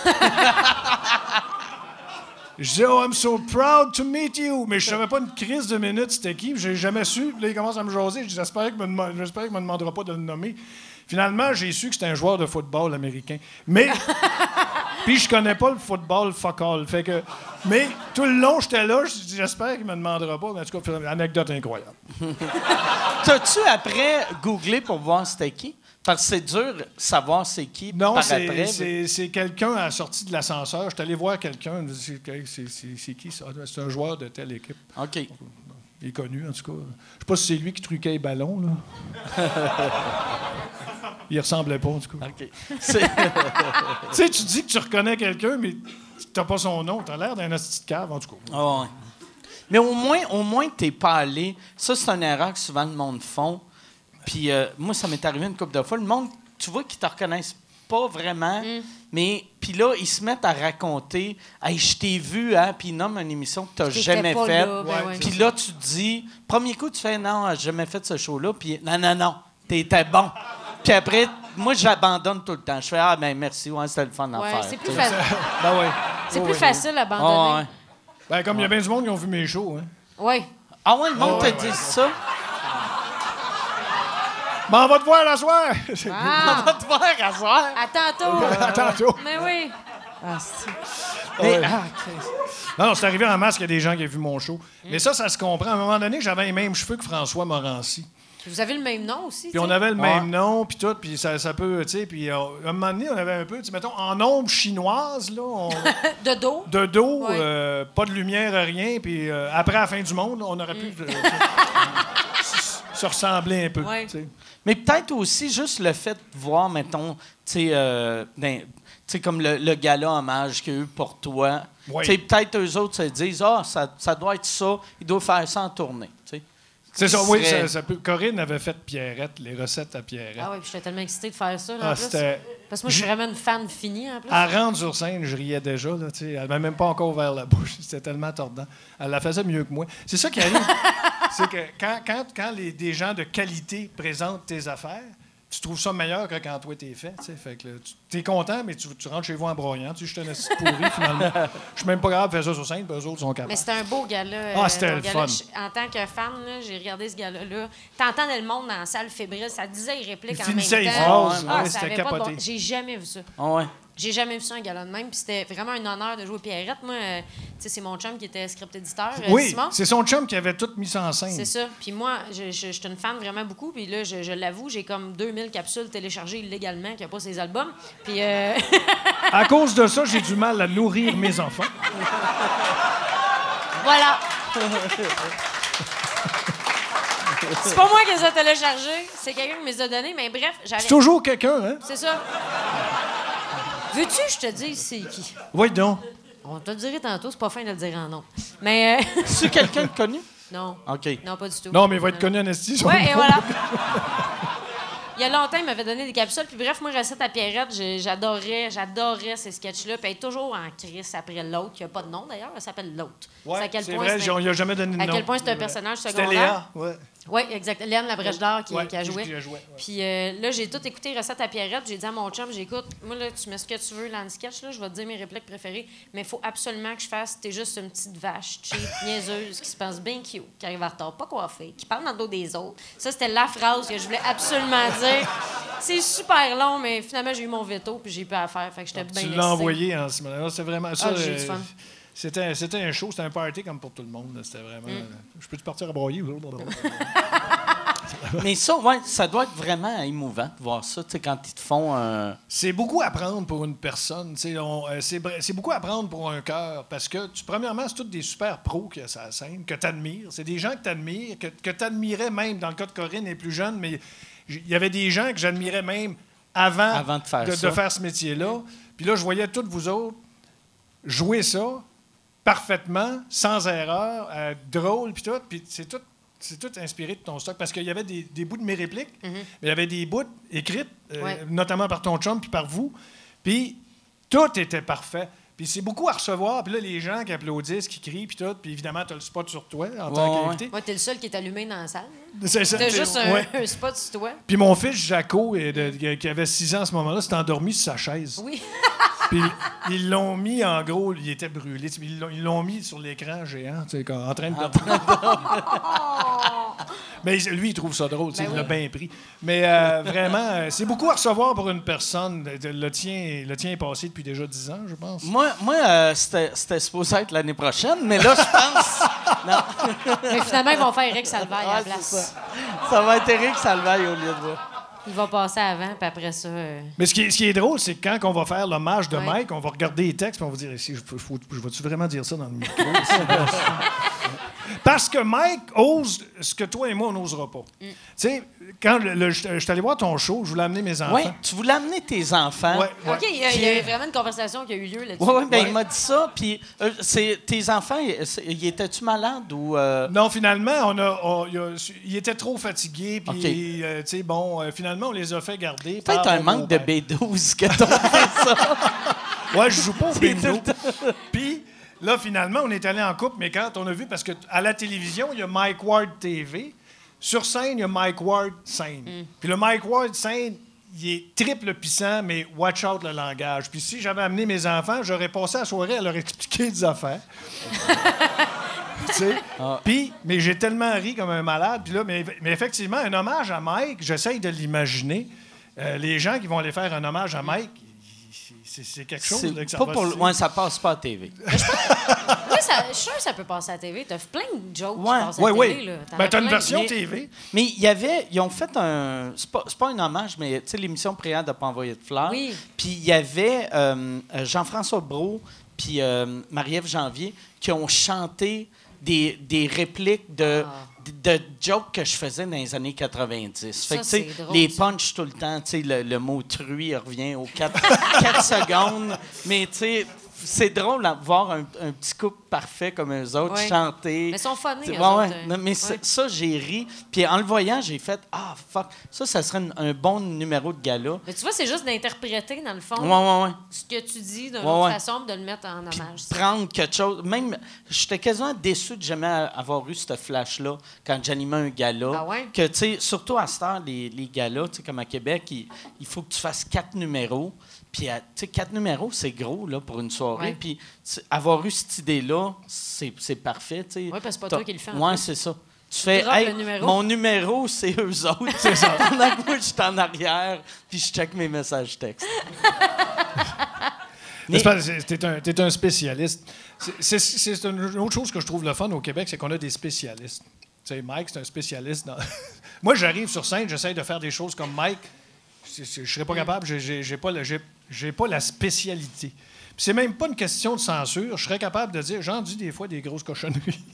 E: Je dis, oh, I'm so proud to meet you. Mais je savais pas une crise de minutes c'était qui. J'ai jamais su. Puis là, il commence à me jaser. Je dis, j'espère qu'il me, dema- j'espère qu'il me demandera pas de le nommer. Finalement, j'ai su que c'était un joueur de football américain. Mais. Puis je connais pas le football fuck all. Fait que. Mais tout le long, j'étais là. Je dis, j'espère qu'il me demandera pas. Mais en tout cas, anecdote incroyable.
B: T'as-tu après googlé pour voir c'était qui? Parce que c'est dur de savoir c'est qui
E: Non,
B: par
E: c'est,
B: après.
E: c'est, c'est quelqu'un à la sortie de l'ascenseur. Je suis allé voir quelqu'un. C'est, c'est, c'est, c'est qui ça? C'est un joueur de telle équipe.
B: OK.
E: Il est connu, en tout cas. Je sais pas si c'est lui qui truquait les ballons, là. Il ressemblait pas, en tout cas.
B: OK. C'est-
E: Tu sais, tu dis que tu reconnais quelqu'un, mais t'as pas son nom. T'as l'air d'un hostie de cave, en tout cas.
B: Ah ouais. Mais au moins, au moins t'es pas allé. Ça, c'est une erreur que souvent le monde font. Puis euh, moi, ça m'est arrivé une couple de fois. Le monde, tu vois, qu'ils te reconnaissent pas vraiment. Mais puis là, ils se mettent à raconter « Hey, je t'ai vu, hein? » Puis ils nomment une émission que t'as
D: T'étais
B: jamais
D: pas
B: faite.
D: là, ben
E: Ouais.
D: ouais.
B: Puis là, tu te dis... Premier coup, tu fais « Non, j'ai jamais fait ce show-là. » Puis « Non, non, non, t'étais bon. » Puis après, moi, j'abandonne tout le temps. Je fais « Ah, ben merci, ouais, c'était le fun d'en
D: Ouais,
B: faire.
D: c'est
B: Tu
D: plus,
B: sais.
D: fa-
E: Ben ouais.
D: c'est
E: Ouais,
D: plus
E: ouais.
D: facile à
B: Ah,
D: abandonner.
B: ouais.
E: Ben, comme il y a bien du monde qui ont vu mes shows, hein.
D: Oui.
B: Ah ouais, le monde
E: Ouais,
B: te
E: ouais,
B: dit ça?
E: Mais on va te voir la soir!
D: Ah,
B: On va te voir à soir.
D: à tantôt.
E: À tantôt.
D: Mais oui.
B: Ah, c'est-
E: Ouais.
B: Mais, ah, Christ.
E: Non, non, c'est arrivé en masse qu'il y a des gens qui ont vu mon show. Mais ça, ça se comprend. À un moment donné, j'avais les mêmes cheveux que François Morancy.
D: Vous avez le même nom aussi.
E: Puis on
D: tu sais.
E: avait le
B: Ouais.
E: même nom, puis tout, puis ça, ça peut, tu sais, puis euh, à un moment donné, on avait un peu, tu sais, mettons, en ombre chinoise, là, on-
D: De dos.
E: de dos,
D: Ouais.
E: euh, pas de lumière, rien, puis euh, après la fin du monde, on aurait pu euh, tu sais, se ressembler un peu,
D: Ouais.
E: tu sais.
B: Mais peut-être aussi juste le fait de voir, mettons, tu sais, euh, dans- tu sais, comme le, le gala hommage qu'il y a eu pour toi.
E: Oui.
B: Tu sais, peut-être eux autres se disent, ah, ça, ça doit être ça, ils doivent faire ça en tournée. Tu sais.
E: C'est ça,
B: Qui
E: oui,
B: serait-
E: ça, ça peut. Corinne avait fait Pierrette, les recettes à Pierrette.
D: Ah oui, puis j'étais tellement excitée de faire ça. Là,
E: Ah,
D: en plus.
E: c'était-
D: Parce que moi, je suis vraiment une fan finie en plus.
E: À rendre sur scène, je riais déjà. Là, tu sais. Elle m'a même pas encore ouvert la bouche. C'était tellement tordant. Elle la faisait mieux que moi. C'est ça qui arrive. C'est que quand, quand, quand les, des gens de qualité présentent tes affaires, tu trouves ça meilleur que quand toi t'es fait. tu sais. Fait que là, tu es content, mais tu, tu rentres chez vous en broyant. Tu sais, je suis un esti pourri, finalement. Je suis même pas grave de faire ça sur scène, puis eux autres sont
D: Mais
E: capables.
D: c'était un beau gala.
E: Ah,
D: euh,
E: c'était
D: ton
E: le
D: gala.
E: fun.
D: Je- En tant que fan, là, j'ai regardé ce gala-là. T'entendais le monde dans la salle fébrile. Ça disait les répliques
E: Il
D: en même
E: finissait les
D: temps.
E: phrases,
D: Ah,
E: ouais,
D: ça
E: c'était
D: avait pas de bon-
E: capoté.
D: J'ai jamais vu ça.
B: Ah ouais.
D: J'ai jamais vu ça un gala de même. Puis c'était vraiment un honneur de jouer Pierrette. Moi, euh, tu sais, c'est mon chum qui était script éditeur, euh,
E: Oui,
D: Simon.
E: c'est son chum qui avait tout mis en scène.
D: C'est ça. Puis moi, je, je, je suis une fan vraiment beaucoup. Puis là, je, je l'avoue, j'ai comme deux mille capsules téléchargées illégalement qui n'ont pas ses albums. Puis euh,
E: À cause de ça, j'ai du mal à nourrir mes enfants.
D: voilà. C'est pas moi qui les ai téléchargés. C'est quelqu'un qui me les a donnés. Mais bref, j'avais...
E: C'est toujours quelqu'un, hein?
D: C'est ça. Veux-tu que je te dise c'est qui?
E: Oui, donc.
D: On te le dirait tantôt, c'est pas fin de le dire en nom. Mais euh,
B: C'est quelqu'un de connu?
D: non.
B: OK.
D: Non, pas du tout.
E: Non, mais il va être connu en esti. son
D: Ouais, et
E: nom.
D: voilà. Il y a longtemps, il m'avait donné des capsules. Puis bref, moi, recette à Pierrette, j'ai- j'adorais, j'adorais ces sketchs-là. Puis elle est toujours en crise après l'autre, qui n'a pas de nom d'ailleurs, elle s'appelle l'autre.
E: Ouais,
D: à quel
E: c'est
D: point
E: vrai,
D: c'est
E: on
D: un-
E: lui a jamais donné de
D: à
E: nom.
D: quel point c'est un
E: Ouais.
D: personnage
E: C'était
D: secondaire.
E: Léa, ouais.
D: Oui, exact. Léane Labrèche d'Or qui,
E: Ouais,
D: qui a
E: qui-
D: joué.
E: qui a joué, ouais.
D: Puis euh, là, j'ai tout écouté recette à Pierrette. J'ai dit à mon chum, j'écoute, moi, là, tu mets ce que tu veux dans le sketch, là, je vais te dire mes répliques préférées, mais il faut absolument que je fasse, t'es juste une petite vache cheap, niaiseuse, qui se pense bien cute, qui arrive en retard, pas coiffée, qui parle dans le dos des autres. Ça, c'était la phrase que je voulais absolument dire. C'est super long, mais finalement, j'ai eu mon veto, puis j'ai pu à faire. Fait que j'étais bien
E: Tu
D: excitée.
E: l'as envoyé en ce moment-là. C'est vraiment ça.
D: Ah, j'ai eu du
E: euh,
D: fun.
E: C'était, c'était un show, c'était un party comme pour tout le monde. là. C'était vraiment.
D: Mm.
E: euh, Je peux-tu partir à broyer?
B: Mais ça, ouais, ça doit être vraiment émouvant de voir ça, tu sais, quand ils te font un...
E: C'est beaucoup à prendre pour une personne. tu sais, on, euh, c'est, br- c'est beaucoup à prendre pour un cœur. Parce que, tu, premièrement, c'est tous des super pros qui sur la scène, que tu admires. C'est des gens que tu admires, que, que tu admirais même, dans le cas de Corinne, elle est plus jeune, mais j- il y avait des gens que j'admirais même avant,
B: Avant de faire
E: de,
B: ça.
E: de faire ce métier-là. Puis là, je voyais toutes vous autres jouer ça parfaitement, sans erreur, euh, drôle, puis tout. Puis c'est tout. C'est tout inspiré de ton stock. Parce qu'il y avait des, des bouts de mes répliques, mais il y avait des bouts écrites, euh,
D: Ouais.
E: notamment par ton chum puis par vous. Puis tout était parfait. Puis c'est beaucoup à recevoir. Puis là, les gens qui applaudissent, qui crient, puis tout. Puis évidemment, tu as le spot sur toi en
B: Ouais,
E: tant
B: ouais.
E: qu'invité.
D: Moi, t'es le seul qui est allumé dans la salle.
E: C'est ça,
D: T'as
E: t'es-
D: juste un,
E: ouais.
D: un spot sur toi.
E: Puis mon fils, Jaco, et de- qui avait six ans à ce moment-là, s'est endormi sur sa chaise.
D: Oui.
E: Puis ils l'ont mis, en gros, il était brûlé. Ils l'ont, ils l'ont mis sur l'écran géant, tu sais, comme en train de... Mais lui, il trouve ça drôle, tu sais,
D: Ben
E: il l'a
D: oui.
E: bien pris. Mais euh, vraiment, euh, c'est beaucoup à recevoir pour une personne. Le, le tien, le tien est passé depuis déjà dix ans, je pense.
B: Moi, moi euh, c'était, c'était supposé être l'année prochaine, mais là, je pense... non.
D: Mais finalement, ils vont faire Eric Salvaille à la
B: Ouais,
D: place.
B: c'est ça. Ça va être Éric Salvaille au lieu de moi.
D: Il va passer avant, puis après ça. euh,
E: Mais ce qui, est, ce qui est drôle, c'est que quand on va faire l'hommage de
D: Ouais.
E: Mike, on va regarder les textes et on va dire ici, je, faut- je vais-tu vraiment dire ça dans le micro? Parce que Mike ose ce que toi et moi, on n'osera pas.
D: Mm.
E: Tu sais, quand le- le- je je suis allé voir ton show, je voulais amener mes enfants.
B: Oui, tu voulais amener tes enfants.
E: Ouais, ouais.
D: OK, il y, a, il y a vraiment une conversation qui a eu lieu là-dessus.
B: Oui, oui, ben,
E: Ouais.
B: il m'a dit ça. Puis, euh, c'est, tes enfants, ils c'est- ils étaient-tu malades ou. euh,
E: Non, finalement, on a, on- il, a- il était trop fatigué. Puis,
B: OK.
E: euh, tu sais, bon, euh, finalement, on les a fait garder.
B: Peut-être
E: par
B: un
E: mon
B: manque de
E: beau-père.
B: B douze que t'as fait ça.
E: Ouais, je joue pas au
B: C'est
E: bingo.
B: tout le
E: Puis là, finalement, on est allé en couple, mais quand on a vu, parce qu'à la télévision, il y a Mike Ward T V. Sur scène, il y a Mike Ward scène. Puis le Mike Ward scène, il est triple puissant, mais watch out le langage. Puis si j'avais amené mes enfants, j'aurais passé la soirée à leur expliquer des affaires. Tu sais?
B: Ah.
E: Puis, mais j'ai tellement ri comme un malade. Puis là, mais, mais effectivement, un hommage à Mike, j'essaye de l'imaginer. Euh, les gens qui vont aller faire un hommage à Mike, c'est, c'est quelque chose.
B: C'est
E: Là, que ça
B: pas
E: va
B: pour
E: se
B: le-
E: dire.
B: ouais, ça passe pas à T V.
D: Oui, ça- je suis sûr que ça peut passer à la T V. T'as plein de jokes
B: Ouais.
D: qui passent à
E: Oui,
D: la
E: oui.
D: T V. Là. T'en
E: Ben,
D: as
E: t'as une
D: plein.
E: version
B: mais-
E: T V.
B: Mais il y avait, ils ont fait un, c'est pas, c'est pas un hommage, mais tu sais l'émission Prière de pas envoyer de fleurs.
D: Oui.
B: Puis il y avait euh, euh, Jean-François Brault puis euh, Marie-Ève Janvier qui ont chanté des, des répliques de,
D: Ah.
B: de, de jokes que je faisais dans les années quatre-vingt-dix. Fait que, tu sais,
D: c'est drôle,
B: les
D: ça.
B: punchs tout le temps, tu sais, le, le mot truie revient aux quatre secondes. Mais tu sais, c'est drôle de voir un, un petit couple parfait comme eux autres
D: Ouais.
B: chanter.
D: Mais ils sont funny,
B: Tu sais,
D: eux
B: ouais,
D: autres,
B: ouais.
D: euh,
B: Non, mais
D: ouais.
B: ça, ça, j'ai ri. Puis en le voyant, j'ai fait « Ah, fuck, ça, ça serait un, un bon numéro de gala. »
D: Mais tu vois, c'est juste d'interpréter, dans le fond,
B: Ouais, ouais, ouais.
D: ce que tu dis d'une
B: Ouais,
D: autre
B: ouais.
D: façon, puis de le mettre en
B: Puis
D: hommage.
B: prendre quelque chose. Même, j'étais quasiment déçu de jamais avoir eu ce flash-là quand j'animais un gala.
D: Ah ouais?
B: Que, tu sais, surtout à cette heure, les, les galas, tu sais, comme à Québec, il, il faut que tu fasses quatre numéros. Puis, à- tu sais, quatre numéros, c'est gros, là, pour une soirée.
D: Ouais.
B: Puis, tu sais, avoir eu cette idée-là, c'est c'est parfait, tu sais.
D: Oui, parce que c'est pas
B: T'as-
D: toi qui le fais, en
B: Ouais,
D: plus.
B: c'est ça. Tu fais,
D: droppes
B: hey,
D: le numéro.
B: mon numéro, c'est eux autres. C'est ça. Pendant que moi, je suis en arrière, puis je check mes messages textes.
E: Mais c'est pas- c'est- T'es un, t'es un spécialiste. C'est, c'est- c'est une autre chose que je trouve le fun au Québec, c'est qu'on a des spécialistes. Tu sais, Mike, c'est un spécialiste. Dans... Moi, j'arrive sur scène, j'essaye de faire des choses comme Mike. Je ne serais pas capable, j'ai- j'ai j'ai pas, le- j'ai- j'ai pas la spécialité. Puis c'est même pas une question de censure. Je serais capable de dire, j'en dis des fois des grosses cochonneries.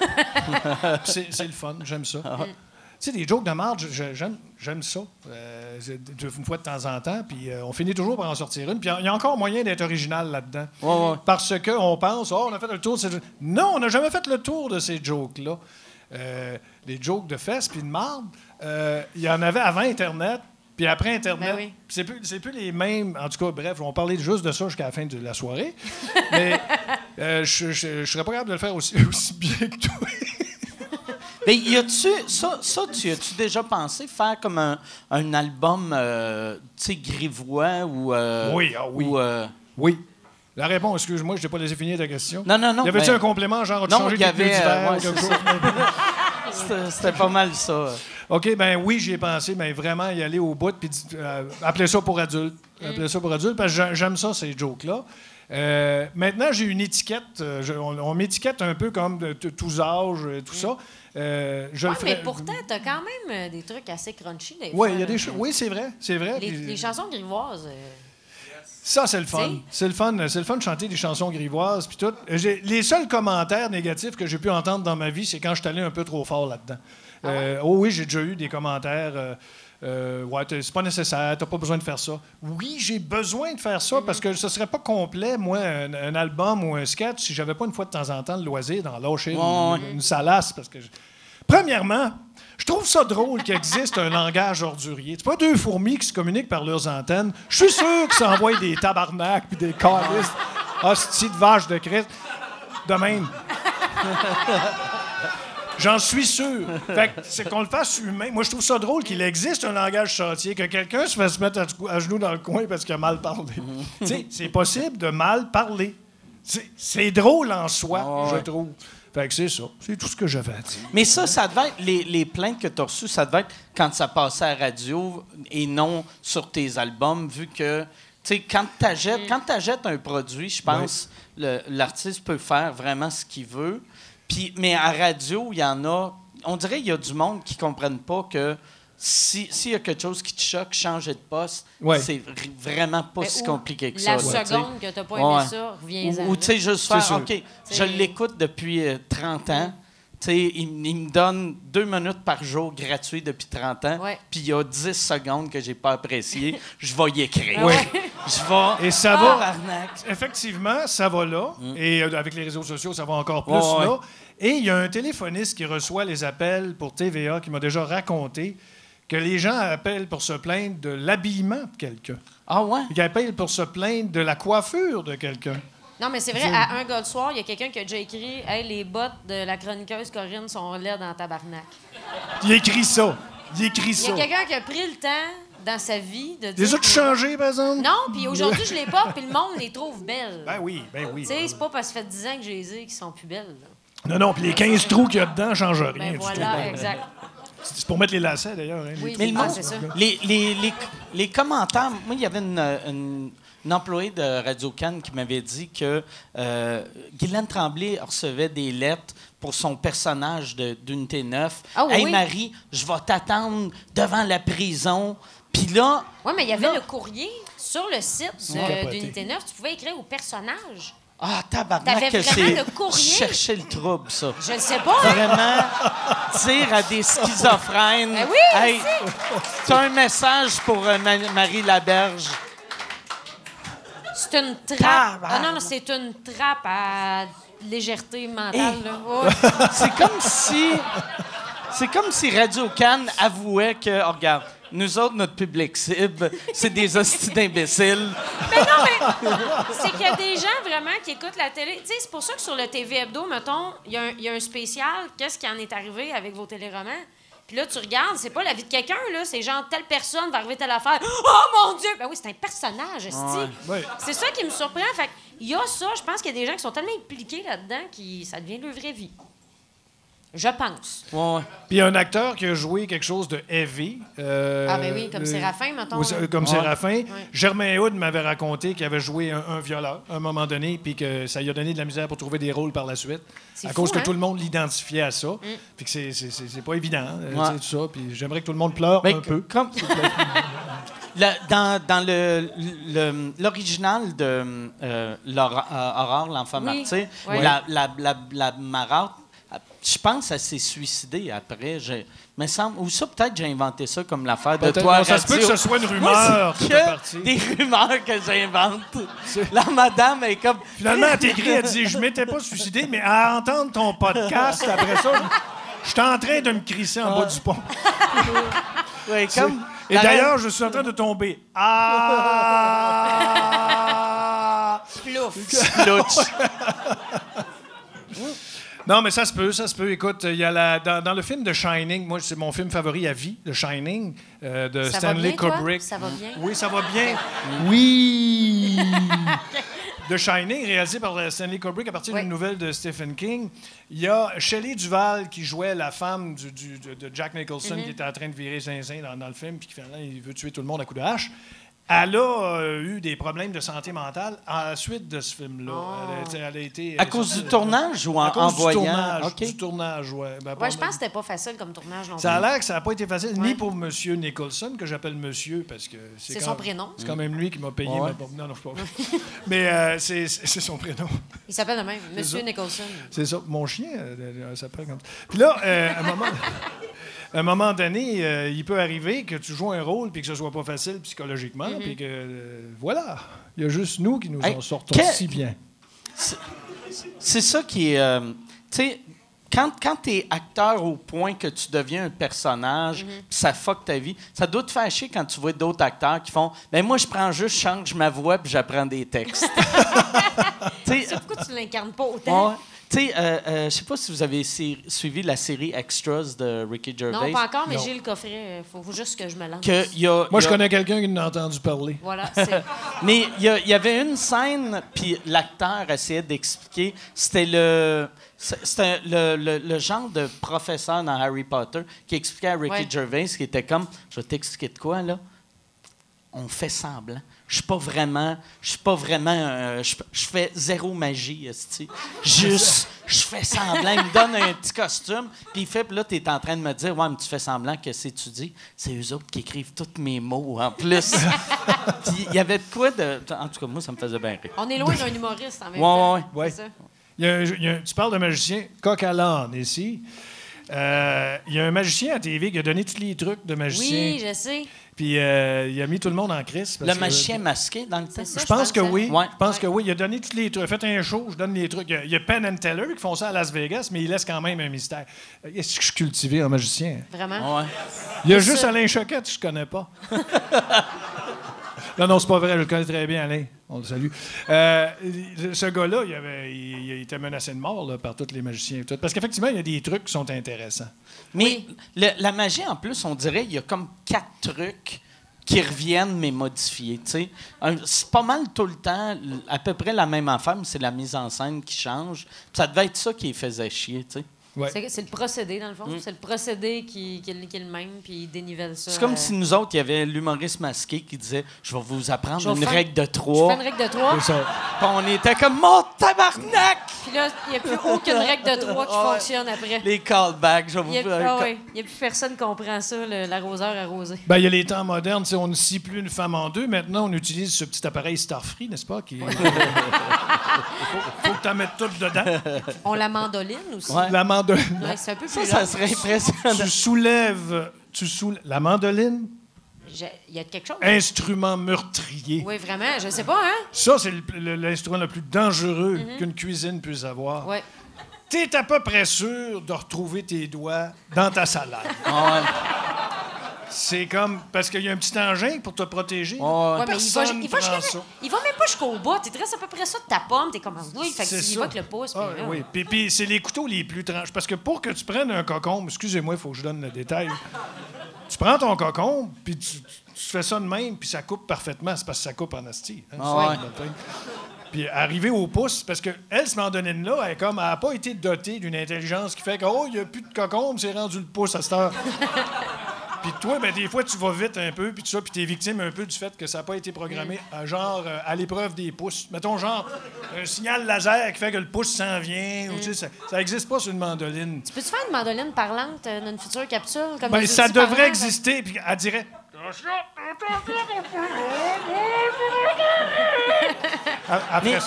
E: c'est, c'est le fun, j'aime ça. Tu sais, des jokes de marde, je- je- j'aime, j'aime ça. Euh, c'est de- une fois de temps en temps, puis euh, on finit toujours par en sortir une. Puis il y a encore moyen d'être original là-dedans.
B: Ouais, ouais.
E: Parce qu'on pense, oh, on a fait le tour de ces jokes. Non, on n'a jamais fait le tour de ces jokes-là. Euh, les jokes de fesses puis de marde, euh, il y en avait avant Internet, puis après Internet.
D: Ben oui.
E: Puis c'est plus, c'est plus les mêmes. En tout cas, bref, on parlait juste de ça jusqu'à la fin de la soirée. Mais euh, je ne serais pas capable de le faire aussi, aussi bien que toi.
B: Mais y a-tu ça, ça tu as-tu déjà pensé faire comme un, un album, euh, tu sais, grivois ou euh,
E: Oui, ah oui.
B: ou, euh,
E: Oui. La réponse, excuse-moi, je t'ai pas laissé finir ta question.
B: Non, non, non.
E: Y avait-tu
B: ben,
E: un complément, genre, tu
B: non,
E: changer
B: il y
E: tes pneus
B: avait,
E: d'hiver
B: euh, ouais,
E: ou quelque
B: c'est
E: chose?
B: c'était, c'était pas mal ça.
E: OK, ben oui, j'y ai pensé, mais vraiment y aller au bout, puis euh, appeler ça pour adultes. Appeler ça pour adultes, parce que j'a- j'aime ça, ces jokes-là. Euh, maintenant, j'ai une étiquette. euh, je- on on m'étiquette un peu comme de t- tous âges, et tout ça. Euh, je
D: Ouais,
E: le ferais-
D: mais pourtant, t'as quand même euh, des trucs assez crunchy, des
E: Oui,
D: fois,
E: il y a
D: là.
E: des choses. Oui, c'est vrai, c'est vrai.
D: Les,
E: Puis-
D: les chansons grivoises. euh,
E: Ça, c'est le fun.
D: T'sais?
E: C'est le fun. C'est le fun de chanter des chansons grivoises puis tout. J'ai- les seuls commentaires négatifs que j'ai pu entendre dans ma vie, c'est quand je suis allé un peu trop fort là-dedans.
D: Ah
E: Euh, oh oui, j'ai déjà eu des commentaires. Euh, euh, ouais, t'es- c'est pas nécessaire, t'as pas besoin de faire ça. Oui, j'ai besoin de faire ça parce que ce serait pas complet, moi, un, un album ou un sketch, si j'avais pas une fois de temps en temps le loisir d'en lâcher
B: Ouais,
E: une,
B: ouais.
E: une salace. Parce que je- Premièrement, je trouve ça drôle qu'il existe un langage ordurier. C'est pas deux fourmis qui se communiquent par leurs antennes. Je suis sûr qu'ils s'envoient des tabarnaks puis des calices. Hostie de vache de Christ. De même. J'en suis sûr. Fait que c'est qu'on le fasse humain. Moi, je trouve ça drôle qu'il existe un langage chantier, que quelqu'un se fasse mettre à, à genoux dans le coin parce qu'il a mal parlé. Tu sais, c'est possible de mal parler. C'est, c'est drôle en soi,
B: Ah
E: je
B: ouais.
E: trouve. Fait que c'est ça. C'est tout ce que j'avais à dire.
B: Mais ça, ça devait être, les, les plaintes que tu as reçues, ça devait être quand ça passait à la radio et non sur tes albums, vu que, tu sais, quand tu achètes, quand t'achètes un produit, je pense le- l'artiste peut faire vraiment ce qu'il veut. Puis, mais à radio, il y en a, on dirait qu'il y a du monde qui ne comprennent pas que si- s'il y a quelque chose qui te choque, changer de poste,
E: Ouais.
B: c'est vr- vraiment pas
D: ben,
B: si
D: ou
B: compliqué que
D: La
B: ça. là, tu sais.
D: seconde que t'as pas aimé
B: Ouais.
D: ça, reviens-en.
B: Ou, ou
D: là.
B: tu sais, juste
E: C'est
B: faire,
E: sûr.
B: OK, je
D: C'est-
B: l'écoute depuis euh, trente ans. Tu sais, il, il me donne deux minutes par jour gratuit depuis trente ans.
D: Ouais.
B: Puis il y a dix secondes que j'ai pas apprécié. Je vais y écrire.
D: Ah ouais.
B: Je vais.
E: Et ça va.
B: Tabarnak.
E: Effectivement, ça va là. Et euh, avec les réseaux sociaux, ça va encore plus
B: Mm. Ouais, ouais.
E: là. Et il y a un téléphoniste qui reçoit les appels pour T V A qui m'a déjà raconté que les gens appellent pour se plaindre de l'habillement de quelqu'un.
B: Ah ouais?
E: Ils appellent pour se plaindre de la coiffure de quelqu'un.
D: Non, mais c'est vrai, à un gars de soir, il y a quelqu'un qui a déjà écrit « Hey, les bottes de la chroniqueuse Corinne sont laides en tabarnak.
E: Il écrit ça. Il écrit »
D: Il y
E: ça.
D: a quelqu'un qui a pris le temps dans sa vie de dire...
E: Les as-tu
D: que-
E: changé, par exemple?
D: Non, puis aujourd'hui, je les porte, puis le monde les trouve belles.
E: Ben oui, ben oui.
D: Tu sais, c'est pas parce que ça fait dix ans que j'ai les ai qu'ils sont plus belles. là.
E: Non, non, puis les quinze trous qu'il y a dedans ne changent rien.
D: Ben
E: du
D: voilà,
E: tout.
D: exact.
E: C'est pour mettre les lacets, d'ailleurs. Hein, les-
D: Oui,
B: Mais le
D: ah,
B: monde,
D: c'est ça.
B: les, les, les, les commentaires... Moi, il y avait une, une, une employée de Radio-Can qui m'avait dit que euh, Guylaine Tremblay recevait des lettres pour son personnage de- d'Unité neuf.
D: Ah oui,
B: Hey,
D: oui.
B: Marie, je vais t'attendre devant la prison. Puis là...
D: Oui, mais il y avait
B: là-
D: le courrier sur le site
E: C'est
D: euh,
E: capoté.
D: d'Unité neuf. Tu pouvais écrire au personnage.
B: Ah, tabarnak,
D: T'avais
B: que
D: vraiment
B: c'est...
D: le courrier?
B: Je cherchais le trouble, ça.
D: Je ne sais pas. hein?
B: Vraiment dire à des schizophrènes.
D: Ben oui,
B: Hey, t'as un message pour euh, Ma- Marie Laberge.
D: C'est une trappe.
B: Tabarnak.
D: Ah non, non, c'est une trappe à légèreté mentale.
B: Eh.
D: Là. Ouais.
B: C'est comme si. C'est comme si Radio-Can avouait que, oh, regarde, nous autres, notre public cible, c'est des hosties d'imbéciles.
D: Mais non, mais c'est qu'il y a des gens vraiment qui écoutent la télé. Tu sais, c'est pour ça que sur le T V Hebdo, mettons, il y, a un- il y a un spécial. Qu'est-ce qui en est arrivé avec vos téléromans? Puis là, tu regardes, c'est pas la vie de quelqu'un, là. C'est genre, telle personne va arriver telle affaire. Oh mon Dieu! Ben oui, c'est un personnage, esti.
E: Ouais.
D: C'est ça qui me surprend. Fait il y a ça, je pense qu'il y a des gens qui sont tellement impliqués là-dedans que ça devient leur vraie vie. Je pense.
B: Ouais, ouais.
E: Puis il y a un acteur qui a joué quelque chose de heavy. euh,
D: Ah, ben oui, comme
E: le-
D: Séraphin, mettons.
E: Oui,
D: là.
E: comme
B: Ouais.
E: Séraphin. Germain Hood m'avait raconté qu'il avait joué un, un violeur à un moment donné, puis que ça lui a donné de la misère pour trouver des rôles par la suite.
D: C'est
E: À
D: fou,
E: cause que
D: hein?
E: tout le monde l'identifiait à ça. Puis que c'est- c'est c'est- c'est pas évident, euh,
B: Ouais.
E: tu sais, tout ça. Puis j'aimerais que tout le monde pleure
B: Ben,
E: un peu.
B: comme- Le- dans dans le, le- l'original de euh, l'Aurore, euh, Aurore, l'enfant
D: Oui.
B: martyr,
D: Oui.
B: la, la, la, la marâtre, je pense qu'elle s'est suicidée après. Je, me semble, ou ça, peut-être j'ai inventé ça comme l'affaire de
E: Peut-être-
B: toi.
E: non, ça se peut
B: radio.
E: que ce soit une
B: Moi,
E: rumeur
B: c'est
E: qui est
B: que
E: partie.
B: des rumeurs que j'invente. La madame est comme.
E: Finalement, elle t'écrit, elle dit je m'étais pas suicidé, mais à entendre ton podcast, après ça, je suis en train de me crisser en bas du pont.
B: Ouais, comme
E: Et
B: la
E: d'ailleurs, je suis en train de tomber. Ah!
D: Plouf.
B: Plouch.
E: Non, mais ça se peut, ça se peut. Écoute, il y a la, dans, dans le film de Shining, moi, c'est mon film favori à vie, The Shining, euh, de
D: Ça va
E: Stanley
D: bien, toi?
E: Kubrick.
D: Ça va bien?
E: Oui, ça va bien. Oui! The Shining, réalisé par euh, Stanley Kubrick à partir
D: Oui.
E: d'une nouvelle de Stephen King. Il y a Shelley Duvall qui jouait la femme du- du- de, de Jack Nicholson
D: Mm-hmm.
E: qui était en train de virer zinzin dans, dans le film, puis qui finalement, il veut tuer tout le monde à coups de hache. Elle a euh, eu des problèmes de santé mentale à la suite de ce film-là. Elle, a- elle a été,
B: À cause du tournage ou en,
E: à cause
B: en
E: du
B: voyant?
E: tournage.
B: OK.
E: Du tournage, ouais. Ben,
D: Ouais,
E: pas-
D: je pense que c'était pas facile comme tournage non plus.
E: ça a l'air que ça n'a pas été facile, ni
D: Ouais.
E: pour M. Nicholson, que j'appelle monsieur, parce que c'est
D: C'est
E: quand-
D: son prénom.
E: C'est quand même lui qui m'a payé.
B: Ouais.
E: ma- Non, non, je suis pas. Mais euh, c'est c'est son prénom.
D: Il s'appelle de même, Monsieur
E: ça.
D: Nicholson.
E: C'est ça. Mon chien euh, euh, s'appelle comme ça. Puis là, euh, à un moment. À un moment donné, euh, il peut arriver que tu joues un rôle puis que ce soit pas facile psychologiquement, puis que euh, voilà, il y a juste nous qui nous
B: Hey,
E: en sortons
B: quel-
E: si bien.
B: C'est ça qui est. euh, tu sais, quand, quand tu es acteur au point que tu deviens un personnage,
D: Mhm.
B: puis ça fuck ta vie, ça doit te faire chier quand tu vois d'autres acteurs qui font ben moi, je prends juste, je change ma voix, puis j'apprends des textes. Tu sais,
D: Pourquoi tu l'incarnes pas autant?
B: ouais. Tu sais, euh, euh, je sais pas si vous avez sé- suivi la série Extras de Ricky Gervais.
D: Non, pas encore, mais
E: Non.
D: j'ai le coffret. Il faut, faut juste que je me lance.
B: Que y a-
E: Moi,
B: y
E: je
B: a-
E: connais quelqu'un qui en a entendu parler.
D: Voilà, c'est...
B: Mais il y, a- il y avait une scène, puis l'acteur essayait d'expliquer. C'était le, c'était le, le- le genre de professeur dans Harry Potter qui expliquait à Ricky
D: Ouais.
B: Gervais qui était comme, je vais t'expliquer de quoi là. On fait semblant. Je suis pas vraiment, je suis pas vraiment, euh, je je fais zéro magie, esti. Juste, je fais semblant. Il me donne un petit costume, puis il fait, puis là, tu es en train de me dire, ouais, mais tu fais semblant que c'est tu dis. C'est eux autres qui écrivent tous mes mots en plus. Puis il y avait de quoi de, en tout cas, moi, ça me faisait bien rire.
D: On est loin d'un humoriste en même
B: Ouais,
D: temps.
B: ouais,
E: ouais.
D: C'est ça.
E: Il y a un- il y a un- tu parles de magicien, coq à l'âne ici. Euh, il y a un magicien à T V qui a donné tous les trucs de magicien.
D: Oui, je sais.
E: Puis euh, il a mis tout le monde en crise. parce
B: Le
E: que-
B: magicien masqué dans le temps.
D: C'est ça.
E: Je pense que
D: hein?
E: oui.
B: Ouais.
E: Je pense
D: Ouais.
E: que oui. Il a donné tous les trucs. Faites un show, je donne les trucs. Il y a, il y a Penn and Teller qui font ça à Las Vegas, mais ils laissent quand même un mystère. Euh, Est-ce que je suis cultivé en magicien?
D: Vraiment.
B: Ouais.
E: Il y a
D: C'est
E: juste
D: ça.
E: Alain Choquette que je connais pas. Non, non, c'est pas vrai. Je le connais très bien, Alain. On le salue. Euh, ce gars-là, il, avait, il, il était menacé de mort là, par tous les magiciens. et tout. Parce qu'effectivement, il y a des trucs qui sont intéressants.
B: Mais le- la magie, en plus, on dirait, il y a comme quatre trucs qui reviennent, mais modifiés. tu sais. Un- C'est pas mal tout le temps, l- à peu près la même affaire, mais c'est la mise en scène qui change. Puis ça devait être ça qui les faisait chier. tu sais.
E: Ouais.
D: C'est c'est le procédé, dans le fond. C'est le procédé qui, qui, est- qui est le même, puis il dénivelle ça.
B: C'est comme
D: euh,
B: si nous autres, il y avait l'humoriste masqué qui disait « Je vais vous apprendre
D: Je vais
B: une
D: faire-
B: règle de
D: Je
B: trois.
D: fais une règle de trois,
E: C'est ça.
B: Puis on était comme « Mon tabarnak!
D: puis là, il n'y a plus aucune règle de trois qui
B: Ouais.
D: fonctionne après. »
B: Les callbacks, je vais
D: Il
B: vous
D: n'y a,
B: faire un
D: ah
B: ca-
D: ouais, il y a plus personne qui comprend ça, le- l'arroseur arrosé.
E: Ben, il y a les temps modernes, tu sais, on ne scie plus une femme en deux. Maintenant, on utilise ce petit appareil Starfree, n'est-ce pas? Qui... faut, faut que tu en mettes tout dedans.
D: On la mandoline aussi.
B: Ouais.
E: La mandoline.
D: Ouais, c'est un peu
B: Ça,
D: plus
B: ça
D: long.
B: serait impressionnant.
E: Tu soulèves. Tu soulèves. La mandoline,
D: J'ai- Il y a quelque chose.
E: instrument meurtrier.
D: Oui, vraiment, je sais pas, hein?
E: Ça, c'est le- le- l'instrument le plus dangereux qu'une cuisine puisse avoir.
D: Ouais.
E: T'es à peu près sûr de retrouver tes doigts dans ta salade.
B: Ah ouais.
E: C'est comme. Parce qu'il y a un petit engin pour te protéger.
B: Ouais.
D: Ouais, mais il va,
E: Personne
D: il, va
E: prend
D: jusqu'à-
E: ça.
D: il va même pas jusqu'au bout. Tu te restes à peu près ça de ta pomme. T'es comme, oui, fait que
E: C'est
D: il
E: ça.
D: va avec le pouce.
E: Ah,
D: puis là,
E: oui, puis, puis c'est les couteaux les plus tranchants. Parce que pour que tu prennes un cocombe, excusez-moi, il faut que je donne le détail. Tu prends ton cocombe, puis tu, tu fais ça de même, puis ça coupe parfaitement. C'est parce que ça coupe en asti. hein,
B: Ah
E: ça,
B: ouais.
E: le thing. Puis arriver au pouce, parce que elle, cette mandoline-là, elle comme, elle n'a pas été dotée d'une intelligence qui fait que, oh, il n'y a plus de cocombe, c'est rendu le pouce à cette heure. Puis toi, ben, des fois, tu vas vite un peu, puis tout ça, puis t'es victime un peu du fait que ça n'a pas été programmé à, genre euh, à l'épreuve des pouces. Mettons, genre, un signal laser qui fait que le pouce s'en vient. Ou, tu sais, ça n'existe pas sur une mandoline.
D: Tu peux-tu faire une mandoline parlante euh, dans une future capsule? Comme
E: Ben,
D: des
E: ça
D: outils
E: devrait
D: parlants?
E: exister, puis elle dirait... A- Après
B: Mais-
E: ça...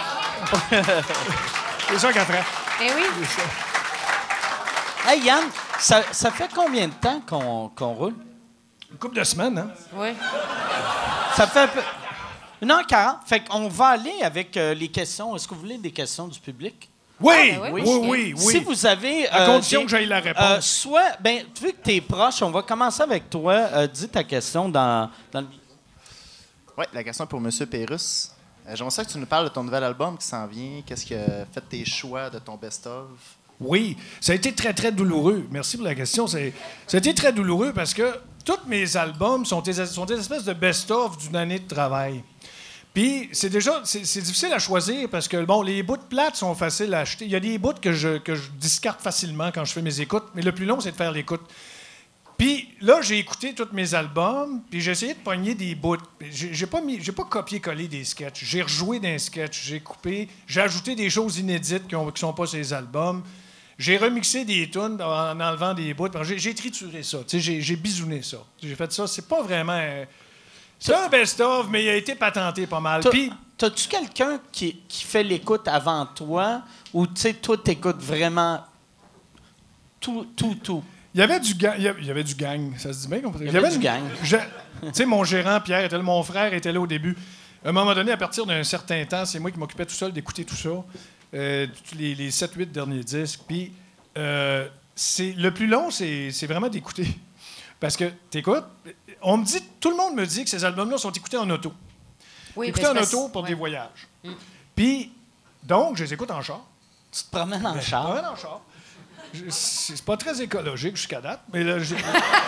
E: c'est ça qu'elle ferait.
D: Eh oui.
B: Hey Yann, ça, ça fait combien de temps qu'on qu'on roule?
E: Une couple de semaines, hein?
D: Oui.
B: Ça fait un peu... une heure quarante. Fait qu'on va aller avec euh, les questions. Est-ce que vous voulez des questions du public?
E: Oui,
D: Ah, ben
E: oui,
D: oui.
E: oui, oui.
B: Si vous avez...
E: À
B: euh,
E: condition
B: des-
E: que j'aille la réponse.
B: euh, soit... Ben, vu que tu es proche, on va commencer avec toi. Euh, dis ta question dans, dans le...
F: Oui, la question est pour M. Pérusse. Euh, J'aimerais ça que tu nous parles de ton nouvel album qui s'en vient. Qu'est-ce que fait tes choix de ton best-of?
E: Oui, ça a été très, très douloureux. Merci pour la question. C'est- Ça a été très douloureux parce que tous mes albums sont des, sont des espèces de best-of d'une année de travail. Puis, c'est déjà, c'est c'est difficile à choisir parce que, bon, les bouts de plates sont faciles à acheter. Il y a des bouts que je, que je discarte facilement quand je fais mes écoutes, mais le plus long, c'est de faire l'écoute. Puis là, j'ai écouté tous mes albums, puis j'ai essayé de pogner des bouts. J'ai j'ai pas mis, j'ai pas copié-collé des sketchs. J'ai rejoué d'un sketch, j'ai coupé, j'ai ajouté des choses inédites qui, ont, qui sont pas sur les albums. J'ai remixé des tunes en enlevant des bouts. J'ai j'ai trituré ça, tu sais, j'ai j'ai bisouné ça. J'ai fait ça. C'est pas vraiment... euh, C'est un best-of, mais il a été patenté pas mal.
B: T'as-
E: Puis,
B: T'as-tu quelqu'un qui, qui fait l'écoute avant toi ou, tu sais, toi, t'écoutes vraiment tout, tout, tout?
E: il y avait du gang. Il y avait, il y avait du gang. Ça se dit bien qu'on peut-
B: Il y avait du gang.
E: Je- Tu sais, mon gérant, Pierre, était là, mon frère était là au début. À un moment donné, à partir d'un certain temps, c'est moi qui m'occupais tout seul d'écouter tout ça. Euh, tous les, les sept huit derniers disques. Puis, euh, c'est, le plus long, c'est, c'est vraiment d'écouter. Parce que, t'écoutes, on me dit, tout le monde me dit que ces albums-là sont écoutés en auto.
D: Oui,
E: écoutés
D: ben,
E: en
D: c'est
E: auto
D: parce-
E: pour
D: ouais.
E: des voyages. Puis, donc, je les écoute en char.
B: Tu te promènes en
E: Ah
B: char?
E: ouais, en char. Je- C'est c'est pas très écologique jusqu'à date, mais là, j'ai-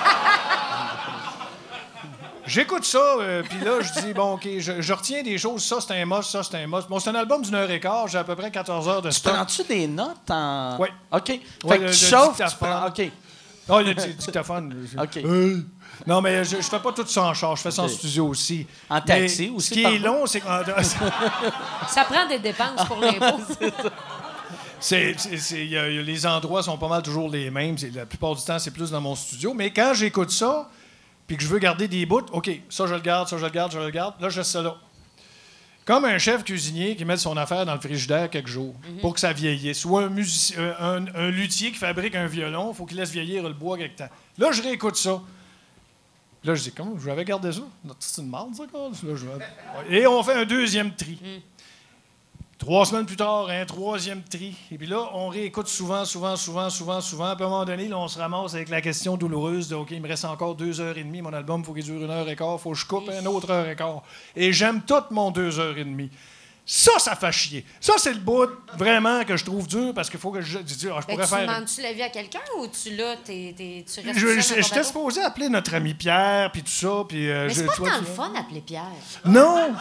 E: j'écoute ça, euh, puis là, je dis, bon, OK, je, je retiens des choses. Ça, c'est un must, ça, c'est un must. Bon, c'est un album d'une heure et quart. J'ai à peu près quatorze heures de
B: Tu
E: stock.
B: prends-tu des notes en...
E: Oui.
B: OK. Fait
E: Ouais,
B: que
E: le-
B: tu
E: le
B: chauffes, tu
E: dictaphone.
B: prends... OK.
E: Oh, il y a du dictaphone.
B: OK.
E: Euh, non, mais je, je fais pas tout ça en char. Je fais ça en
B: OK.
E: studio aussi.
B: En taxi
E: Mais
B: aussi,
E: Ce qui est
B: pardon.
E: long, c'est que...
D: Ça prend des dépenses pour l'impôt.
E: C'est, c'est- c'est- y a- y a- les endroits sont pas mal toujours les mêmes. C'est- la plupart du temps, c'est plus dans mon studio. Mais quand j'écoute ça, puis que je veux garder des bouts, OK, ça, je le garde, ça, je le garde, je le garde. Là, je laisse ça là. Comme un chef cuisinier qui met son affaire dans le frigidaire quelques jours pour que ça vieillisse. Ou un, musicien, un, un- un luthier qui fabrique un violon, il faut qu'il laisse vieillir le bois quelque temps. Là, je réécoute ça. Là, je dis, comment, je vais garder ça? C'est une marde, ça, quoi? Là, je- Et on fait un deuxième tri. Trois semaines plus tard, un troisième tri. Et puis là, on réécoute souvent, souvent, souvent, souvent, souvent. Puis à un moment donné, là, on se ramasse avec la question douloureuse de « OK, il me reste encore deux heures et demie. Mon album, il faut qu'il dure une heure et quart. Il faut que je coupe une autre heure et quart. » Et j'aime tout mon deux heures et demie. Ça, ça fait chier. Ça, c'est le bout vraiment que je trouve dur parce qu'il faut que je dise, ah, je
D: Ben,
E: pourrais
D: tu
E: faire...
D: demandes-tu l'avis à quelqu'un ou tu là, t'es, t'es, tu restes
E: Je-
D: seul
E: je-
D: dans ton
E: J'étais
D: bateau?
E: supposé appeler notre ami Pierre, puis tout ça, puis... euh,
D: Mais
E: je-
D: c'est pas
E: tu vois,
D: tant
E: tu
D: le
E: vois.
D: fun d'appeler Pierre.
E: Non!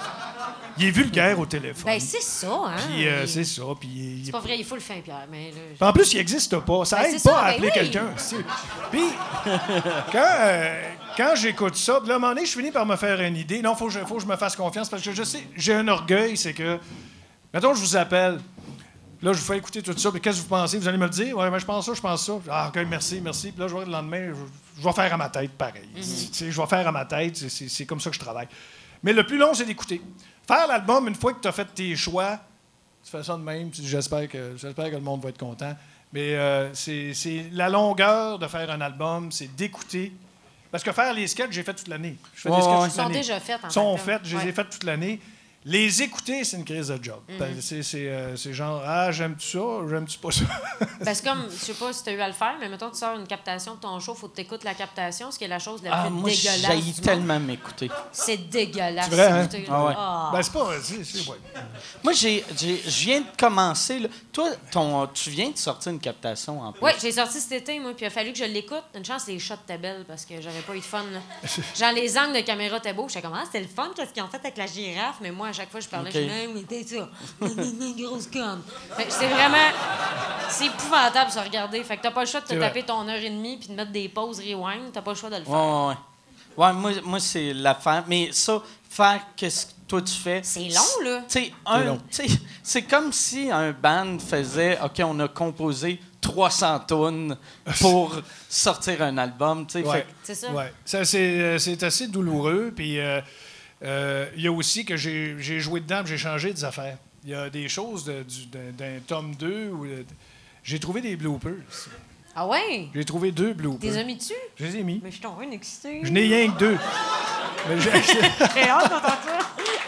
E: Il est vulgaire au téléphone.
D: Ben, c'est ça, hein.
E: Puis euh,
D: Il-
E: c'est ça, puis... il-
D: C'est pas vrai, il faut le faire, Pierre. Mais là,
E: Puis en plus, il n'existe pas. Ça
D: Ben,
E: aide
D: c'est
E: pas
D: ça,
E: à
D: ben
E: appeler
D: oui.
E: quelqu'un. c'est- Puis, quand, euh, quand j'écoute ça, puis là, à un moment donné, je finis par me faire une idée. Non, il faut, que je- faut que je me fasse confiance parce que je sais, j'ai un orgueil, c'est que... Mettons, je vous appelle. Là, je vous fais écouter tout ça. Puis qu'est-ce que vous pensez? Vous allez me le dire? Ouais, mais je pense ça, je pense ça. Ah, OK, merci, merci. Puis là, je vais le lendemain, je, je vais faire à ma tête pareil. Tu sais, je vais faire à ma tête. c'est- C'est c'est comme ça que je travaille. Mais le plus long, c'est d'écouter. Faire l'album, une fois que tu as fait tes choix, tu fais ça de même. Tu dis, J'espère que, j'espère que le monde va être content. Mais euh, c'est c'est la longueur de faire un album, c'est d'écouter. Parce que faire les sketchs, j'ai fait toute l'année. Je fais
B: Ouais,
E: des sketchs
B: ouais.
E: toute
D: Ils sont
E: l'année.
D: déjà faits, en
E: Ils sont
D: tant que
E: faits,
D: tel.
E: je les ai
D: Ouais.
E: faits toute l'année. Les écouter, c'est une crise de job. Parce que C'est c'est, euh, c'est genre, ah, j'aime-tu ça, j'aime-tu pas ça?
D: Ben, c'est comme, je sais pas si tu as eu à le faire, mais mettons, tu sors une captation de ton show, faut que tu écoutes la captation, ce qui est la chose la
B: Ah,
D: plus
B: moi,
D: dégueulasse.
B: j'haïs
D: du monde.
B: tellement m'écouter.
D: C'est dégueulasse.
E: C'est vrai, hein?
D: écouter, là.
B: Ah ouais.
D: Ah.
E: Ben, c'est pas. c'est- c'est- ouais.
B: Moi, j'ai, j'ai- je viens de commencer. Là. Toi, ton, tu viens de sortir une captation en plus.
D: Oui, j'ai sorti cet été, moi, puis il a fallu que je l'écoute. Une chance, les shots étaient belles parce que j'aurais pas eu de fun. Là. Genre, les angles de caméra étaient beaux. J'étais comme, ah, c'était le fun, qu'est-ce qu'ils ont fait avec la girafe? Mais moi, à chaque fois, je parlais,
B: Ok.
D: je disais, mais t'es ça. Grosse conne. Fait que c'est vraiment. C'est épouvantable, ça, regarder. Fait que t'as pas le choix de te
E: C'est vrai.
D: taper ton heure et demie puis de mettre des pauses rewind. T'as pas le choix de le faire.
B: Ouais, ouais. Ouais, moi, moi c'est l'affaire. Mais ça, faire qu'est-ce que toi tu fais.
D: C'est long, là.
B: Tu sais, un-
E: long.
B: tu sais, c'est comme si un band faisait, OK, on a composé trois cents tonnes pour sortir un album. Tu sais,
E: Ouais.
B: fait que-
D: C'est ça.
E: Ouais. Ça, c'est, euh, c'est assez douloureux. Puis euh, euh, il y a aussi que j'ai, j'ai joué dedans, puis j'ai changé des affaires. Il y a des choses de- du- d'un, d'un tome deux où euh, j'ai trouvé des bloopers.
D: Ah ouais?
E: J'ai trouvé deux
D: T'es
E: bloopers.
D: as mis dessus?
E: Je les ai mis.
D: Mais je suis en train d'exciter.
E: Je n'ai rien que deux. Mais j'ai-
D: J'ai hâte d'entendre ça.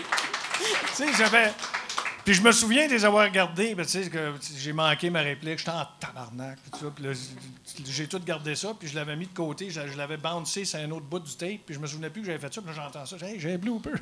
E: Tu sais, j'avais. Puis je me souviens de les avoir regardés. Ben, tu sais, que j'ai manqué ma réplique. J'étais en tabarnak. Puis tout ça. Puis là, j'ai tout gardé ça. Puis je l'avais mis de côté. Je, je l'avais bouncé sur un autre bout du tape. Puis je me souvenais plus que j'avais fait ça. Puis là, j'entends ça. J'ai dit, hey, j'ai un blooper.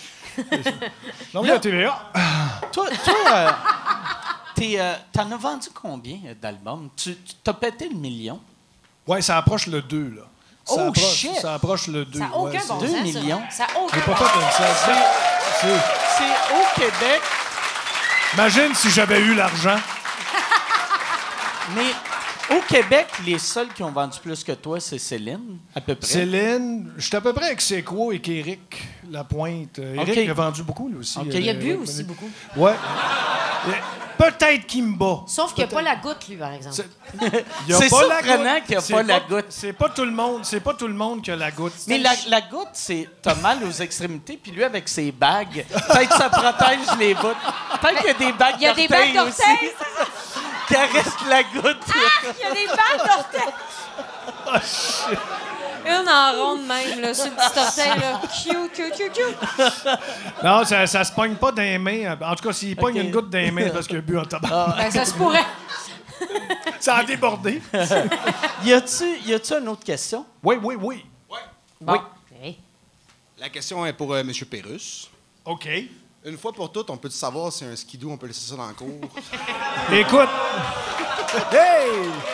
E: Non, mais la T V A.
B: Toi, toi euh, t'es, euh, t'en as vendu combien euh, d'albums? Tu, tu t'as pété le million?
E: Ouais, ça approche le deux, là. Ça
B: Oh,
E: approche,
B: shit!
E: Ça approche le deux.
D: Ça n'a aucun
E: ouais,
D: bon
E: c'est-
B: Deux
D: sens. ça.
B: millions.
D: Ça n'a aucun
E: J'ai pas
D: bon
E: fait
D: sens.
E: une scène. C'est- c'est-
B: C'est au Québec,
E: Imagine si j'avais eu l'argent.
B: mais au Québec, les seuls qui ont vendu plus que toi, c'est Céline, à peu près.
E: Céline, je suis à peu près avec Sequo et qu'Éric Lapointe. Euh, Éric
B: OK.
E: a vendu beaucoup, lui aussi.
B: OK.
E: Euh,
D: Il a bu
E: euh,
D: aussi beaucoup.
E: Ouais. Euh, Peut-être qu'il me bat.
D: Sauf qu'il n'y a pas la goutte, lui, par exemple.
E: C'est- Il y a
B: C'est
E: pas la
B: surprenant
E: goutte.
B: qu'il y a
E: C'est
B: pas la goutte.
E: C'est pas tout le monde. C'est pas tout le monde qui a la goutte.
B: Mais la, la goutte, c'est t'as mal aux extrémités, puis lui, avec ses bagues, peut-être que ça protège les bouts. Peut-être qu'il y a des bagues
D: Il y a des bagues
B: d'orteils aussi.
D: d'orteils,
B: Qui arrêtent la goutte.
D: Il y a des bagues d'orteils. Une en ronde même, là, sur le petit orteil, là. Cute, cute, cute, cute.
E: Non, ça, ça se pogne pas dans les mains. En tout cas, s'il pogne
B: OK.
E: une goutte dans les mains, c'est parce qu'il a bu en tabac.
D: Ben, ça se pourrait.
E: Ça a débordé.
B: Y a-tu, y a-tu une autre question?
E: Oui, oui, oui.
D: Bon. Hey.
G: La question est pour euh, M. Pérusse.
E: OK.
G: Une fois pour toutes, on peut savoir si un skidoo, on peut laisser ça dans le cours?
E: Écoute. Hey!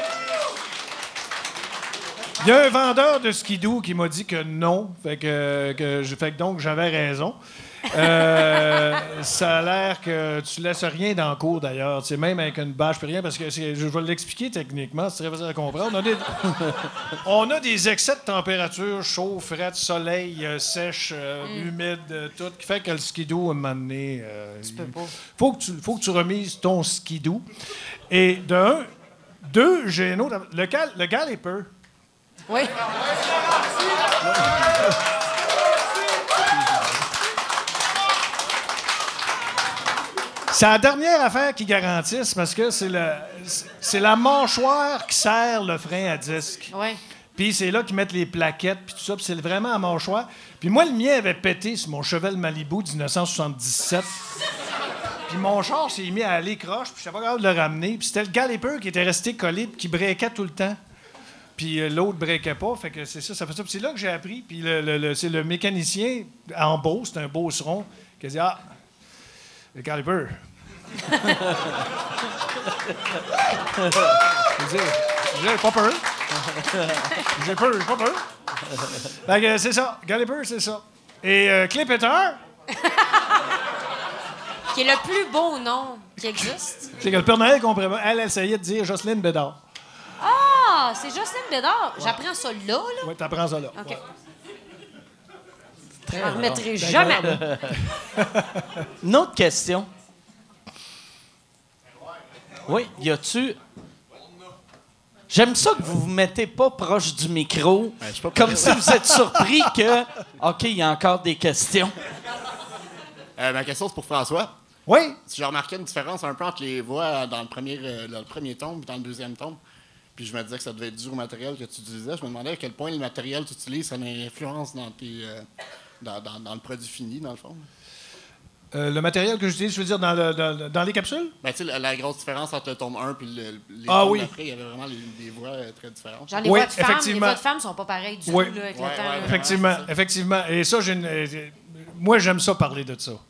E: Il y a un vendeur de skidoo qui m'a dit que non. Fait que, que je- fait que donc, j'avais raison. Euh, ça a l'air que tu laisses rien dans le cours, d'ailleurs. Tu sais, même avec une bâche, puis rien, parce que c'est- je vais l'expliquer techniquement, c'est très facile à comprendre. On a des, on a des excès de température, chaud, fret, soleil, euh, sèche, euh, humide, euh, tout, qui fait que le skidoo, à un moment donné, euh, tu
D: peux pas.
E: Faut que tu, faut que tu remises ton skidoo. Et de un, deux, j'ai un autre. Le, gal, le galloper.
D: Oui.
E: C'est la dernière affaire qu'ils garantissent parce que c'est le, c'est la mâchoire qui serre le frein à disque.
D: Oui.
E: Puis c'est là qu'ils mettent les plaquettes, puis tout ça, puis c'est vraiment la mâchoire. Puis moi, le mien avait pété sur mon Chevelle Malibu de dix-neuf cent soixante-dix-sept. Puis mon char s'est mis à aller croche, puis j'étais pas capable de le ramener. Puis c'était le galloper qui était resté collé, puis qui breakait tout le temps. Puis euh, l'autre breakait pas, fait que c'est ça, ça fait ça. Puis c'est là que j'ai appris, puis le, le- le- c'est le mécanicien en Beauce, c'est un Beauceron, qui a dit « Ah, Le caliper. J'ai j'ai pas peur. J'ai peur, j'ai pas peur. Fait que c'est ça. Caliper, c'est ça. Et euh, Clippeter,
D: Qui est le plus beau nom qui existe.
E: c'est que le Père Noël qu'on prévoit, elle essayait de dire Jocelyne Bédard.
D: Ah, c'est Jocelyne Bédard. J'apprends ça là, là.
E: Oui, t'apprends ça là.
D: OK.
E: Ouais.
D: Je n'en remettrai jamais.
B: Une autre question. Oui, y a-tu. J'aime ça que vous vous mettez pas proche du micro,
G: je suis pas
B: comme
G: prêt.
B: si vous êtes surpris que. OK, il y a encore des questions.
G: Euh, ma question, c'est pour François.
E: Oui,
G: Si j'ai remarqué une différence un peu entre les voix dans le premier, euh, dans le premier tome et dans le deuxième tome, puis je me disais que ça devait être dur au matériel que tu utilisais, je me demandais à quel point le matériel que tu utilises, ça a une influence dans, tes, euh, dans, dans, dans le produit fini, dans le fond.
E: euh, le matériel que j'utilise, je veux dire, dans, le- dans, dans les capsules?
G: Ben, tu sais, la, la grosse différence entre le tome un et le, les
E: Ah
G: tomes
E: oui.
G: d'après, il y avait vraiment les, des voix euh, très différentes.
D: Genre, les
E: Oui,
D: voix de femmes, les
E: effectivement.
D: voix de femmes sont pas pareilles du
E: Oui.
D: tout, là, avec
G: Ouais,
D: le temps.
G: ouais,
D: là.
E: Effectivement,
G: c'est ça.
E: effectivement. Et ça, j'ai une- euh, moi, j'aime ça parler de ça.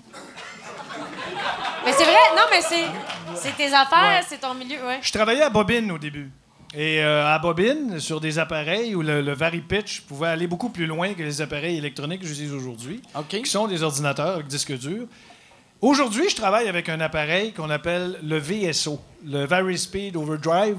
D: Mais c'est vrai, non, mais c'est, c'est tes affaires, c'est ton milieu, ouais.
E: Je travaillais à Bobine au début. Et euh, à Bobine, sur des appareils où le, le vari-pitch pouvait aller beaucoup plus loin que les appareils électroniques que j'utilise aujourd'hui,
B: OK.
E: qui sont des ordinateurs avec disque dur. Aujourd'hui, je travaille avec un appareil qu'on appelle le V S O, le Vari Speed Overdrive.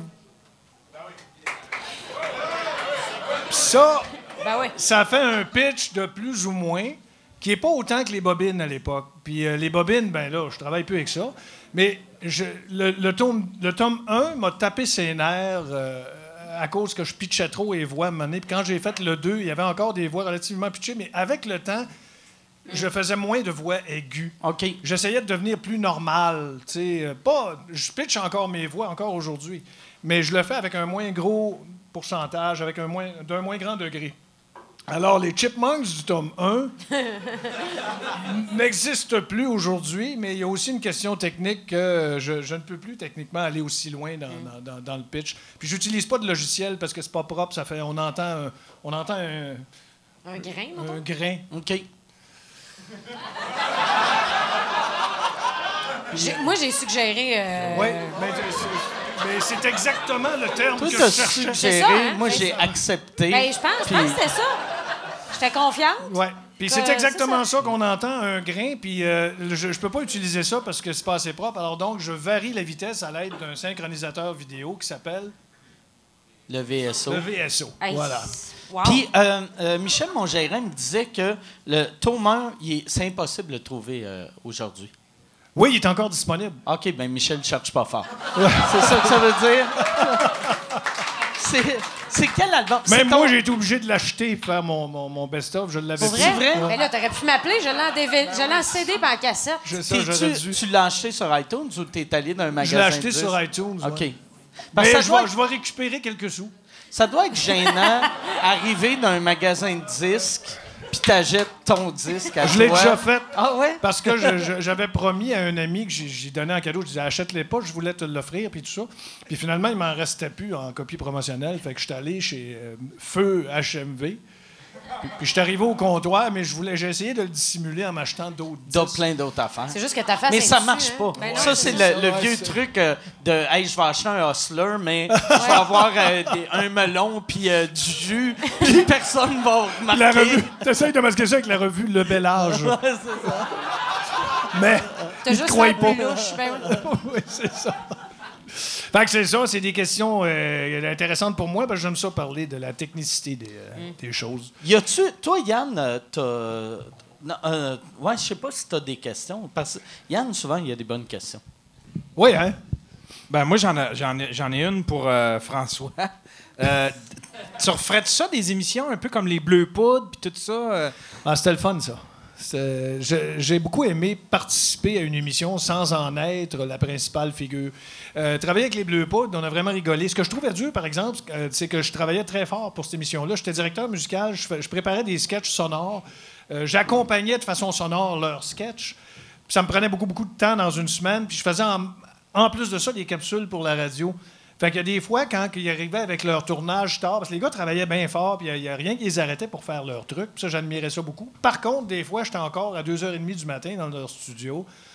E: Puis ça,
D: Ben oui.
E: ça fait un pitch de plus ou moins qui est pas autant que les bobines à l'époque. Puis euh, les bobines, ben là, je travaille plus avec ça. Mais je- le, le tome, le tome un m'a tapé ses nerfs euh, à cause que je pitchais trop les voix à un moment donné. Puis quand j'ai fait le deux, il y avait encore des voix relativement pitchées, mais avec le temps, je faisais moins de voix aiguës.
B: OK.
E: J'essayais de devenir plus normal, tu sais, euh, pas je pitch encore mes voix encore aujourd'hui, mais je le fais avec un moins gros pourcentage, avec un moins d'un moins grand degré. Alors les Chipmunks du tome un n'existent plus aujourd'hui, mais il y a aussi une question technique que je, je ne peux plus techniquement aller aussi loin dans, dans- dans- dans le pitch. Puis j'utilise pas de logiciel parce que c'est pas propre, ça fait on entend un- on entend un,
D: Un grain, mettons.
E: un grain.
B: OK.
D: J'ai- Moi, j'ai suggéré. euh,
E: Oui, mais c'est- mais c'est exactement le terme
B: Toi,
E: que je
B: t'as
E: cherchais.
B: suggéré,
D: C'est ça, hein?
B: moi,
D: Ben,
B: j'ai
D: c'est-
B: accepté.
D: Ben, je pense, je
B: Puis-
D: pense que c'était ça. J'étais confiante.
E: Ouais. Puis c'est
D: Euh,
E: exactement
D: c'est
E: ça, qu'on entend, un grain. Puis euh, je, je peux pas utiliser ça parce que c'est pas assez propre. Alors donc, je varie la vitesse à l'aide d'un synchronisateur vidéo qui s'appelle
B: Le V S O.
E: le V S O.
D: Hey,
E: Voilà.
D: wow.
B: Puis, euh, euh, Michel, mon gérant, me disait que le tome un, il est- c'est impossible de le trouver euh, aujourd'hui.
E: Oui, il est encore disponible.
B: OK, ben Michel ne cherche pas fort. C'est ça que ça veut dire? c'est, c'est quel album? C'est
E: Même
B: ton-
E: moi, j'ai été obligé de l'acheter pour faire mon, mon, mon best-of. Je l'avais
D: Pour
E: plus.
D: vrai?
B: vrai?
D: Ben là, t'aurais pu m'appeler. Je l'ai en, D V je l'ai en C D et en cassette.
E: Je, ça,
B: Puis
E: j'aurais
B: tu,
E: dû.
B: tu l'as acheté sur iTunes ou t'es allé dans un
E: Je
B: magasin
E: l'ai acheté
B: de
E: sur
B: disques?
E: iTunes.
B: OK.
E: ouais.
B: Parce
E: Mais
B: que ça
E: je
B: doit,
E: vais, je vais récupérer quelques sous.
B: ça doit être gênant, arriver dans un magasin de disques, puis t'achètes ton disque à
E: Je l'ai
B: toi.
E: déjà fait.
B: Ah ouais?
E: Parce que je- je- j'avais promis à un ami que j'ai j'ai donné en cadeau, je disais achète-les pas, je voulais te l'offrir, puis tout ça. Puis finalement, il m'en restait plus en copie promotionnelle. Fait que je suis allé chez euh, Feu H M V. Puis, puis je suis arrivé au comptoir, mais je voulais, j'ai essayé de le dissimuler en m'achetant d'autres
B: T'as
E: disques.
B: plein d'autres affaires.
D: C'est juste que ta face
B: Mais
D: est
B: ça
D: dessus,
B: marche
D: hein.
B: pas.
D: Ben non,
B: ça, c'est
D: ça.
B: le, le
E: Ouais,
B: vieux
E: c'est-
B: truc euh, de « Hey, je vais acheter un hustler, mais je vais avoir euh, des- un melon puis euh, du jus, puis personne va remarquer. »
E: La revue, t'essayes de masquer ça avec la revue Le Bel Âge.
B: Ouais, c'est ça.
E: Mais
D: T'as
E: ils
D: juste
E: croient
D: l'air
E: pas.
D: plus louche. Ben oui.
E: Oui, c'est ça. Fait que c'est ça, c'est des questions euh, intéressantes pour moi, parce que j'aime ça parler de la technicité des, euh, des choses.
B: Y a-tu... Toi, Yann, euh, t'as... Non, euh, ouais, je sais pas si t'as des questions. Parce que Yann, souvent, il y a des bonnes questions.
E: Oui, hein?
C: Ben moi, j'en ai, j'en ai, j'en ai une pour euh, François. Euh, tu referais ça des émissions un peu comme les Bleus Poudres puis tout ça? euh?
E: Ah, c'était le fun, ça. C'est- je- J'ai beaucoup aimé participer à une émission sans en être la principale figure. Euh, travailler avec les Bleus Poudres, on a vraiment rigolé. Ce que je trouvais dur, par exemple, euh, c'est que je travaillais très fort pour cette émission-là. J'étais directeur musical, je, fais- je préparais des sketchs sonores. Euh, J'accompagnais de façon sonore leurs sketchs. Puis ça me prenait beaucoup, beaucoup de temps dans une semaine. Puis je faisais en, en plus de ça des capsules pour la radio. Fait qu'il y a des fois, quand ils arrivaient avec leur tournage tard, parce que les gars travaillaient bien fort, puis il n'y a, rien qui les arrêtait pour faire leur truc. Puis ça, j'admirais ça beaucoup. Par contre, des fois, j'étais encore à deux heures trente du matin dans leur studio.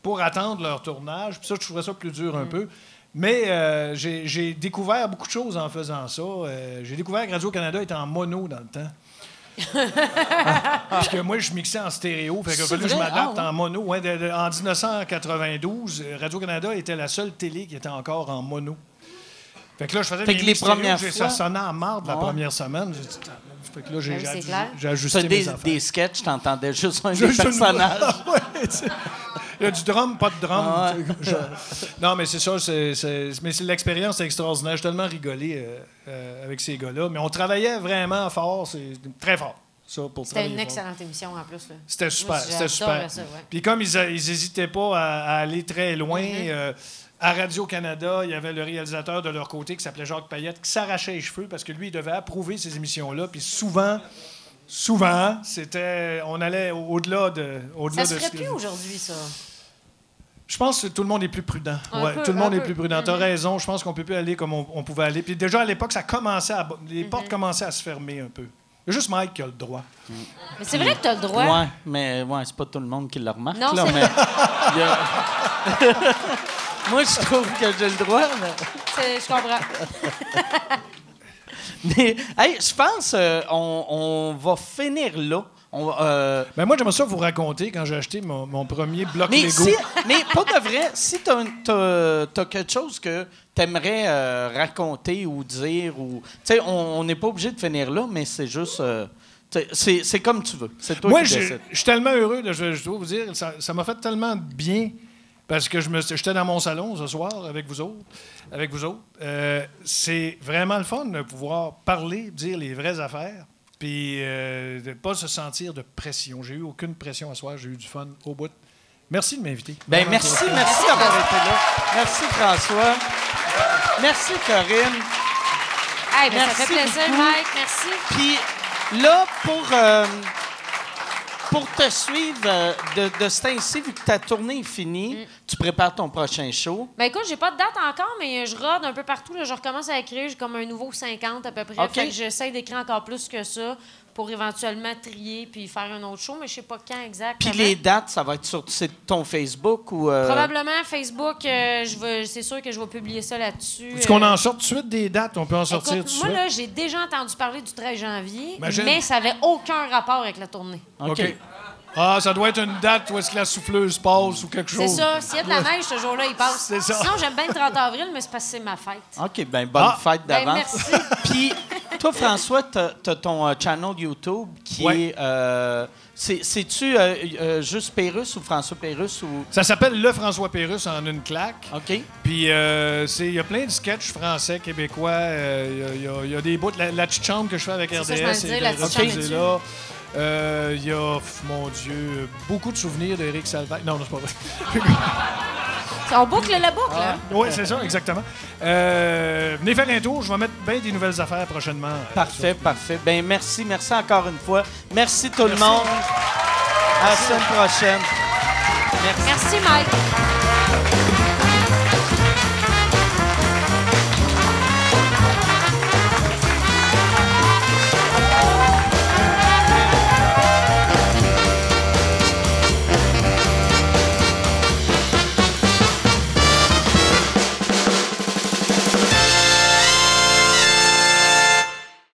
E: pour attendre leur tournage. Puis ça, je trouvais ça plus dur un peu. Mais euh, j'ai, j'ai découvert beaucoup de choses en faisant ça. Euh, j'ai découvert que Radio-Canada était en mono dans le temps. Parce que moi, je mixais en stéréo. Fait que, fallu que je m'adapte ah, ouais. en mono. Ouais, de, de, en dix-neuf cent quatre-vingt-douze, Radio-Canada était la seule télé qui était encore en mono. Fait que là, je faisais
B: fait que les premières
E: fois...
B: Ça
E: sonnait en marde la
B: ouais.
E: première semaine. J'ai dit, fait que là, j'ai,
D: oui,
E: j'ai,
D: j'ai
E: ajusté
B: mes
E: des,
B: affaires. Des sketchs, t'entendais juste un
E: juste
B: des personnages.
E: ouais, il y a du drum, pas de drum.
B: Ah ouais.
E: Je... Non, mais c'est ça. C'est, c'est... Mais c'est l'expérience est extraordinaire. J'ai tellement rigolé euh, euh, avec ces gars-là. Mais on travaillait vraiment fort. C'est très fort. Ça, pour
D: c'était une
E: fort.
D: excellente émission en plus. Là.
E: C'était super.
D: Moi,
E: c'était super.
D: Ça, ouais.
E: Puis comme ils n'hésitaient pas à, à aller très loin, mm-hmm. euh, à Radio-Canada, il y avait le réalisateur de leur côté qui s'appelait Jacques Payette qui s'arrachait les cheveux parce que lui, il devait approuver ces émissions-là. Puis souvent, souvent, c'était, on allait au-delà de... Au-delà
D: ça se
E: de
D: ferait
E: ce
D: plus
E: que...
D: aujourd'hui, ça.
E: Je pense que tout le monde est plus prudent. Ouais,
D: peu,
E: tout le monde est
D: peu.
E: plus prudent. Tu as raison. Je pense qu'on peut plus aller comme on, on pouvait aller. Puis déjà, à l'époque, ça commençait à... les mm-hmm. portes commençaient à se fermer un peu. Il y a juste Mike qui a le droit.
D: Mm. Mais c'est vrai que tu as le droit.
B: Oui, mais ouais, c'est pas tout le monde qui le remarque.
D: Non,
B: là,
D: c'est...
B: mais... a... Moi, je trouve que j'ai le droit, mais...
D: C'est... Je comprends.
B: mais, hey, je pense euh, on, on va finir là. On, euh...
E: ben moi, j'aimerais ça vous raconter quand j'ai acheté mon, mon premier bloc
B: mais
E: Lego.
B: Si, mais pas de vrai, si tu as quelque chose que tu aimerais euh, raconter ou dire, ou on n'est pas obligé de finir là, mais c'est juste... Euh, c'est, c'est comme tu veux. C'est toi
E: moi,
B: qui décides.
E: Je suis tellement heureux, de, je, je dois vous dire, ça, ça m'a fait tellement bien parce que je me, j'étais dans mon salon ce soir avec vous autres. Avec vous autres. Euh, c'est vraiment le fun de pouvoir parler, dire les vraies affaires. Puis euh, de ne pas se sentir de pression. J'ai eu aucune pression à soir. J'ai eu du fun au bout. Merci de m'inviter.
B: Ben merci, merci d'avoir été là. Merci François. Merci Corinne.
D: Hey, ben,
B: merci
D: ça fait plaisir,
B: beaucoup.
D: Mike. Merci.
B: Puis là, pour, euh, pour te suivre euh, de, de ce temps-ci, vu que ta tournée est finie, mm. tu prépares ton prochain show.
D: Ben écoute, j'ai pas de date encore, mais je rôde un peu partout. Là. Je recommence à écrire. J'ai comme un nouveau cinquante à peu près.
B: Okay.
D: Fait que j'essaie d'écrire encore plus que ça pour éventuellement trier puis faire un autre show, mais je sais pas quand exact.
B: Puis les dates, ça va être sur c'est ton Facebook ou... Euh...
D: Probablement Facebook. Euh, je vais, c'est sûr que je vais publier ça là-dessus.
E: Est-ce qu'on
D: euh...
E: en sort tout de suite des dates? On peut en sortir
D: Écoute,
E: tout de
D: moi,
E: suite?
D: là, j'ai déjà entendu parler du treize janvier,
E: Imagine.
D: mais ça avait aucun rapport avec la tournée.
B: OK.
E: OK. Ah, ça doit être une date où est-ce que la souffleuse passe ou quelque chose.
D: C'est ça. S'il y a de la neige, ce jour-là, il passe.
E: C'est ça.
D: Sinon, j'aime bien le trente avril, mais c'est parce que c'est ma fête.
B: OK, bien, bonne
E: Ah.
B: fête
D: Ben,
B: d'avance.
D: merci.
B: Puis, toi, François, tu as ton euh, channel YouTube qui
E: Ouais.
B: est... Euh, c'est, c'est-tu euh, euh, juste Pérusse ou François Pérusse ou...
E: Ça s'appelle Le François Pérusse en une claque.
B: OK.
E: Puis euh, c'est- il y a plein de sketchs français, québécois. euh, Il y, a- il y a des bouts. La, la petite chambre que je fais avec
D: C'est
E: R D
D: ça, je m'en
E: S
D: disais,
E: est
D: la petite
E: diffusée
D: chambre est
E: là. Euh, Il y a, pff, mon Dieu, beaucoup de souvenirs d'Éric Salvaire. Non, non, c'est pas vrai.
D: On boucle la boucle, hein?
E: Oui, c'est ça, exactement. Euh, venez faire un tour. Je vais mettre bien des nouvelles affaires prochainement. euh,
B: Parfait, parfait. Ben merci, merci encore une fois. Merci tout le
E: Merci.
B: monde. À la semaine prochaine. Merci.
D: Merci, Mike.